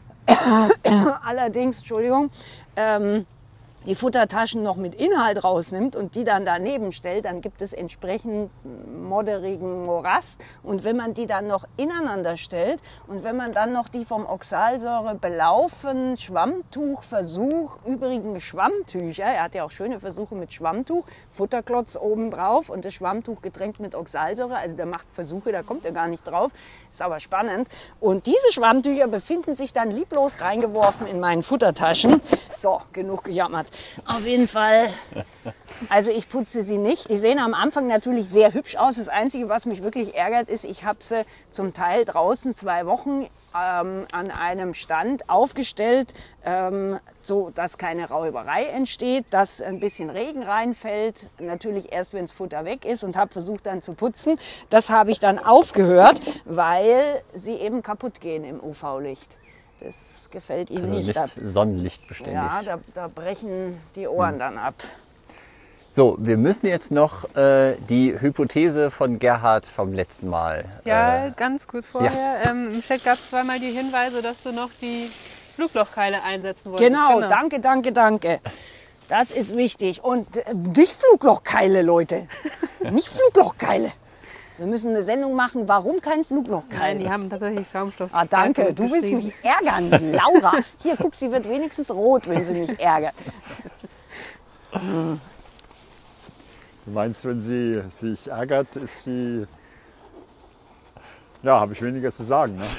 allerdings, Entschuldigung, ähm, die Futtertaschen noch mit Inhalt rausnimmt und die dann daneben stellt, dann gibt es entsprechend modderigen Morast. Und wenn man die dann noch ineinander stellt und wenn man dann noch die vom Oxalsäure belaufen Schwammtuchversuch, übrigen Schwammtücher, er hat ja auch schöne Versuche mit Schwammtuch, Futterklotz oben drauf und das Schwammtuch getränkt mit Oxalsäure, also der macht Versuche, da kommt er gar nicht drauf, ist aber spannend. Und diese Schwammtücher befinden sich dann lieblos reingeworfen in meinen Futtertaschen. So, genug gejammert. Auf jeden Fall, also ich putze sie nicht. Die sehen am Anfang natürlich sehr hübsch aus. Das Einzige, was mich wirklich ärgert, ist, ich habe sie zum Teil draußen zwei Wochen ähm, an einem Stand aufgestellt, ähm, so dass keine Räuberei entsteht, dass ein bisschen Regen reinfällt. Natürlich erst, wenn das Futter weg ist und habe versucht dann zu putzen. Das habe ich dann aufgehört, weil sie eben kaputt gehen im U V-Licht. Das gefällt ihm also nicht. nicht sonnenlichtbeständig. Ja, da, da brechen die Ohren hm. dann ab. So, wir müssen jetzt noch äh, die Hypothese von Gerhard vom letzten Mal. Ja, äh, ganz kurz vorher. Ja. Ähm, Im Chat gab es zweimal die Hinweise, dass du noch die Fluglochkeile einsetzen wolltest. Genau, genau, danke, danke, danke. Das ist wichtig. Und äh, nicht Fluglochkeile, Leute. Nicht Fluglochkeile. Wir müssen eine Sendung machen, warum kein Fluglochkeil? Nein, die haben tatsächlich Schaumstoff. Ah, danke, du willst mich ärgern, Laura. Hier, guck, sie wird wenigstens rot, wenn sie mich ärgert. Du meinst, wenn sie sich ärgert, ist sie... Ja, habe ich weniger zu sagen. Ne?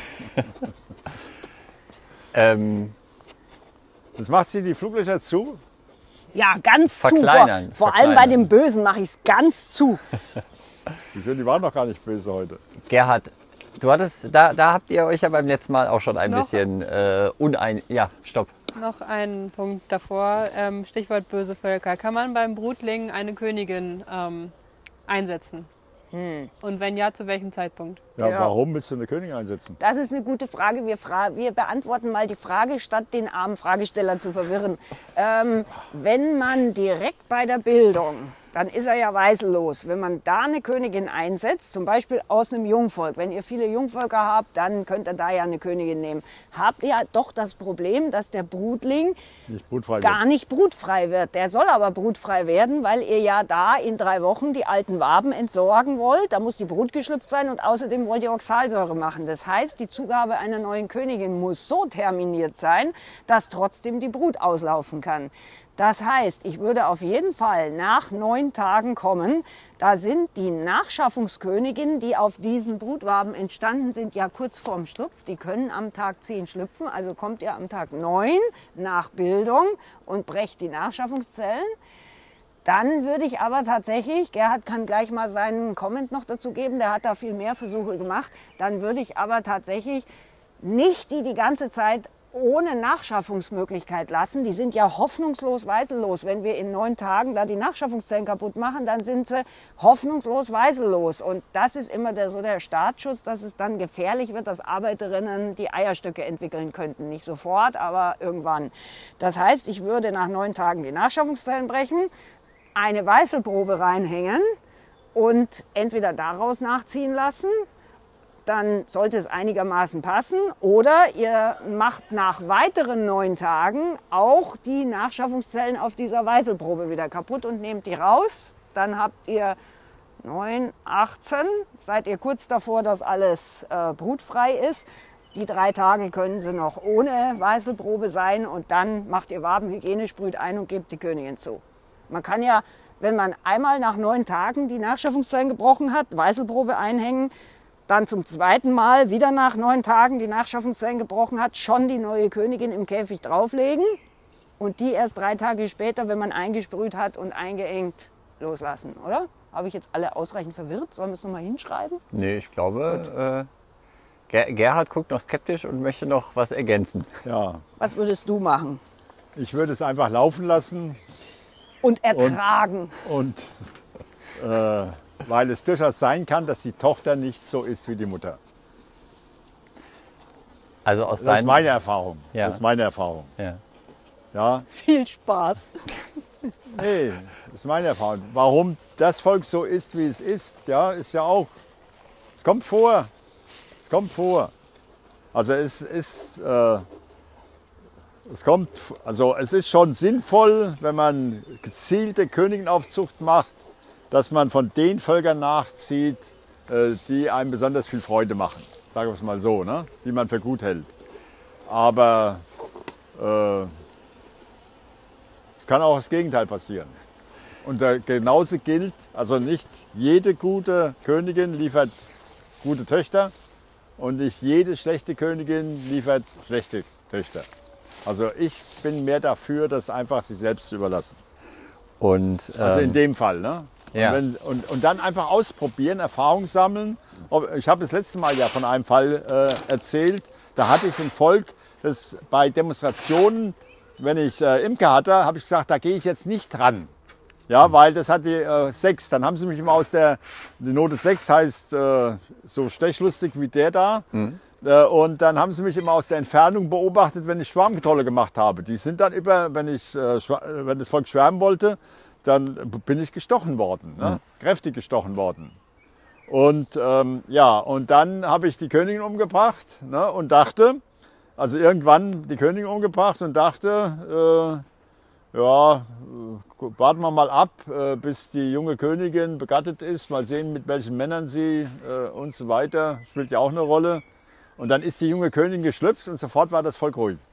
Ähm, Jetzt macht sie die Fluglöcher zu. Ja, ganz zu. Vor, Verkleinern, vor allem bei verkleinern. dem Bösen mache ich es ganz zu. Wieso, die waren doch gar nicht böse heute. Gerhard, du hattest, da, da habt ihr euch ja beim letzten Mal auch schon ein Noch? bisschen äh, unein... Ja, stopp. Noch ein Punkt davor, ähm, Stichwort böse Völker. Kann man beim Brutling eine Königin ähm, einsetzen? Und wenn ja, zu welchem Zeitpunkt? Ja, Ja. warum willst du eine Königin einsetzen? Das ist eine gute Frage. Wir, fra wir beantworten mal die Frage, statt den armen Fragesteller zu verwirren. Ähm, wenn man direkt bei der Bildung, dann ist er ja weißellos. Wenn man da eine Königin einsetzt, zum Beispiel aus einem Jungvolk, wenn ihr viele Jungvölker habt, dann könnt ihr da ja eine Königin nehmen. Habt ihr doch das Problem, dass der Brutling Nicht brutfrei gar wird. nicht brutfrei wird. Der soll aber brutfrei werden, weil ihr ja da in drei Wochen die alten Waben entsorgen wollt. Da muss die Brut geschlüpft sein und außerdem wollt ihr Oxalsäure machen. Das heißt, die Zugabe einer neuen Königin muss so terminiert sein, dass trotzdem die Brut auslaufen kann. Das heißt, ich würde auf jeden Fall nach neun Tagen kommen. Da sind die Nachschaffungsköniginnen, die auf diesen Brutwaben entstanden sind, ja kurz vorm Schlupf. Die können am Tag zehn schlüpfen. Also kommt ihr am Tag neun nach Bildung und brecht die Nachschaffungszellen. Dann würde ich aber tatsächlich, Gerhard kann gleich mal seinen Comment noch dazu geben, der hat da viel mehr Versuche gemacht. Dann würde ich aber tatsächlich nicht die die ganze Zeit ohne Nachschaffungsmöglichkeit lassen. Die sind ja hoffnungslos weißellos. Wenn wir in neun Tagen da die Nachschaffungszellen kaputt machen, dann sind sie hoffnungslos weißellos. Und das ist immer der, so der Startschuss, dass es dann gefährlich wird, dass Arbeiterinnen die Eierstöcke entwickeln könnten. Nicht sofort, aber irgendwann. Das heißt, ich würde nach neun Tagen die Nachschaffungszellen brechen, eine Weißelprobe reinhängen und entweder daraus nachziehen lassen, dann sollte es einigermaßen passen. Oder ihr macht nach weiteren neun Tagen auch die Nachschaffungszellen auf dieser Weißelprobe wieder kaputt und nehmt die raus. Dann habt ihr neun, achtzehn, seid ihr kurz davor, dass alles äh, brutfrei ist. Die drei Tage können sie noch ohne Weißelprobe sein und dann macht ihr Wabenhygiene, sprüht ein und gebt die Königin zu. Man kann ja, wenn man einmal nach neun Tagen die Nachschaffungszellen gebrochen hat, Weißelprobe einhängen, dann zum zweiten Mal wieder nach neun Tagen die Nachschaffungszellen gebrochen hat, schon die neue Königin im Käfig drauflegen und die erst drei Tage später, wenn man eingesprüht hat und eingeengt, loslassen, oder? Habe ich jetzt alle ausreichend verwirrt? Sollen wir es nochmal hinschreiben? Nee, ich glaube, äh, Ger Gerhard guckt noch skeptisch und möchte noch was ergänzen. Ja, Was würdest du machen? ich würde es einfach laufen lassen Und ertragen. und äh, weil es durchaus sein kann, dass die Tochter nicht so ist wie die Mutter. Also aus Das ist deinem... meine Erfahrung. Ja. Das ist meine Erfahrung. Ja. Ja, Viel Spaß. nee, das ist meine Erfahrung. Warum das Volk so ist, wie es ist, ja, ist ja auch, es kommt vor. Es kommt vor. Also es ist, äh, es kommt, also es ist schon sinnvoll, wenn man gezielte Königenaufzucht macht, dass man von den Völkern nachzieht, äh, die einem besonders viel Freude machen. Sagen wir es mal so, ne? Die man für gut hält. Aber äh, es kann auch das Gegenteil passieren. Und äh, genauso gilt, also nicht jede gute Königin liefert gute Töchter und nicht jede schlechte Königin liefert schlechte Töchter. Also ich bin mehr dafür, das einfach sich selbst zu überlassen. Und, Also in ähm, dem Fall. Ne? ja. Und, wenn, und, und dann einfach ausprobieren, Erfahrung sammeln. Ob- Ich habe das letzte Mal ja von einem Fall äh, erzählt. Da hatte ich ein Volk, das bei Demonstrationen, wenn ich äh, Imker hatte, habe ich gesagt, da gehe ich jetzt nicht dran. Ja, weil das hat die äh, sechs. Dann haben sie mich immer aus der, die Note sechs heißt äh, so stechlustig wie der da. Äh, und dann haben sie mich immer aus der Entfernung beobachtet, wenn ich Schwarmkontrolle gemacht habe. Die sind dann über, wenn, ich, äh, schwa- wenn das Volk schwärmen wollte, dann bin ich gestochen worden, ne? Kräftig gestochen worden. Und ähm, ja, und dann habe ich die Königin umgebracht, ne? Und dachte, also irgendwann die Königin umgebracht und dachte, äh, ja, äh, warten wir mal ab, äh, bis die junge Königin begattet ist, mal sehen, mit welchen Männern sie äh, und so weiter, spielt ja auch eine Rolle. Und dann ist die junge Königin geschlüpft und sofort war das Volk ruhig.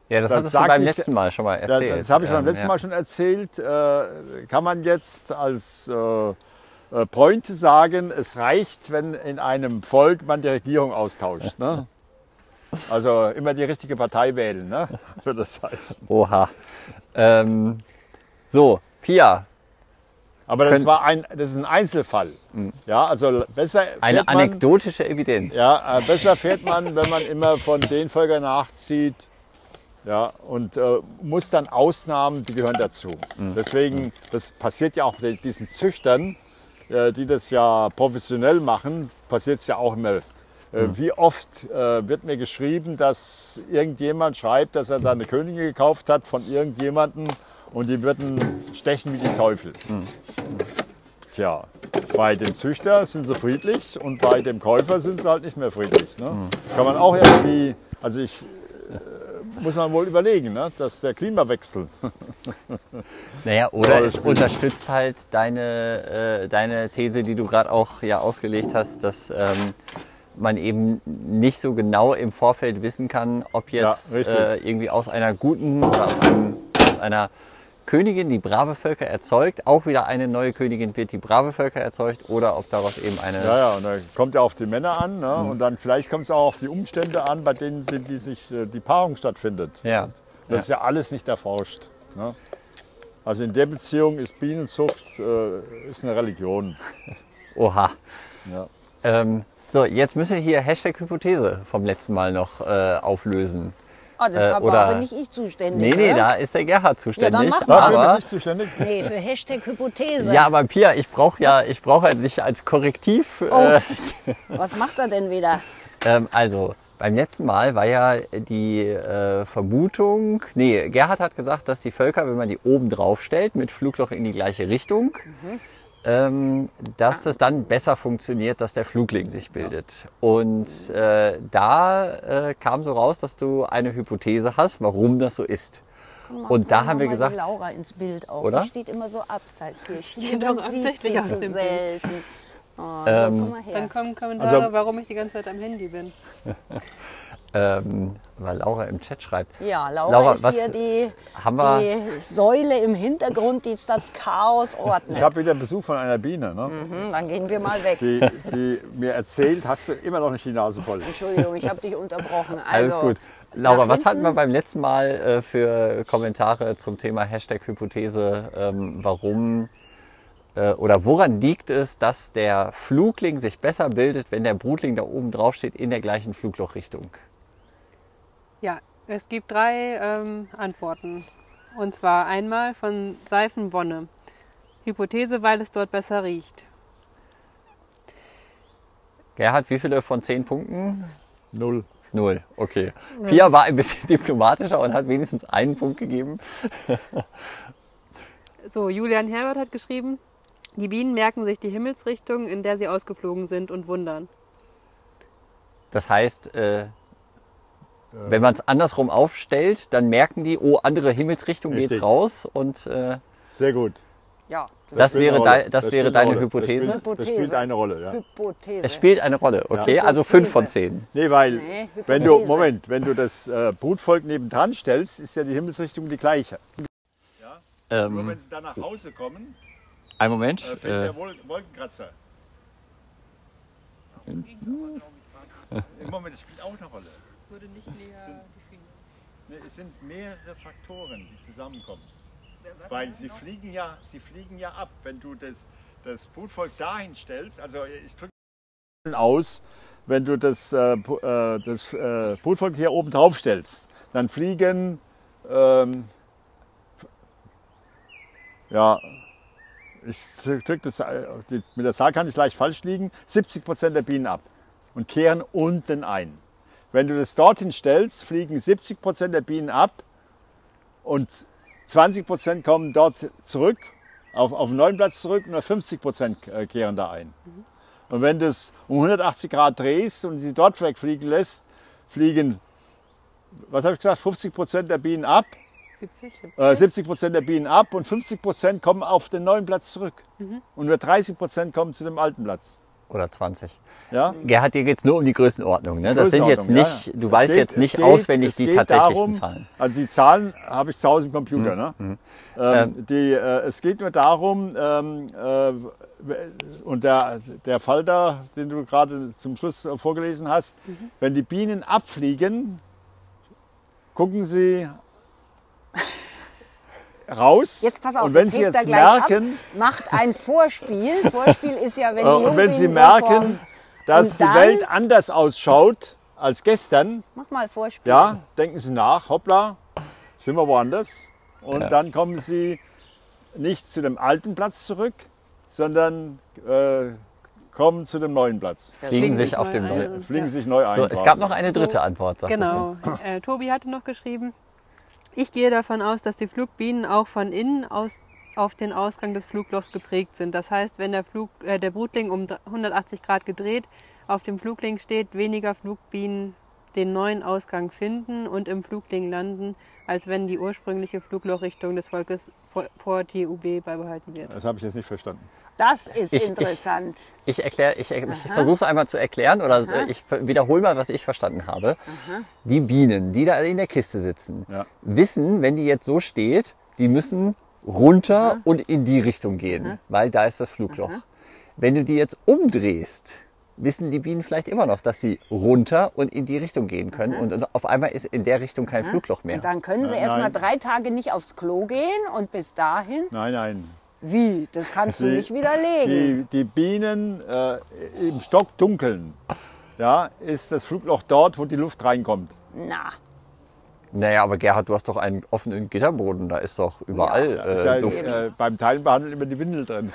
Ja, das Das hattest du sag beim ich- letzten Mal schon mal Da- erzählt. Das habe ich beim Ähm, letzten ja. Mal schon erzählt. Äh, kann man jetzt als äh, äh, Pointe sagen, es reicht, wenn in einem Volk man die Regierung austauscht. Ne? Also immer die richtige Partei wählen, ne? Würde das heißen. Oha. Ähm, so, Pia, Aber das, Könnt- war ein, das ist ein Einzelfall. Ja, also besser eine fährt man, anekdotische Evidenz. ja, äh, besser fährt man, wenn man immer von den Völkern nachzieht. Ja, und äh, muss dann Ausnahmen, die gehören dazu. Deswegen, das passiert ja auch bei diesen Züchtern, äh, die das ja professionell machen, passiert es ja auch immer. Äh, Wie oft äh, wird mir geschrieben, dass irgendjemand schreibt, dass er da eine Königin gekauft hat von irgendjemandem und die würden stechen wie die Teufel. Tja, bei dem Züchter sind sie friedlich und bei dem Käufer sind sie halt nicht mehr friedlich. Ne? Kann man auch irgendwie, also ich, äh, muss man wohl überlegen, ne? Dass der Klimawechsel. Naja, oder Ja, es das- unterstützt halt deine, äh, deine These, die du gerade auch ja ausgelegt hast, dass ähm, man eben nicht so genau im Vorfeld wissen kann, ob jetzt Ja, richtig. äh, irgendwie aus einer guten oder aus, einem, aus einer Königin, die brave Völker erzeugt, auch wieder eine neue Königin wird, die brave Völker erzeugt, oder ob daraus eben eine... Ja, ja, und da kommt ja auf die Männer an. Ne? Und dann vielleicht kommt es auch auf die Umstände an, bei denen sind, die sich äh, die Paarung stattfindet. Ja. Das ist ja alles nicht erforscht. Ne? Also in der Beziehung ist Bienenzucht äh, ist eine Religion. Oha. Ja. Ähm, so, jetzt müssen wir hier Hashtag Hypothese vom letzten Mal noch äh, auflösen. Ah, das Äh, war oder- aber nicht ich zuständig. Nee, nee, oder? da ist der Gerhard zuständig. dann mach Dafür bin aber, ich zuständig. Nee, für Hashtag Hypothese. ja, aber Pia, ich brauche ja, ich brauche ja dich als Korrektiv. Äh, Was macht er denn wieder? ähm, also, beim letzten Mal war ja die äh, Vermutung, nee, Gerhard hat gesagt, dass die Völker, wenn man die oben drauf stellt, mit Flugloch in die gleiche Richtung, ähm, dass das dann besser funktioniert, dass der Flugling sich bildet. Und äh, da äh, kam so raus, dass du eine Hypothese hast, warum das so ist. Und da haben wir Mach mal gesagt, die Laura ins Bild auf. Oder? Die steht immer so abseits hier. steht Hier, doch man sieht absichtlich sie aus zu dem Bild. selten. Oh, so, Ähm, komm mal her. Dann kommen Kommentare, Also- warum ich die ganze Zeit am Handy bin. ähm, weil Laura im Chat schreibt, Ja, Laura, Laura, ist was hier die, haben wir- die Säule im Hintergrund, die das Chaos ordnet. Ich habe wieder Besuch von einer Biene, ne? Hm, dann gehen wir mal weg. die, die mir erzählt, hast du immer noch nicht die Nase voll. Entschuldigung, ich habe dich unterbrochen. alles Also, gut. Laura, nach was hatten wir hinten- beim letzten Mal äh, für Kommentare zum Thema Hashtag Hypothese? Ähm, warum äh, oder woran liegt es, dass der Flugling sich besser bildet, wenn der Brutling da oben drauf steht in der gleichen Fluglochrichtung? Ja, es gibt drei ähm, Antworten. Und zwar einmal von Seifenwonne. Hypothese, weil es dort besser riecht. Gerhard, wie viele von zehn Punkten? Null. Null, okay. Pia war ein bisschen diplomatischer und hat wenigstens einen Punkt gegeben. So, Julian Herbert hat geschrieben, die Bienen merken sich die Himmelsrichtung, in der sie ausgeflogen sind und wundern. Das heißt, äh, wenn man es andersrum aufstellt, dann merken die, oh, andere Himmelsrichtung geht's Richtig. raus. Und äh, Sehr gut. Ja, das spielt wäre, eine Rolle. dei, das wäre spielt eine deine Rolle. Hypothese? Das spielt, das spielt Hypothese. eine Rolle, ja. Hypothese. Es spielt eine Rolle, okay? Ja. Also fünf von zehn. Nee, weil, Nee, wenn du, Hypothese. Moment, wenn du das äh, Brutvolk nebendran stellst, ist ja die Himmelsrichtung die gleiche. Nur Ähm, wenn sie dann nach Hause kommen, einen Moment. äh, fällt Äh, der Wol Wolkenkratzer. Im Moment, das spielt auch eine Rolle. Würde nicht näher Nee, es sind mehrere Faktoren, die zusammenkommen. Weil sie fliegen, ja, sie fliegen ja ab. Wenn du das, das Brutvolk dahin stellst, also ich drücke aus, wenn du das, äh, Pu- äh, das äh, Brutvolk hier oben drauf stellst, dann fliegen, ähm, ja, ich drücke das, äh, die, mit der Zahl kann ich leicht falsch liegen, siebzig Prozent der Bienen ab und kehren unten ein. Wenn du das dorthin stellst, fliegen siebzig Prozent der Bienen ab und zwanzig Prozent kommen dort zurück, auf, auf den neuen Platz zurück und nur fünfzig Prozent kehren da ein. Und wenn du es um hundertachtzig Grad drehst und sie dort wegfliegen lässt, fliegen, was habe ich gesagt, fünfzig Prozent der Bienen ab, siebzig, siebzig. äh, siebzig Prozent der Bienen ab und fünfzig Prozent kommen auf den neuen Platz zurück. Und nur dreißig Prozent kommen zu dem alten Platz. oder zwanzig. Ja? Gerhard, dir geht es nur um die Größenordnung. Ne? Das sind jetzt Größenordnung, nicht, ja. du Es weißt geht- jetzt es nicht geht- auswendig es die geht tatsächlichen darum, Zahlen. Also die Zahlen habe ich zu Hause im Computer. Ne? Mhm. Ähm, die, äh, es geht nur darum, ähm, äh, und der, der Fall da, den du gerade zum Schluss vorgelesen hast, Mhm. wenn die Bienen abfliegen, gucken sie raus. Jetzt pass auf, und wenn jetzt sie hebt er jetzt gleich merken, ab, macht ein Vorspiel. Vorspiel ist ja, wenn die äh, und wenn sie Jungbienen so merken, vom- dass Und die dann- Welt anders ausschaut als gestern, Mach mal Vorspiel. ja, denken Sie nach, hoppla, sind wir woanders. Und Ja. dann kommen Sie nicht zu dem alten Platz zurück, sondern äh, kommen zu dem neuen Platz. Fliegen sich sich auf neu dem ein. neuen. Fliegen sich neu ein. So, es quasi. gab noch eine dritte Antwort, sagt Genau. Äh, Tobi hatte noch geschrieben, ich gehe davon aus, dass die Flugbienen auch von innen aus auf den Ausgang des Fluglochs geprägt sind. Das heißt, wenn der, Flug, äh, der Brutling um hundertachtzig Grad gedreht auf dem Flugling steht, weniger Flugbienen den neuen Ausgang finden und im Flugling landen, als wenn die ursprüngliche Fluglochrichtung des Volkes vor, vor T U B beibehalten wird. Das habe ich jetzt nicht verstanden. Das ist Ich- ich- interessant. Ich erkläre, ich, ich versuche es einmal zu erklären oder äh, ich wiederhole mal, was ich verstanden habe. Die Bienen, die da in der Kiste sitzen, Ja. wissen, wenn die jetzt so steht, die müssen runter und in die Richtung gehen, weil da ist das Flugloch. Wenn du die jetzt umdrehst, wissen die Bienen vielleicht immer noch, dass sie runter und in die Richtung gehen können und auf einmal ist in der Richtung kein Flugloch mehr. Und dann können sie Äh, erst mal nein. drei Tage nicht aufs Klo gehen und bis dahin, Nein, nein. wie? Das kannst du Die- nicht widerlegen. Die, die Bienen äh, im Stockdunkeln, ja, ist das Flugloch dort, wo die Luft reinkommt. Na, Naja, aber Gerhard, du hast doch einen offenen Gitterboden, da ist doch überall Da ist ja, äh, Luft. äh, beim Teilen behandelt immer die Windel drin.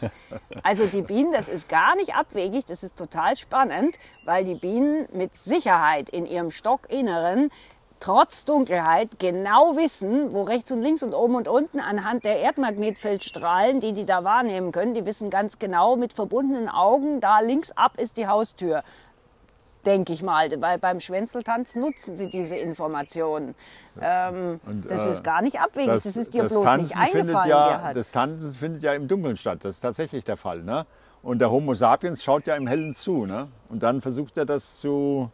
also die Bienen, das ist gar nicht abwegig, das ist total spannend, weil die Bienen mit Sicherheit in ihrem Stockinneren trotz Dunkelheit genau wissen, wo rechts und links und oben und unten anhand der Erdmagnetfeldstrahlen, die die da wahrnehmen können, die wissen ganz genau mit verbundenen Augen, da links ab ist die Haustür. Denke ich mal, weil beim Schwänzeltanz nutzen sie diese Informationen. Ähm, das äh, ist gar nicht abwegig, das, ist dir das bloß Tanzen nicht eingefallen, findet ja, Gerhard. Das Tanzen findet ja im Dunkeln statt. Das ist tatsächlich der Fall. Ne? Und der Homo sapiens schaut ja im Hellen zu. Ne? Und dann versucht er das zu.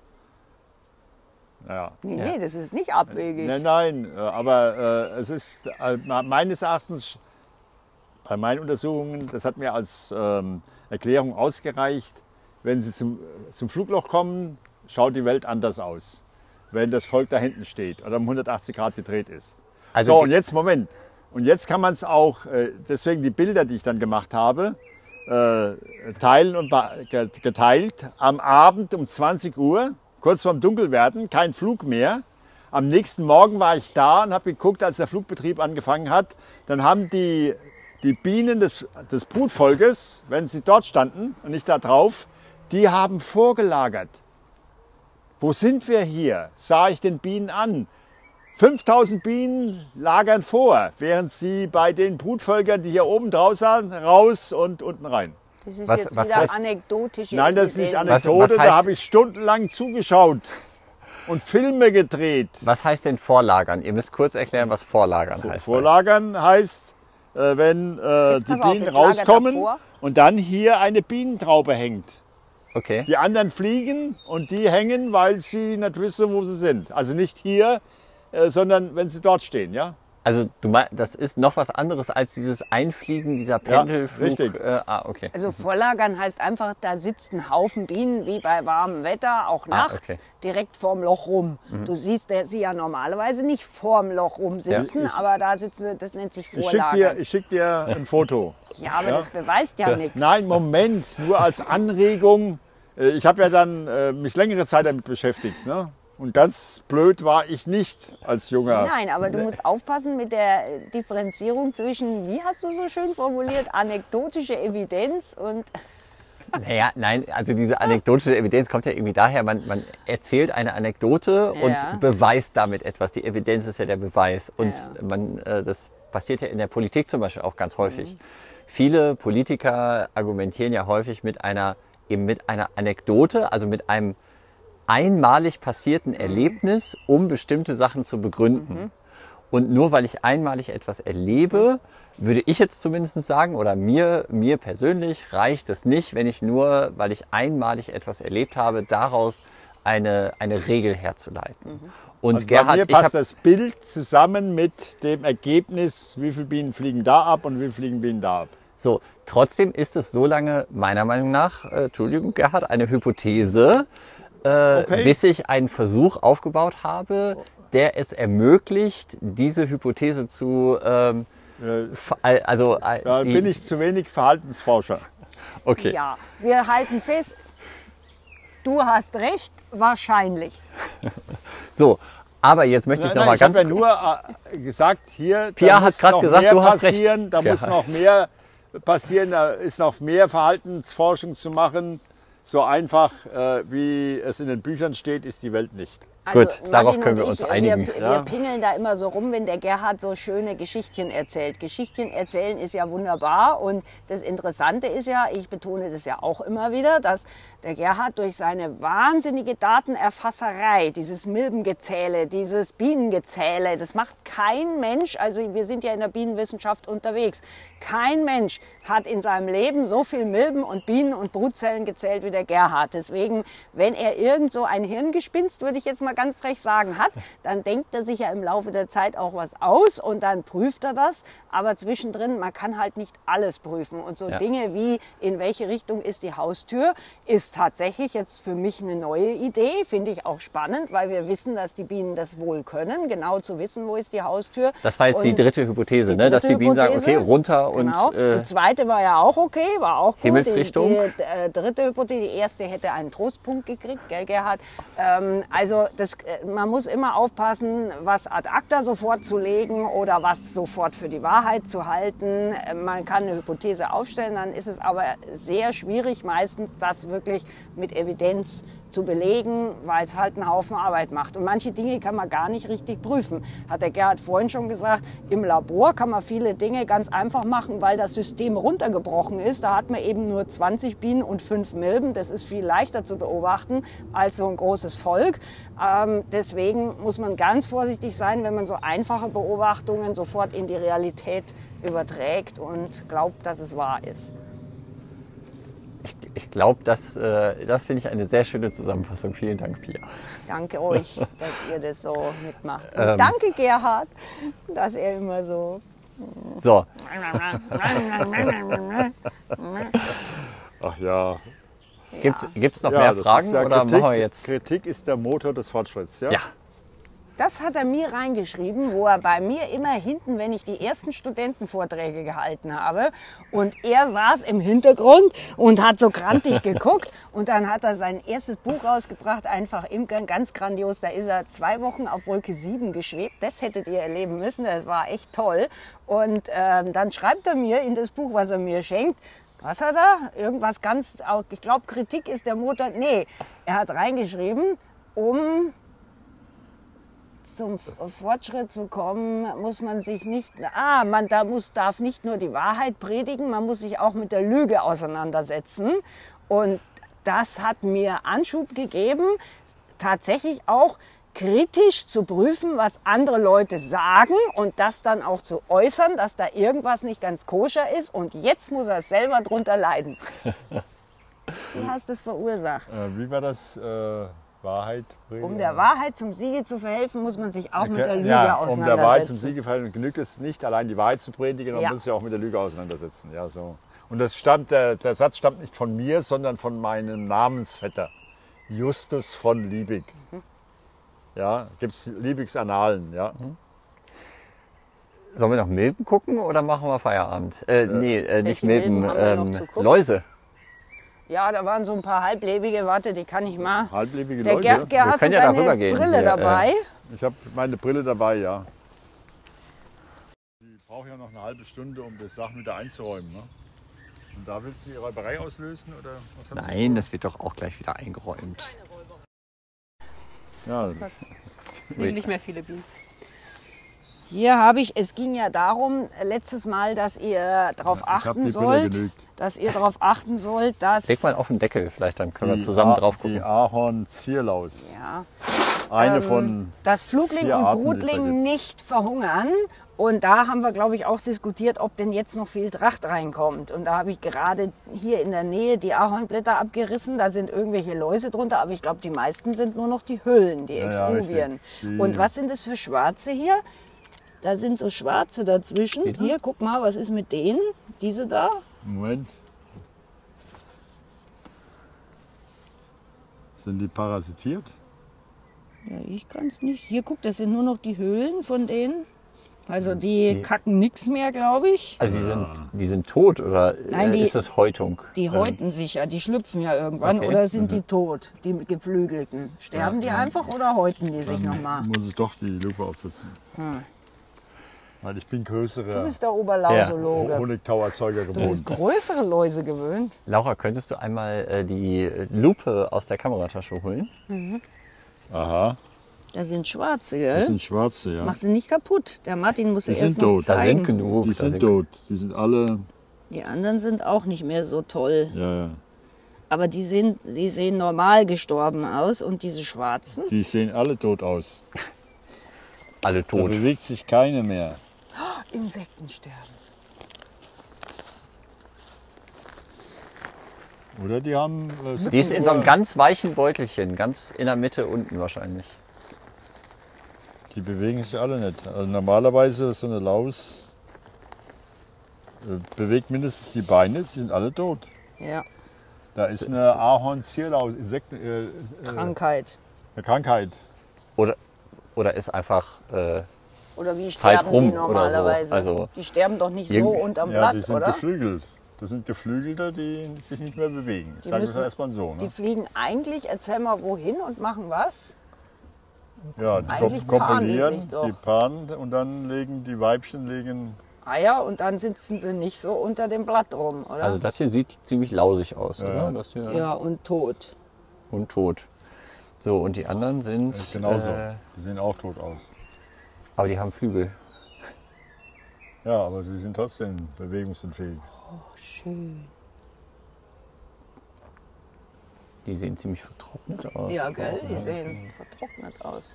Naja. Nee, nee, das ist nicht abwegig. Nein, nein, äh, aber äh, es ist äh, meines Erachtens bei meinen Untersuchungen, das hat mir als ähm, Erklärung ausgereicht, wenn Sie zum, zum Flugloch kommen, schaut die Welt anders aus, wenn das Volk da hinten steht oder um hundertachtzig Grad gedreht ist. Also so, die- und jetzt, Moment, und jetzt kann man es auch, äh, deswegen die Bilder, die ich dann gemacht habe, äh, teilen und ba- ge- geteilt, am Abend um zwanzig Uhr, kurz vorm Dunkelwerden, kein Flug mehr. Am nächsten Morgen war ich da und habe geguckt, als der Flugbetrieb angefangen hat. Dann haben die, die Bienen des, des Brutvolkes, wenn sie dort standen und nicht da drauf, die haben vorgelagert. Wo sind wir hier? Sah ich den Bienen an. fünftausend Bienen lagern vor, während sie bei den Brutvölkern, die hier oben draußen, raus und unten rein. Das ist Was- jetzt was wieder heißt- anekdotische Nein, das ist nicht Evidenz. Anekdote, Was- was da heißt- habe ich stundenlang zugeschaut und Filme gedreht. Was heißt denn Vorlagern? Ihr müsst kurz erklären, was Vorlagern heißt. Vorlagern heißt, äh, wenn äh, Jetzt die pass auf, Bienen jetzt lagert rauskommen er vor. und dann hier eine Bienentraube hängt. Okay. Die anderen fliegen und die hängen, weil sie nicht wissen, wo sie sind. Also nicht hier, äh, sondern wenn sie dort stehen, ja? Also du meinst, das ist noch was anderes als dieses Einfliegen, dieser Pendelflug. richtig. Äh, ah, okay. Also vorlagern heißt einfach, da sitzt ein Haufen Bienen, wie bei warmem Wetter, auch Ah, nachts, okay. direkt vorm Loch rum. Du siehst der- sie ja normalerweise nicht vorm Loch rumsitzen, Ja. Ich- aber da sitzen, das nennt sich Ich schicke dir, Vorlagern. ich schick dir ein Foto. Ja, aber das beweist ja nichts. Nein, Moment, nur als Anregung. Äh, Ich habe ja dann äh, mich längere Zeit damit beschäftigt. Ne? Und ganz blöd war ich nicht als junger. Nein, aber du musst aufpassen mit der äh, Differenzierung zwischen, wie hast du so schön formuliert, anekdotische Evidenz und Naja, nein, also diese anekdotische Evidenz kommt ja irgendwie daher, man, man erzählt eine Anekdote Ja. und beweist damit etwas. Die Evidenz ist ja der Beweis. Und Ja. man, äh, das passiert ja in der Politik zum Beispiel auch ganz häufig. Viele Politiker argumentieren ja häufig mit einer, eben mit einer Anekdote, also mit einem einmalig passierten Erlebnis, um bestimmte Sachen zu begründen. Und nur weil ich einmalig etwas erlebe, würde ich jetzt zumindest sagen, oder mir, mir persönlich reicht es nicht, wenn ich nur, weil ich einmalig etwas erlebt habe, daraus eine, eine Regel herzuleiten. Mhm. Und Also Gerhard, bei mir ich passt hab, das Bild zusammen mit dem Ergebnis, wie viele Bienen fliegen da ab und wie viele fliegen Bienen da ab. so, trotzdem ist es so lange, meiner Meinung nach, äh, Entschuldigung, Gerhard, eine Hypothese, äh, Okay. bis ich einen Versuch aufgebaut habe, der es ermöglicht, diese Hypothese zu, ähm, Äh, ver- also, äh, Da die, bin ich zu wenig Verhaltensforscher. okay. Ja, wir halten fest, du hast recht, wahrscheinlich. So, aber jetzt möchte ich Nein, noch nein, mal ich habe ganz ja nur äh, gesagt, hier Pia da hat muss grad noch gesagt, mehr du hast recht. passieren, da Ja. muss noch mehr passieren, da ist noch mehr Verhaltensforschung zu machen. So einfach, äh, wie es in den Büchern steht, ist die Welt nicht. Gut, darauf Martin können wir und uns ich, einigen. Wir, Ja. wir pingeln da immer so rum, wenn der Gerhard so schöne Geschichtchen erzählt. Geschichtchen erzählen ist ja wunderbar und das Interessante ist ja, ich betone das ja auch immer wieder, dass der Gerhard durch seine wahnsinnige Datenerfasserei, dieses Milbengezähle, dieses Bienengezähle, das macht kein Mensch, also wir sind ja in der Bienenwissenschaft unterwegs, kein Mensch hat in seinem Leben so viel Milben und Bienen und Brutzellen gezählt wie der Gerhard. Deswegen, wenn er irgend so ein Hirngespinst, würde ich jetzt mal ganz frech sagen, hat, dann denkt er sich ja im Laufe der Zeit auch was aus und dann prüft er das. Aber zwischendrin, man kann halt nicht alles prüfen. Und so Ja. Dinge wie, in welche Richtung ist die Haustür, ist tatsächlich jetzt für mich eine neue Idee. Finde ich auch spannend, weil wir wissen, dass die Bienen das wohl können, genau zu wissen, wo ist die Haustür. Das war jetzt die Und dritte Hypothese, die ne? dass dritte die Bienen sagen, Hypothese, okay, runter Genau. und äh, Die zweite war ja auch okay, war auch gut. Himmelsrichtung. Die, die äh, dritte Hypothese, die erste hätte einen Trostpunkt gekriegt, gell, Gerhard? Ähm, also das, äh, man muss immer aufpassen, was ad acta sofort zu legen oder was sofort für die Wahrheit zu halten. Äh, man kann eine Hypothese aufstellen, dann ist es aber sehr schwierig meistens, das wirklich mit Evidenz zu belegen, weil es halt einen Haufen Arbeit macht. Und manche Dinge kann man gar nicht richtig prüfen. Hat der Gerhard vorhin schon gesagt, im Labor kann man viele Dinge ganz einfach machen, weil das System runtergebrochen ist. Da hat man eben nur zwanzig Bienen und fünf Milben. Das ist viel leichter zu beobachten als so ein großes Volk. Ähm, deswegen muss man ganz vorsichtig sein, wenn man so einfache Beobachtungen sofort in die Realität überträgt und glaubt, dass es wahr ist. ich, ich glaube, das, äh, das finde ich eine sehr schöne Zusammenfassung. Vielen Dank, Pia. Danke euch, dass ihr das so mitmacht. Und Ähm. danke Gerhard, dass er immer so... So, Ach ja. gibt es noch ja mehr das Fragen ist ja oder Kritik, machen wir jetzt? Kritik ist der Motor des Fortschritts, ja? Ja, Das hat er mir reingeschrieben, wo er bei mir immer hinten, wenn ich die ersten Studentenvorträge gehalten habe, und er saß im Hintergrund und hat so grantig geguckt und dann hat er sein erstes Buch rausgebracht, einfach Imkern, ganz grandios. Da ist er zwei Wochen auf Wolke sieben geschwebt. Das hättet ihr erleben müssen, das war echt toll. Und ähm, dann schreibt er mir in das Buch, was er mir schenkt, was hat er? Irgendwas ganz, ich glaube Kritik ist der Motor. Nee, er hat reingeschrieben, um zum Fortschritt zu kommen, muss man sich nicht, ah, man da muss, darf nicht nur die Wahrheit predigen, man muss sich auch mit der Lüge auseinandersetzen. Und das hat mir Anschub gegeben, tatsächlich auch kritisch zu prüfen, was andere Leute sagen und das dann auch zu äußern, dass da irgendwas nicht ganz koscher ist. Und jetzt muss er selber drunter leiden. Du hast es verursacht. Äh, wie war das? Äh, Wahrheit predigen? Um der Wahrheit zum Siege zu verhelfen, muss man sich auch mit der Lüge ja, um der Wahrheit zum auseinandersetzen. Siege zu verhelfen, genügt es nicht, allein die Wahrheit zu predigen, man Ja. muss sich auch mit der Lüge auseinandersetzen. Ja, so. Und das stammt, der, der Satz stammt nicht von mir, sondern von meinem Namensvetter, Justus von Liebig. Mhm. Ja, gibt es Liebigs Annalen. Ja. sollen wir noch Milben gucken oder machen wir Feierabend? Äh, nee, äh, nicht Welche Milben Milben, haben wir noch ähm, zu gucken? Läuse. Ja, da waren so ein paar halblebige, warte, die kann ich mal. Halblebige Der Leute. Gerd, Gerd, Wir hast du können ja deine darüber gehen Brille hier, dabei? Ich habe meine Brille dabei, ja. Sie braucht ja noch eine halbe Stunde, um das Sachen wieder einzuräumen. Ne? Und da willst du die Räuberei auslösen? Oder was hast Nein, das wird doch auch gleich wieder eingeräumt. du? Ja, Liegen nicht mehr viele Bienen. Hier habe ich, es ging ja darum, letztes Mal, dass ihr darauf hab achten die Brille sollt, genügt. dass ihr darauf achten sollt, dass... Leg mal auf den Deckel, vielleicht dann können wir die zusammen A- drauf Die gucken. Ahorn-Zierlaus. Ja, eine von dass Flugling vier und Arten, die es da Brutling gibt. nicht verhungern. Und da haben wir, glaube ich, auch diskutiert, ob denn jetzt noch viel Tracht reinkommt. Und da habe ich gerade hier in der Nähe die Ahornblätter abgerissen. Da sind irgendwelche Läuse drunter, aber ich glaube, die meisten sind nur noch die Hüllen, die Ja, ja, Exuvien. richtig. Die- Und was sind das für Schwarze hier? Da sind so Schwarze dazwischen. Die da? Hier, guck mal, was ist mit denen? Diese da? Moment. Sind die parasitiert? Ja, ich kann es nicht. Hier, guck, das sind nur noch die Höhlen von denen. Also die kacken nichts mehr, glaube ich. Also die sind, die sind tot oder Nein, äh, die- ist das Häutung? Die häuten sich ja, die schlüpfen ja irgendwann. Okay. Oder sind die tot, die Geflügelten? Sterben die einfach oder häuten die sich nochmal? Muss ich doch die Lupe aufsetzen. Hm. Weil ich bin Du größere bist der Oberlausologe. Honigtauerzeuger Du bist gewohnt. größere Läuse gewöhnt. Laura, könntest du einmal äh, die Lupe aus der Kameratasche holen? Aha, Da sind Schwarze, das gell? sind schwarze, ja. Mach sie nicht kaputt. Der Martin muss sie Die erst sind noch tot. Da Da zeigen. sind genug. Die da sind tot. Die sind alle, Die anderen sind auch nicht mehr so toll. ja, ja. Aber die, sind, die sehen normal gestorben aus. Und diese Schwarzen? Die sehen alle tot aus. Alle Da tot. bewegt sich keine mehr. Insektensterben. Oder die haben. Äh, Die ist in so einem ganz weichen Beutelchen, ganz in der Mitte unten wahrscheinlich. Die bewegen sich alle nicht. Also normalerweise so eine Laus äh, bewegt mindestens die Beine, sie sind alle tot. Ja, Da ist eine Ahorn-Zierlaus, Insekten, äh, äh, Krankheit. eine Krankheit. Oder, oder ist einfach, äh, Oder wie Zeit sterben rum die oder so. normalerweise? Also die sterben doch nicht so irgend- unterm Ja, Blatt, die sind oder? geflügelt. Das sind Geflügelte, die sich nicht mehr bewegen. Ich Die sage das müssen- erstmal so. Die Ne? fliegen eigentlich, erzähl mal wohin und machen was? Ja, die eigentlich ko- paaren die kopulieren, sich doch. die paaren und dann legen die Weibchen legen. Eier und dann sitzen sie nicht so unter dem Blatt rum, oder? also das hier sieht ziemlich lausig aus, Ja. oder? Das hier ja, und tot. und tot. So, und die anderen sind, Äh, Genauso. äh, Die sehen auch tot aus. aber die haben Flügel. Ja, aber sie sind trotzdem bewegungsunfähig. Schön. Die sehen ziemlich vertrocknet aus. Ja, gell? Die sehen vertrocknet aus.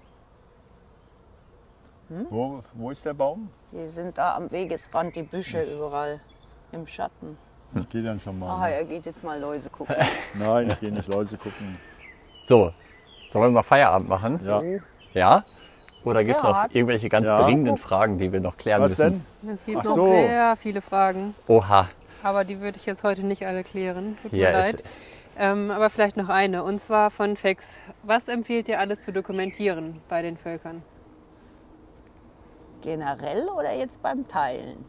Wo, wo ist der Baum? Die sind da am Wegesrand, die Büsche überall im Schatten. Ich gehe dann schon Ah, mal. er geht jetzt mal Läuse gucken. Nein, ich gehe nicht Läuse gucken. So, sollen wir mal Feierabend machen? Ja. Ja? Oder gibt es noch Gerhard? irgendwelche ganz Ja. dringenden Fragen, die wir noch klären Was müssen? denn? Es gibt Ach noch so. sehr viele Fragen, Oha, aber die würde ich jetzt heute nicht alle klären. Tut mir ja, leid. ist, Ähm, aber vielleicht noch eine, und zwar von Fex. Was empfiehlt ihr alles zu dokumentieren bei den Völkern? Generell oder jetzt beim Teilen?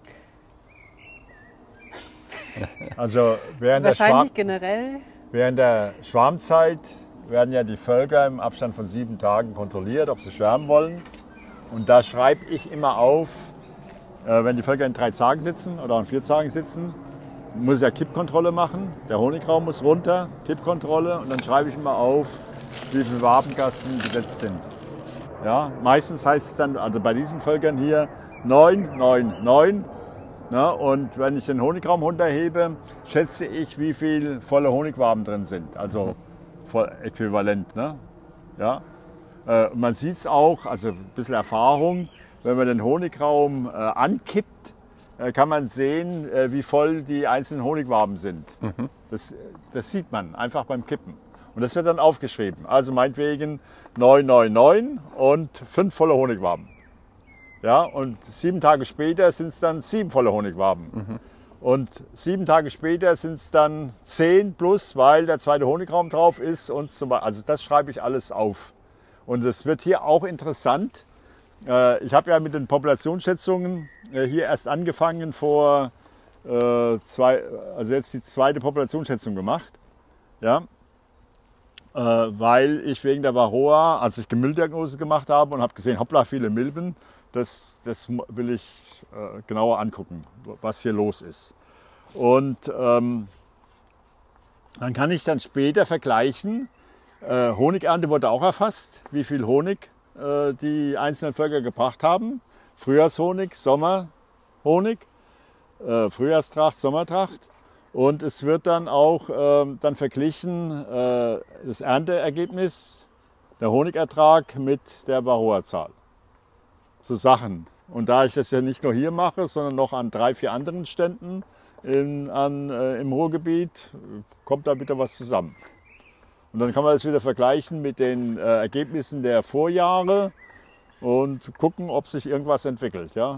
Also während der, Schwarm, Wahrscheinlich generell. während der Schwarmzeit werden ja die Völker im Abstand von sieben Tagen kontrolliert, ob sie schwärmen wollen. Und da schreibe ich immer auf, äh, wenn die Völker in drei Tagen sitzen oder in vier Tagen sitzen, muss ich ja Kippkontrolle machen. Der Honigraum muss runter, Kippkontrolle. Und dann schreibe ich immer auf, wie viele Wabenkasten besetzt sind. Ja, meistens heißt es dann, also bei diesen Völkern hier neun, neun, neun. Ne? Und wenn ich den Honigraum runterhebe, schätze ich, wie viel volle Honigwaben drin sind. Also voll äquivalent. Ne? Ja? Äh, man sieht es auch, also ein bisschen Erfahrung, wenn man den Honigraum äh, ankippt, äh, kann man sehen, äh, wie voll die einzelnen Honigwaben sind. Das, das sieht man einfach beim Kippen. Und das wird dann aufgeschrieben. Also meinetwegen neun, neun, neun und fünf volle Honigwaben. Ja, und sieben Tage später sind es dann sieben volle Honigwaben. Und sieben Tage später sind es dann zehn plus, weil der zweite Honigraum drauf ist. Und zum Beispiel, also das schreibe ich alles auf. Und es wird hier auch interessant. Äh, ich habe ja mit den Populationsschätzungen äh, hier erst angefangen vor äh, zwei, also jetzt die zweite Populationsschätzung gemacht. Ja, äh, weil ich wegen der Varroa, als ich Gemülldiagnose gemacht habe und habe gesehen, hoppla, viele Milben, das, das will ich äh, genauer angucken, was hier los ist. Und ähm, dann kann ich dann später vergleichen, äh, Honigernte wurde auch erfasst, wie viel Honig äh, die einzelnen Völker gebracht haben. Frühjahrshonig, Sommerhonig, äh, Frühjahrstracht, Sommertracht. Und es wird dann auch äh, dann verglichen, äh, das Ernteergebnis der Honigertrag mit der Varroazahl. So Sachen. Und da ich das ja nicht nur hier mache, sondern noch an drei, vier anderen Ständen in, an, äh, im Ruhrgebiet, kommt da wieder was zusammen. Und dann kann man das wieder vergleichen mit den äh, Ergebnissen der Vorjahre und gucken, ob sich irgendwas entwickelt. Ja?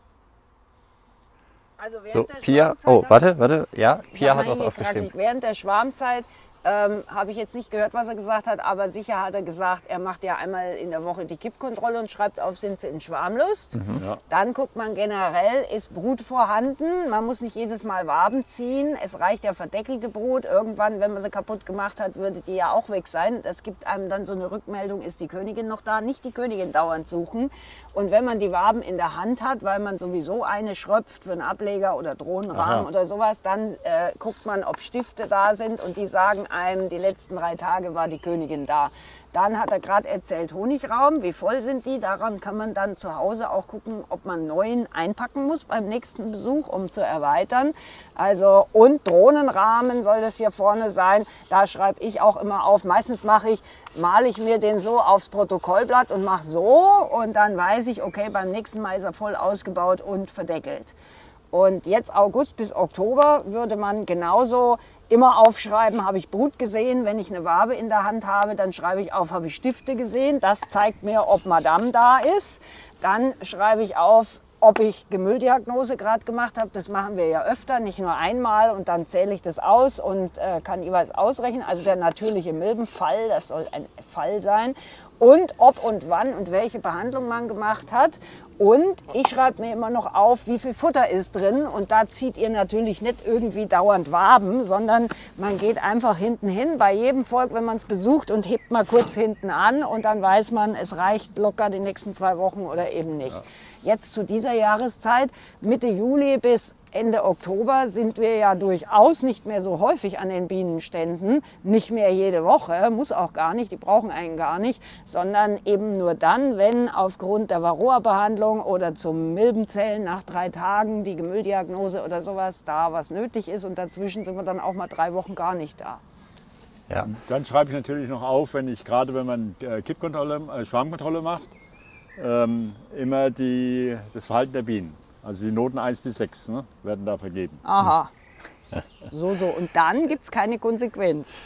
Also während So, der Pia, Schwarmzeit oh, hat- warte, warte, ja, Pia Ja, hat was nein, aufgeschrieben. fraglich. Während der Schwarmzeit ähm, habe ich jetzt nicht gehört, was er gesagt hat, aber sicher hat er gesagt, er macht ja einmal in der Woche die Kippkontrolle und schreibt auf, sind sie in Schwarmlust. Ja. Dann guckt man generell, ist Brut vorhanden. Man muss nicht jedes Mal Waben ziehen. Es reicht ja verdeckelte Brut. Irgendwann, wenn man sie kaputt gemacht hat, würde die ja auch weg sein. Das gibt einem dann so eine Rückmeldung, ist die Königin noch da? Nicht die Königin dauernd suchen. Und wenn man die Waben in der Hand hat, weil man sowieso eine schröpft für einen Ableger oder Drohnenrahmen Aha. oder sowas, dann äh, guckt man, ob Stifte da sind und die sagen einem, die letzten drei Tage war die Königin da. Dann hat er gerade erzählt, Honigraum, wie voll sind die? Daran kann man dann zu Hause auch gucken, ob man neuen einpacken muss beim nächsten Besuch, um zu erweitern. Also, und Drohnenrahmen soll das hier vorne sein. Da schreibe ich auch immer auf. Meistens mache ich, male ich mir den so aufs Protokollblatt und mache so. Und dann weiß ich, okay, beim nächsten Mal ist er voll ausgebaut und verdeckelt. Und jetzt August bis Oktober würde man genauso immer aufschreiben, habe ich Brut gesehen. Wenn ich eine Wabe in der Hand habe, dann schreibe ich auf, habe ich Stifte gesehen. Das zeigt mir, ob Madame da ist. Dann schreibe ich auf, ob ich Gemülldiagnose gerade gemacht habe. Das machen wir ja öfter, nicht nur einmal. Und dann zähle ich das aus und äh, kann jeweils ausrechnen. Also der natürliche Milbenfall, das soll ein Fall sein. Und ob und wann und welche Behandlung man gemacht hat. Und ich schreibe mir immer noch auf, wie viel Futter ist drin. Und da zieht ihr natürlich nicht irgendwie dauernd Waben, sondern man geht einfach hinten hin bei jedem Volk, wenn man es besucht und hebt mal kurz hinten an. Und dann weiß man, es reicht locker die nächsten zwei Wochen oder eben nicht. Jetzt zu dieser Jahreszeit, Mitte Juli bis Ende Oktober, sind wir ja durchaus nicht mehr so häufig an den Bienenständen. Nicht mehr jede Woche, muss auch gar nicht, die brauchen einen gar nicht, sondern eben nur dann, wenn aufgrund der Varroa-Behandlung oder zum Milbenzellen nach drei Tagen die Gemülldiagnose oder sowas da was nötig ist. Und dazwischen sind wir dann auch mal drei Wochen gar nicht da. Ja. Dann schreibe ich natürlich noch auf, wenn ich gerade wenn man äh, Kippkontrolle, äh, Schwarmkontrolle macht, ähm, immer die, das Verhalten der Bienen. Also die Noten eins bis sechs ne, werden da vergeben. Aha. So, so. Und dann gibt es keine Konsequenz.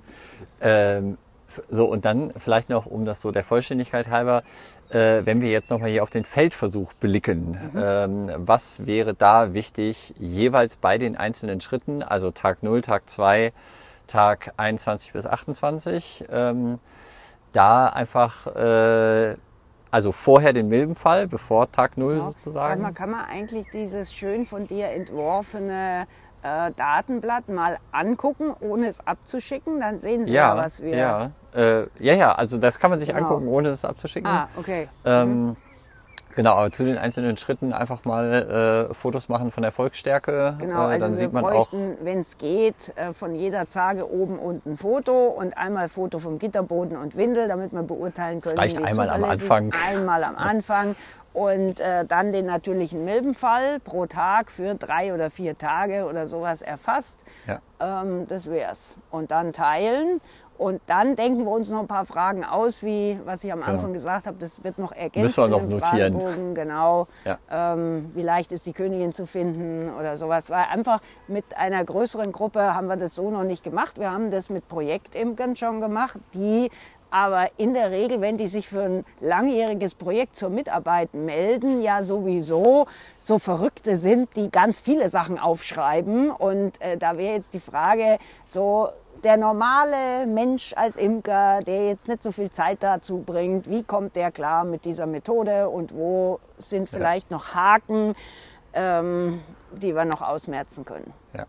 Ähm, f- so, und dann vielleicht noch, um das so der Vollständigkeit halber, äh, wenn wir jetzt nochmal hier auf den Feldversuch blicken, ähm, was wäre da wichtig, jeweils bei den einzelnen Schritten, also Tag null, Tag zwei, Tag einundzwanzig bis achtundzwanzig, ähm, da einfach, äh, also vorher den Milbenfall, bevor Tag null Genau. sozusagen. Sag mal, kann man eigentlich dieses schön von dir entworfene äh, Datenblatt mal angucken, ohne es abzuschicken? Dann sehen Sie ja, ja, was wir... ja, äh, ja, ja, also das kann man sich Genau. angucken, ohne es abzuschicken. Ah, okay. Ähm, genau, aber zu den einzelnen Schritten einfach mal äh, Fotos machen von der Volksstärke. Genau, äh, also dann wir sieht man auch. bräuchten, wenn es geht, äh, von jeder Zage oben und ein Foto und einmal Foto vom Gitterboden und Windel, damit wir beurteilen können, reicht wie einmal am zuverlässig. Anfang. Einmal am Anfang. Und äh, dann den natürlichen Milbenfall pro Tag für drei oder vier Tage oder sowas erfasst. Ja. Ähm, das wär's. Und dann teilen. Und dann denken wir uns noch ein paar Fragen aus, wie was ich am Anfang gesagt habe, das wird noch ergänzt. Müssen wir noch in den notieren. Fragebogen, genau. Ja. Ähm, wie leicht ist die Königin zu finden oder sowas. Weil einfach mit einer größeren Gruppe haben wir das so noch nicht gemacht. Wir haben das mit Projektimkern schon gemacht, die aber in der Regel, wenn die sich für ein langjähriges Projekt zur Mitarbeit melden, ja sowieso so Verrückte sind, die ganz viele Sachen aufschreiben. Und äh, da wäre jetzt die Frage, so der normale Mensch als Imker, der jetzt nicht so viel Zeit dazu bringt, wie kommt der klar mit dieser Methode und wo sind vielleicht ja. noch Haken, ähm, die wir noch ausmerzen können. Ja,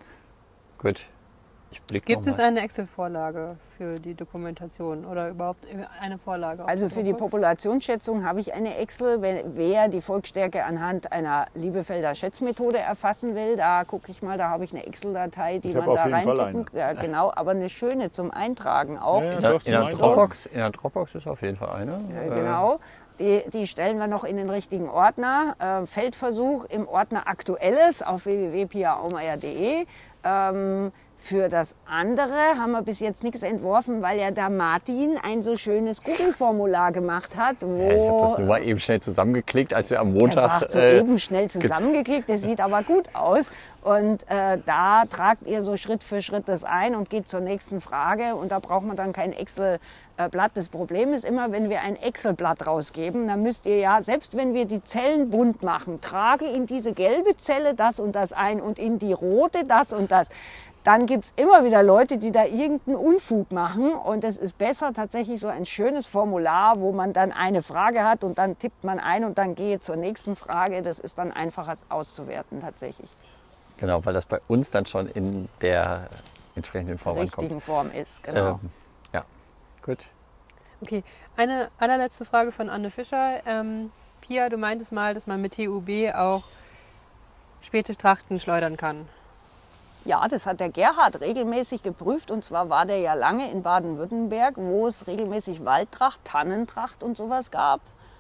gut. Ich blick Gibt noch es mal. eine Excel-Vorlage für die Dokumentation oder überhaupt eine Vorlage? auf Also für die Dropbox? Populationsschätzung habe ich eine Excel. Wenn, wer die Volksstärke anhand einer Liebefelder Schätzmethode erfassen will, da gucke ich mal, da habe ich eine Excel-Datei, die Ich man habe da auf jeden Fall reintippen kann. Ja, genau, aber eine schöne zum Eintragen auch. Ja, ja, In der, doch, in, der zum Dropbox, in der Dropbox ist auf jeden Fall eine. Ja, genau. Die, die stellen wir noch in den richtigen Ordner. Äh, Feldversuch im Ordner Aktuelles auf w w w punkt pia aumeier punkt de. Ähm, Für das andere haben wir bis jetzt nichts entworfen, weil ja da Martin ein so schönes Google-Formular gemacht hat, wo Ja, ich habe das nur mal eben schnell zusammengeklickt, als wir am er Montag... sagt, so äh, eben schnell zusammengeklickt, das sieht aber gut aus. Und äh, da tragt ihr so Schritt für Schritt das ein und geht zur nächsten Frage. Und da braucht man dann kein Excel-Blatt. Das Problem ist immer, wenn wir ein Excel-Blatt rausgeben, dann müsst ihr ja, selbst wenn wir die Zellen bunt machen, trage in diese gelbe Zelle das und das ein und in die rote das und das. Dann gibt es immer wieder Leute, die da irgendeinen Unfug machen. Und es ist besser tatsächlich so ein schönes Formular, wo man dann eine Frage hat und dann tippt man ein und dann gehe zur nächsten Frage. Das ist dann einfacher auszuwerten tatsächlich. Genau, weil das bei uns dann schon in der entsprechenden Form ankommt. Richtigen Form ist, genau. Ähm, ja, gut. Okay, eine allerletzte Frage von Anne Fischer. Ähm, Pia, du meintest mal, dass man mit T U B auch späte Trachten schleudern kann. Ja, das hat der Gerhard regelmäßig geprüft. Und zwar war der ja lange in Baden-Württemberg, wo es regelmäßig Waldtracht, Tannentracht und sowas gab.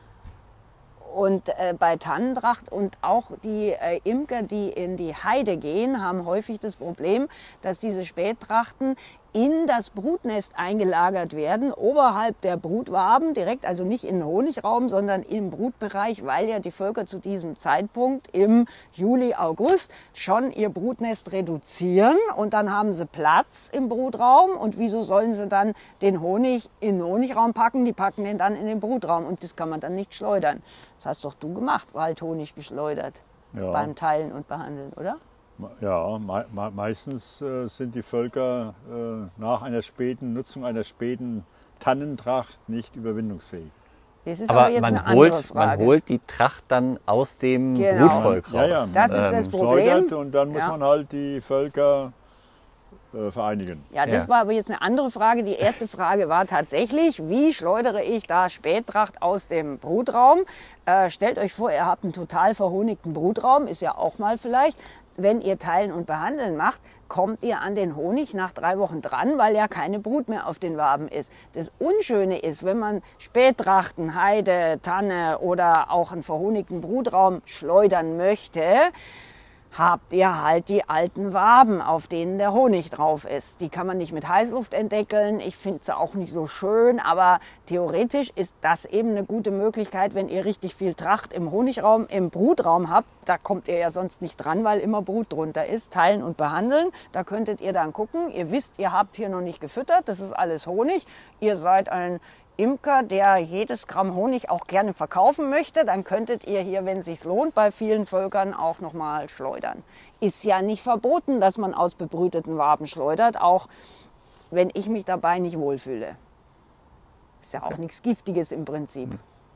Und äh, bei Tannentracht und auch die äh, Imker, die in die Heide gehen, haben häufig das Problem, dass diese Spättrachten in das Brutnest eingelagert werden, oberhalb der Brutwaben, direkt, also nicht in den Honigraum, sondern im Brutbereich, weil ja die Völker zu diesem Zeitpunkt im Juli, August schon ihr Brutnest reduzieren und dann haben sie Platz im Brutraum. Und wieso sollen sie dann den Honig in den Honigraum packen? Die packen den dann in den Brutraum und das kann man dann nicht schleudern. Das hast doch du gemacht, Waldhonig geschleudert Ja. beim Teilen und Behandeln, oder? Ja, me me meistens äh, sind die Völker äh, nach einer späten Nutzung einer späten Tannentracht nicht überwindungsfähig. Das ist aber, Aber jetzt man eine andere holt, Frage. man holt die Tracht dann aus dem Genau. Brutvolk raus. Ja, ja, Das ist man das Ähm, Problem. schleudert und dann muss Ja. man halt die Völker äh, vereinigen. Ja, das Ja. war aber jetzt eine andere Frage. Die erste Frage war tatsächlich, wie schleudere ich da Spättracht aus dem Brutraum? Äh, stellt euch vor, ihr habt einen total verhonigten Brutraum, ist ja auch mal vielleicht. Wenn ihr Teilen und Behandeln macht, kommt ihr an den Honig nach drei Wochen dran, weil ja keine Brut mehr auf den Waben ist. Das Unschöne ist, wenn man Spättrachten, Heide, Tanne oder auch einen verhonigten Brutraum schleudern möchte, habt ihr halt die alten Waben, auf denen der Honig drauf ist. Die kann man nicht mit Heißluft entdeckeln. Ich finde sie auch nicht so schön, aber theoretisch ist das eben eine gute Möglichkeit, wenn ihr richtig viel Tracht im Honigraum, im Brutraum habt. Da kommt ihr ja sonst nicht dran, weil immer Brut drunter ist. Teilen und behandeln. Da könntet ihr dann gucken. Ihr wisst, ihr habt hier noch nicht gefüttert. Das ist alles Honig. Ihr seid ein Imker, der jedes Gramm Honig auch gerne verkaufen möchte, dann könntet ihr hier, wenn es sich lohnt, bei vielen Völkern auch noch mal schleudern. Ist ja nicht verboten, dass man aus bebrüteten Waben schleudert, auch wenn ich mich dabei nicht wohlfühle. Ist ja auch nichts Giftiges im Prinzip.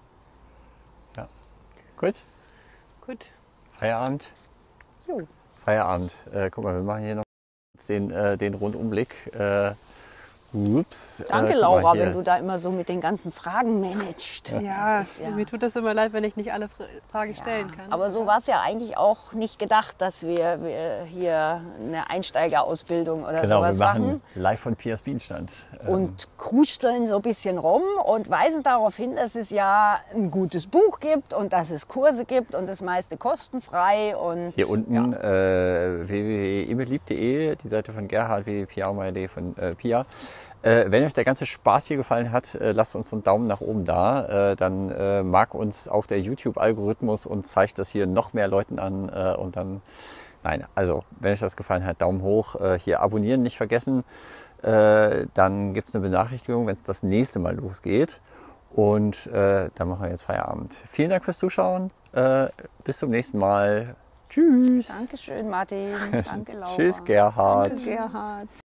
Ja. Gut, Gut. Feierabend. Jo. Feierabend. Äh, guck mal, wir machen hier noch den, äh, den Rundumblick. Äh, ups, Danke, äh, guck mal Laura, hier. wenn du da immer so mit den ganzen Fragen managst. Ja, Das ist ja- mir tut das immer leid, wenn ich nicht alle Fra- Fragen stellen kann. Aber so war es ja eigentlich auch nicht gedacht, dass wir, wir hier eine Einsteigerausbildung oder Genau, wir sowas machen machen. live von Pias Bienenstand. Ähm, Und krusteln so ein bisschen rum und weisen darauf hin, dass es ja ein gutes Buch gibt und dass es Kurse gibt und das meiste kostenfrei. Und Hier unten äh, w w w punkt emillieb punkt de, die Seite von Gerhard, w w w punkt pia punkt de von äh, Pia. Äh, wenn euch der ganze Spaß hier gefallen hat, äh, lasst uns einen Daumen nach oben da. Äh, dann äh, mag uns auch der YouTube-Algorithmus und zeigt das hier noch mehr Leuten an. Äh, und dann, nein, also wenn euch das gefallen hat, Daumen hoch. Äh, hier abonnieren nicht vergessen. Äh, dann gibt es eine Benachrichtigung, wenn es das nächste Mal losgeht. Und äh, dann machen wir jetzt Feierabend. Vielen Dank fürs Zuschauen. Äh, bis zum nächsten Mal. Tschüss. Dankeschön, Martin. Danke, Laura. Tschüss, Gerhard. Danke, Gerhard.